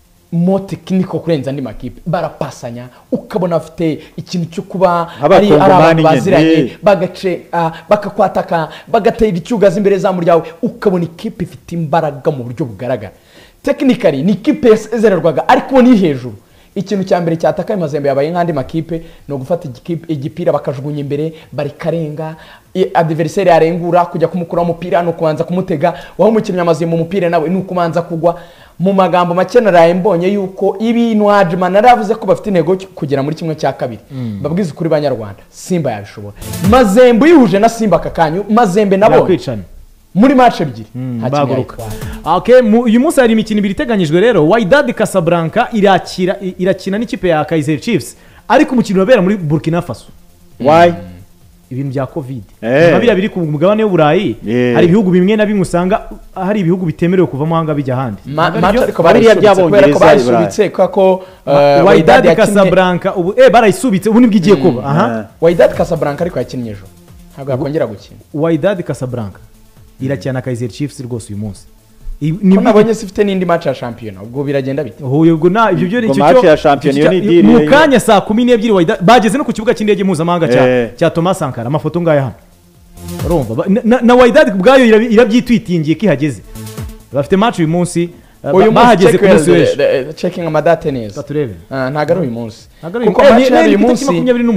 mo tekiniko kurenza andi makipe barapasanya ukabona bafite ikintu cyo kuba ari abantu baziranye bagace bakakwataka bagatera icyugaza imbere za muryawe ukabona ikipe ifite imbaraga mu buryo bugaragara technically ni ikipe yasezererwaga ariko ni hejuru ikintu cya mbere cyatakaye Mazembe yabaye nk'andi makipe no gufata igipira bakajugunya imbere bari karenga adversaire yarengura kujya kumukura umupira no kubanza kumutega waho umukinnyi Mazembe mu mupira nawe no kubanza kugwa mu magambo make naraye mbonye yuko ibintu Hajman naravuze ko bafite intego kugera muri kimwe cya kabiri babwize kuri banyarwanda Simba yabishobora Mazembe yihuje na Simba akakanyu Mazembe nabo muri match ebyiri baguruka okay uyu munsi hari imikino ibiri iteganyijwe rero Wydad Casablanca irakina n'ikipe ya Kaizer Chiefs ariko umukino wabera muri Burkina Faso why ibintu bya covid babira biri ku mugabane w'Uburayi hari ibihugu bimwe na bimwe usanga hari ibihugu bitemerewe kuva mu hanga bijya handi ariko barayisubitse ko Wydad Casablanca ubu barayisubitse ubu nibwo igiye kuba Wydad Casablanca ariko yakinnye ejo ntabwo yakongera gukina Wydad Casablanca irakina Kaizer Chiefs rwose uyu munsi ko nabonye sifite n'indi match ya shampiyona ubwo biragenda bite ubwo na ibyo byo ni icyo match ya shampiyona ni deal mu kanya saa 12 bageze no ku kibuga cy'indege mpuzamahanga cya Thomas Sankara amafoto ngaya hano urumva na Wydad bwayo irabyitwitingiye kihageze bafite match uyu munsi bahageze ku munsi w'ejo checking amadate neza turebe ntago ari uyu munsi kuko match ya uyu munsi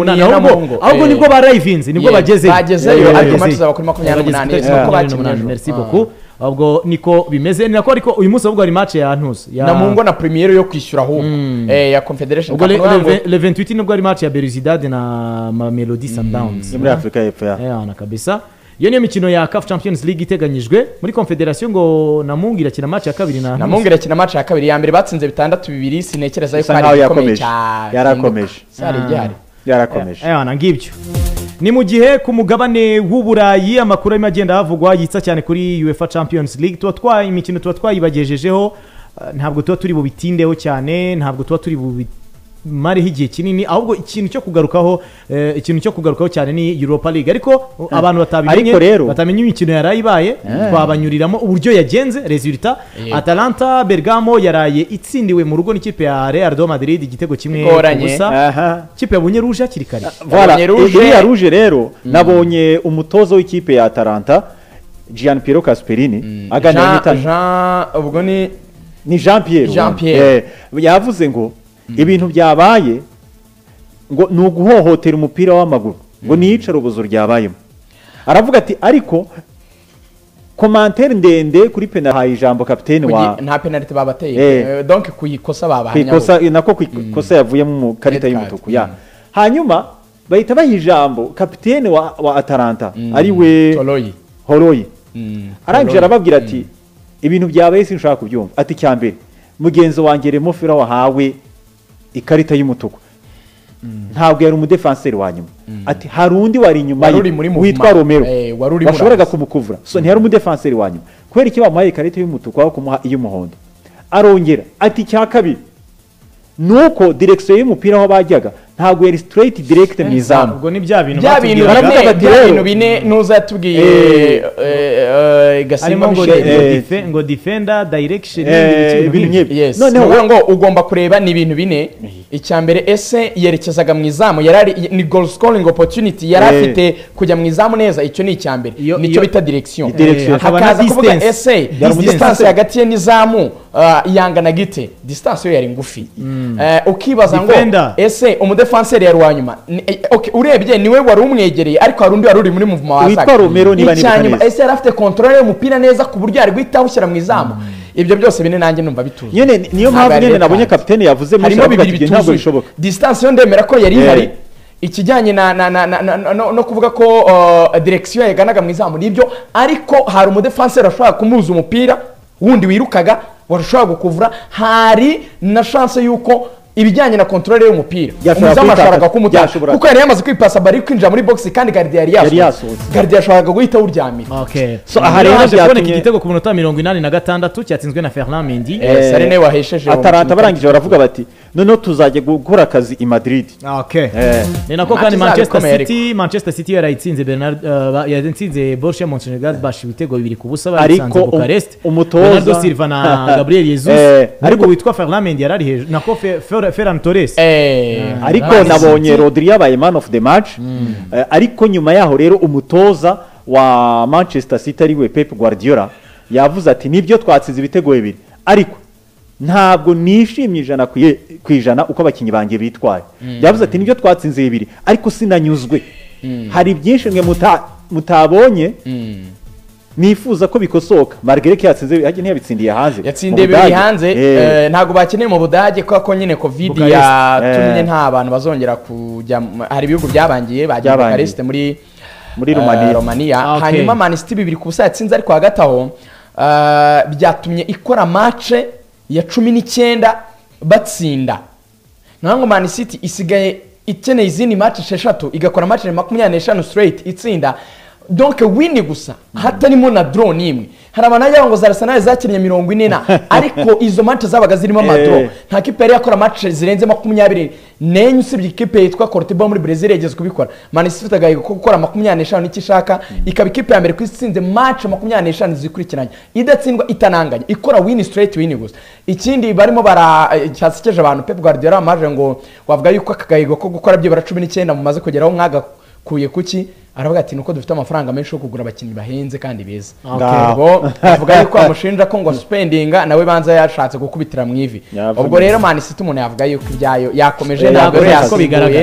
28 ahubwo nibwo barayivinze nibwo bagezeyo ariko match zaba kuri 28 nuko bakinnye merci beaucoup ubwo niko bimeze ni nako ariko uyu munsi ahubwo hari match ya Ntusi na Mungo na Premier yo kwishyura ahubwo ya Confederation Cup le 28 nibwo hari match ya Belouizdad na Mamelodi Sundowns muri Afrika y'Epfo na kabisa iyo niyo mikino ya CAF Champions League iteganyijwe muri Confederation ngo Namungu irakina match ya kabiri na Namungu irakina match ya kabiri ya mbere batsinze 6-2 sinekereza yuko ari ikomeye yarakomeje na ngibyo ni mu gihe ku mugabane w'Uburayi amakuru arimo agenda havugwa yitsa cyane kuri UEFA Champions League tuba imikino tuba twayibagejejeho ntabwo tuba turi bubitindeho cyane ntabwo tuba turi mariho igihe kinini ahubwo ikintu cyo kugarukaho cyane ni Europa League ariko abantu batamenye imikino yarayibaye twabanyuriramo uburyo yagenze resultat Atalanta Bergamo yaraye itsindiwe mu rugo n'ikipe ya Real Madrid igitego kimwe gusa ikipe yabonye Rouge akiri kare iriya Rouge rero nabonye umutozo w'ikipe ya Atalanta Gianpiero Casperini aganira ubwo ni Jean Pierre yavuze ngo ibintu byabaye ngo ni uguhohotera umupira w'amaguru ngo niyicara ubuzo ryabayemo aravuga ati ariko komantere ndende kuri penalty haye ijambo kapiteni wa nta penalty babateye donc kuyikosa babahanya nako kuyikosa yavuye mu karita y'umutuku hanyuma bahita baha ijambo kapiteni wa Atalanta ari we Horoyi arangije arababwira ati ibintu byabaye sinshaka kubyumva ati cyambere mugenzi wanjye Remofira wahawe ikarita y'umutuku ntabwo yari umudefanseri wa nyuma ati hari undi wari inyuma witwa Romero washoboraga kumukuvura so ntiyari umudefanseri wa nyuma kubera iki bamuhaye ikarita y'umutuku aho kumuha iy'umuhondo arongera ati cya kabiri nuko direction y'umupira aho bajyaga ntabwo yari straight direct mu izamu ubwo ni bya bintu bine ntuzatubwiye Gasimba ngo defender direction noneho ngo ugomba kureba ni ibintu bine icyambere ese yerekezaga mu izamu ni goal scoring opportunity yari afite kujya mu izamu neza icyo ni icyambere nicyo bita direction hakaza kuvuga ese distance hagati ye n'izamu yangana gite distance yo yari ngufi ukibaza ngo ese umudefanseri yari wanyuma urebye niwe wari umwegereye ariko hari undi wari uri muri movement wasaga witwa Romero niba niba ese yari afite control y'umupira neza ku buryo yari guhita awushyira mu izamu ibyo byose bine nanjye numva bituzuye nyene niyo mpamvu nyene nabonye kapiteni yavuze harimo bibiri bituzuye distance yo ndemera ko yari ihari ikijyanye no kuvuga ko direction yaganaga mu izamu nibyo ariko hari umudefenseur ashobora kumuza umupira wundi wirukaga warashobora gukuvura hari na chance yuko ibijyanye na control y'umupira umuzamu ashobora kumutaka kuko yari yamaze kwipasa bari kwinjira muri box kandi gardien yari yasohotse gardien ashobora guhita uryamira so aha rero byaboneka igitego ku minota 86 cyatsinzwe na Ferland Mendy Sarene wahesheje Atalanta barangije baravuga bati none tuzajye gukora akazi i Madrid ni nako kandi Manchester City yarayitsinze yatsinze Borussia Mönchengladbach ibitego 2-0 baritsinze Bucharest Bernardo Silva na Gabriel Jesus ariko witwa Ferland Mendy yarari hejuru nako Ferran Torres ariko nabonye Rodri yabaye man of the match ariko nyuma yaho rero umutoza wa Manchester City ariwe Pep Guardiola yavuze ati nibyo twatsinze ibitego 2 ariko ntabwo nishimye ijana kwijana uko abakinyi banjye bitwaye yavuze ati nibyo twatsinze 2 ariko sinanyuzwe hari byinshi mwe mutabonye nifuza ko bikosoka Marguerite yatsinze haje ntiyabitsindiye hanze yatsindiye biri hanze ntago bakeneye mu Budage ko nyine covid yatumye nta bantu bazongera kujya hari ibihugu byabangiye bagiye Bucharest muri Romania hanyuma Man City 2-0 yatsinze ariko hagati aho byatumye ikora match ya 19 batsinda nango Man City isigaye ikeneye izindi match 6 igakora match 25 straight itsinda donc win gusa hatarimo na draw nimwe hari abanajya ngo za Arsenal zakinnye 40 ariko izo match zabaga zirimo amadro nta kipe yari yakora match zirenze 20 nenye usibye ikipe yitwa Coritiba muri Brazil yageze kubikora Man City itagaye ko gukora 25 n'ikishaka ikaba ikipe ya mbere kwitsinze match 25 zikurikiranye idatsindwa itananganya ikora win straight win gusa ikindi barimo cyasikeje abantu Pep Guardiola amaje ngo wavuga yuko akagayigo ko gukora byibara 19 mumaze kugeraho mwaga kuye kuki aravuga ati nuko dufite amafaranga menshi yo kugura abakinnyi bahenze kandi beza ngo avuga yuko amushinja ko ngo spendinga nawe banza yashatse gukubitira mu ivi ubwo rero Man City umuntu yavuga yuko ibyayo yakomeje ntabwo yako bigaragara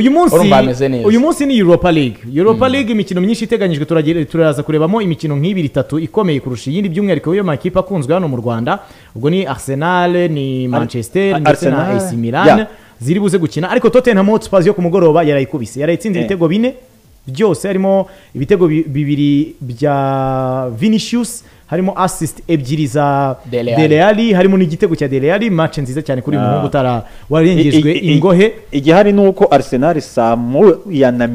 uyu munsi ni Europa League imikino myinshi iteganyijwe turaza kurebamo imikino nk'ibiri 3 ikomeye kurusha iyindi by'umwihariko yo makipe akunzwe hano mu Rwanda ubwo ni Arsenal ni Manchester ndetse na AC Milan ziri buze gukina ariko Tottenham Hotspur yo ku mugoroba yarayikubise yarayitsinze ibitego 4 byose harimo ibitego 2 bya Vinicius harimo assist 2 za Dele Alli harimo n'igitego cya Dele Alli match nziza cyane kuri muhungu utara warengejwe ingohe igihari nuko Arsenal samu ya na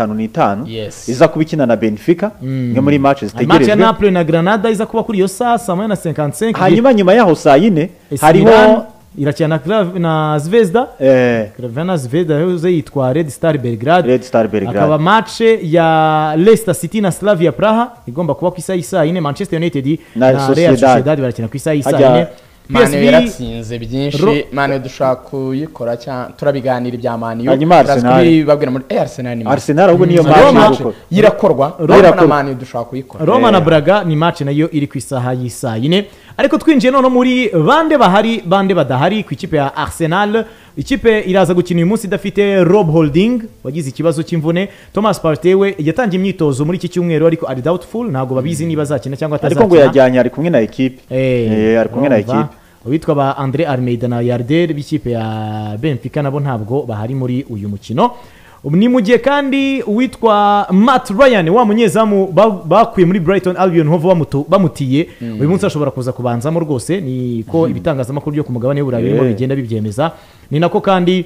55 iza kubikina na Benfica nge muri match zitegerejwe match ya Napoli na Granada iza kuba kuri yo saa 55 hanyuma nyuma yaho saa 4 hariho irakina na Zvezda Crvena Zvezda yoze yitwa Red Star Belgrade akaba match ya Leicester City na Slavia Praha igomba kuba ku isaha 4 Manchester United na Real Sociedad barakina ku isaha 4 PSV yaratsinze byinshi Mane dushaka kuyikora cyane turabiganira ibya Mane yo babwira muri Arsenal ahubwo niyo match yirakorwa Roma na Mane dushaka kuyikora Roma na Braga ni match nayo iri ku isaha y'isa 4 ariko twinjiye none muri bande badahari ku ikipe ya Arsenal ikipe iraza gukina uyu munsi idafite Rob Holding wagize ikibazo cy'imvune Thomas Partey we yatangiye imyitozo muri iki cyumweru ariko ari doubtful ntabwo babizi niba azakina cyangwa atazakina ariko ngo yajyanye ari kumwe na equipe ari kumwe na equipe witwa ba Andre Almeida na Yarder b'ikipe ya Benfica nabo ntabwo bahari muri uyu mukino ni mu gihe kandi witwa Matt Ryan wa munyezamu bakuye muri Brighton Albion Hove bamutiye uyu munsi ashobora kuza kubanzamo rwose niko ibitangazamakuru byo ku mugabane w'Uburayi birimo bigenda bibyemeza ni nako kandi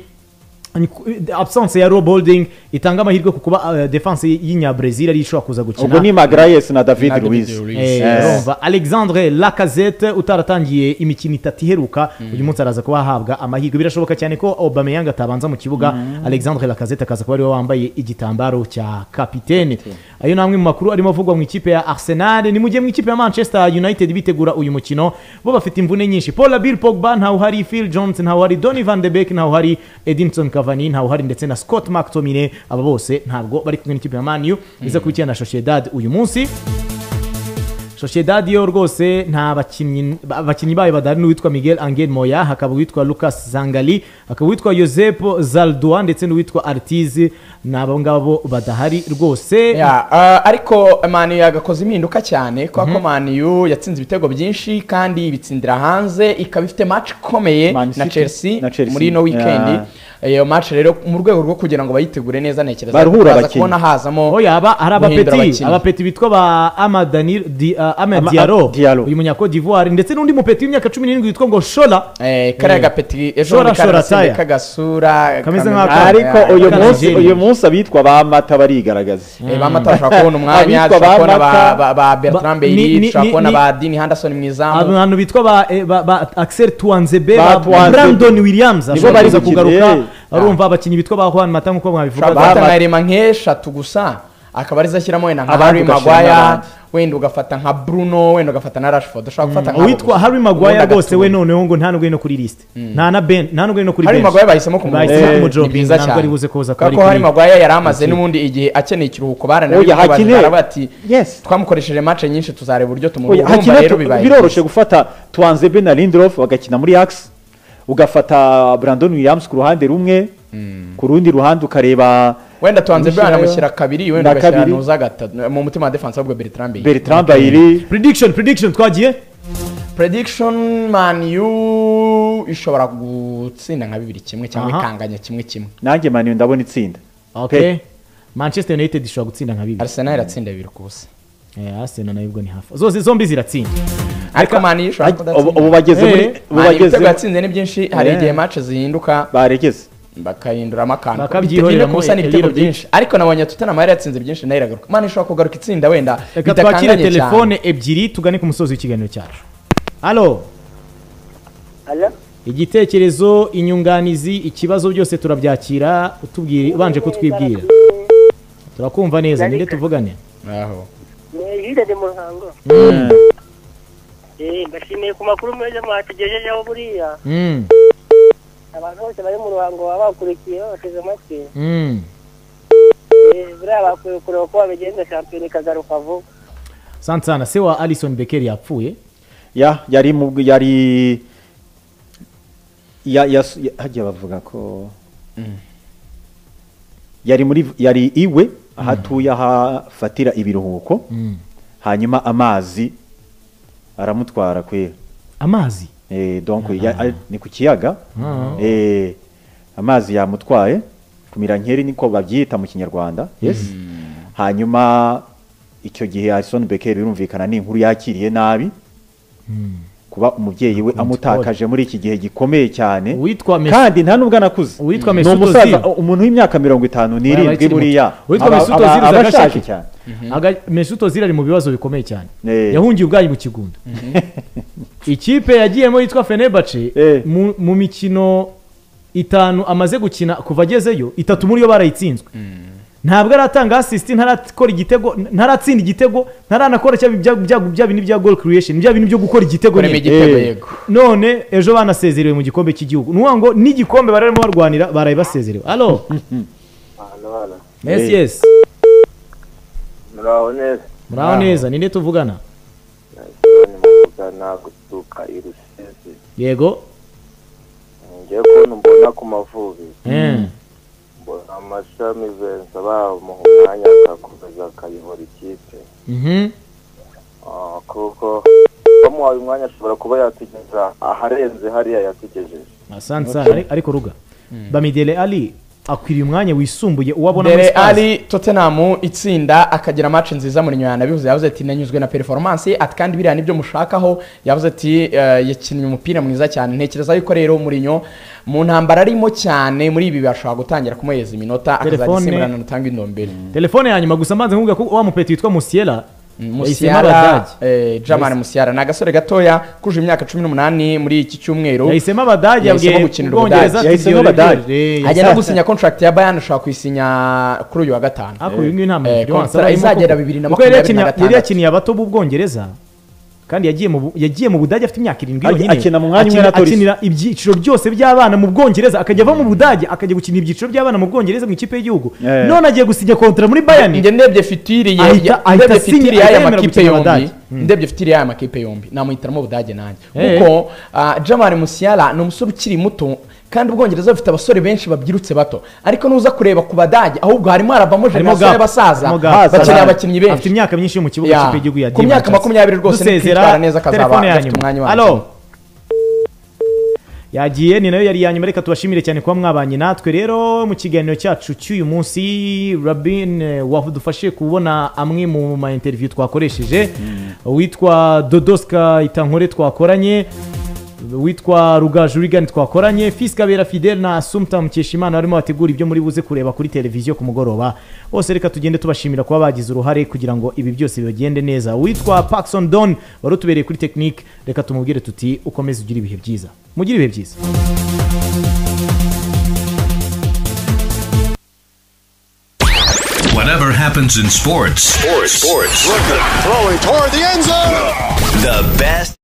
absence ya Rob Holding itanga amahirwe kukuba defense y'inya Brazil ari ishobora kuza gukina ubwo ni Magalhaes na David Luiz Alexandre Lacazette utaratangiye imikino 3 iheruka uyu munsi araza kuba ahabwa amahirwe birashoboka cyane ko Aubameyang atabanza mu kibuga Alexandre Lacazette akaza kuba ari wambaye igitambaro cya kapitene ayo namwe mu makuru arimo avugwa mu ikipe ya Arsenal ni mu gihe mu ikipe ya Manchester United bitegura uyu mukino bo bafite imvune nyinshi Paul Bill Pogba ntaho hari Phil Jones ntaho hari Donny van de Beek ntaho hari Edinson Cavani ntaho hari ndetse na Scott McTominay aba bose ntabwo bari kumwe n'ikipe ya Man U iza kubikina na Sociedad uyu munsi Sociedad yo rwose nta abakinnyi bayo badahari n'uwitwa Miguel Angel Moya, hakaba uwitwa Lucas Zangali, hakaba uwitwa Josep Zaldua ndetse n'uwitwa Artiz, n'abo ngabo badahari rwose. Ariko Man U yagakoze impinduka cyane kuko Man U yatsinze ibitego byinshi kandi ibitsindira hanze, ikaba ifite match ikomeye na Chelsea muri no weekend. Iyo match rero mu rwego rwo kugira ngo bayitegure neza nekereza baza kubona hazamo hari abapeti bitwa ba Amadani Diallo uyu munyako d'Ivoire ndetse n'undi mupeti w'imyaka 17 witwa ngo Shola kare agapeti ejo kagasura kameze ariko uyu munsi abitwa ba Mata barigaragaza ba Mata bashaka kubona umwanya bashaka ba Bertrand Bailly bashaka kubona ba Dean Henderson mwizamu abantu bitwa ba Axel Tuanzebe ba Brandon Williams ashobora kugaruka arumva abakinnyi bitwa ba Juan Mata nkuko mwabivuga batanarema nk'eshatu gusa akaba rizashyiramo wenda nka Harry Maguire wenda ugafata nka Bruno wenda ugafata na Rashford ushaka gufata nka witwa Harry Maguire rwose we noneho ngo nta nubwo no kuri list nta na Ben nta nubwo no kuri Harry Maguire bahisemo kumujobinga ntabwo ari buze kuza kuko Harry Maguire yari amaze n'ubundi igihe akeneye ikiruhuko baranabivuga bati twamukoresheje match nyinshi tuzareba uburyo tumurumva rero bibaye biroroshe gufata Tuanzebe na Lindelof bagakina muri Ajax ugafata Brandon Williams ku ruhande rumwe ku rundi ruhande ukareba wenda Tuanzebe anamushyira kabiri wenda agashyira nuza gatatu mu mutima wa defense ahubwo Bertrand Bailly. Prediction twagiye prediction Man U ishobora gutsinda nka 2-1 cyangwa ikanganya 1-1 nanjye Man U ndabona itsinda. Okay. Manchester United ishobora gutsinda nka 2. Arsenal iratsinda 2 kubusa. Arsenal nayo ubwo ni hafi zose zombi ziratsinda ariko Man U ishobora kudatsinda ubu bageze yatsinze ni byinshi hari igihe match zihinduka baregeze bakahinduramo akantu bitewe kusa n'ibitego byinshi ariko nabonye Tottenham yari yatsinze byinshi nayo iragaruka Man ishobora kugaruka itsinda wenda bitakanganye cyane. Telefone ebyiri tugane ku musozi w'ikiganiro cyacu. Allo igitekerezo inyunganizi ikibazo byose turabyakira utubwire ubanje kutwibwira turakumva neza ninde tuvugane aho Yide de Muhango mbashimiye ku makuru meza mwatugejejeho buriya abantu bose bari mu Ruhango baba bakurikiye bateze amatwi buriya bakwiye kureba ko babigenza shampiyona ikagaruka vuba. Sansana se wa Alisson Becker yapfuye yari hajya bavuga ko yari iwe ahatuye ahafatira ibiruhuko hanyuma amazi aramutwara kwera amazi donc ni ku kiyaga amazi yamutwaye kumira nkeri niko babyita mu kinyarwanda hanyuma icyo gihe Alisson Becker birumvikana ni inkuru yakiriye nabi kuba umubyeyi we amutakaje muri iki gihe gikomeye cyane kandi nta nubwo anakuze ni umusaza umuntu w'imyaka 57 buriya abashaje cyane Mesut Ozil ari mu bibazo bikomeye cyane yahungiye ubwayi mu kigunda ikipe yagiyemo yitwa Fenerbahce mu mikino 5 amaze gukina kuva agezeyo 3 muri yo barayitsinzwe ntabwo aratanga assist ntarakora igitego ntaratsinda igitego ntaranakora bya bintu bya goal creation bya bintu byo gukora igitego none ejo banasezerewe mu gikombe cy'igihugu nuwa ngo n'igikombe bararimo barwanira baraye basezerewe allo yes muraho neza ninde tuvugana yego ngiye ko mbona ku Mavubi amashami venza bamuha umwanya akakomeza akayobora ikipe kuko bamuhaye umwanya ashobora kuba yatugeza aharenze hariya yatugejeje. Asante ariko ruga Bamidele Ali akwiriye umwanya wisumbuye uwabona muri Spurs. Ali Tottenham itsinda akagira match nziza muri nyana bivuze yavuze ati nanyuzwe na performance ati kandi biriya nibyo mushakaho yavuze ati yakinnye umupira mwiza cyane ntekereza yuko rero Mourinho mu ntambara arimo cyane muri ibi bashaka gutangira kumuheza iminota akazagisimburana n'utanga indombere. Telefone yanyuma gusa mbanze nkuvuga ko wa mupeti witwa Musiala Musiala Jamal Musiala na gasore gatoya kuje imyaka 18 muri iki cyumweru yahisemo Abadage yabwiye gukinira Ubudage yahisemo Abadage agenda gusinya contract ya Bayern ashaka kwisinya kuri uyu wa gatanu ako uyu nta contract izagera 2025 yari yakiniye abato b'Ubwongereza kandi yagiye mu Budage afite imyaka 7 yonyine akina mu mwanya umwe na Torres akinira ibyiciro byose by'abana mu Bwongereza akajya ava mu Budage akajya gukina ibyiciro by'abana mu Bwongereza mu ikipe y'igihugu none agiye gusinya kontra muri Bayern nge ndebye fitiri ya makipe yombi ndebye ufite iriya makipe yombi namuhitiramo Ubudage nanjye kuko Jamal Musiala ni umusore ukiri muto kandi Ubwongereza bufite abasore benshi babyirutse bato ariko nuza kureba ku Badage ahubwo harimo harabamo generation y'abasaza bakeneye abakinnyi benshi afite imyaka myinshi mu kibuga cy'ipe y'igihugu ya ku myaka 20 rwose ni kwitwara neza kazaba afite umwanya wawe. Allo yagiye ni nayo yari yanyuma reka tubashimire cyane kuba mwabanye natwe rero mu kiganiro cyacu cy'uyu munsi Rabin wadufashije kubona amwe mu ma interview twakoresheje witwa Dodoska Itankore twakoranye witwa Rugaju Rigani twakoranye Fils Kabera Fidel na Sumta Mukeshimana barimo bategura ibyo muri buze kureba kuri televiziyo ku mugoroba bose reka tugende tubashimira kuba bagize uruhare kugira ngo ibi byose bigende neza witwa Paxson Don warutubereye kuri technique reka tumubwire tuti ukomeze ugira ibihe byiza mugire ibihe byiza. Whatever happens in sports. Throwing toward the end zone. The best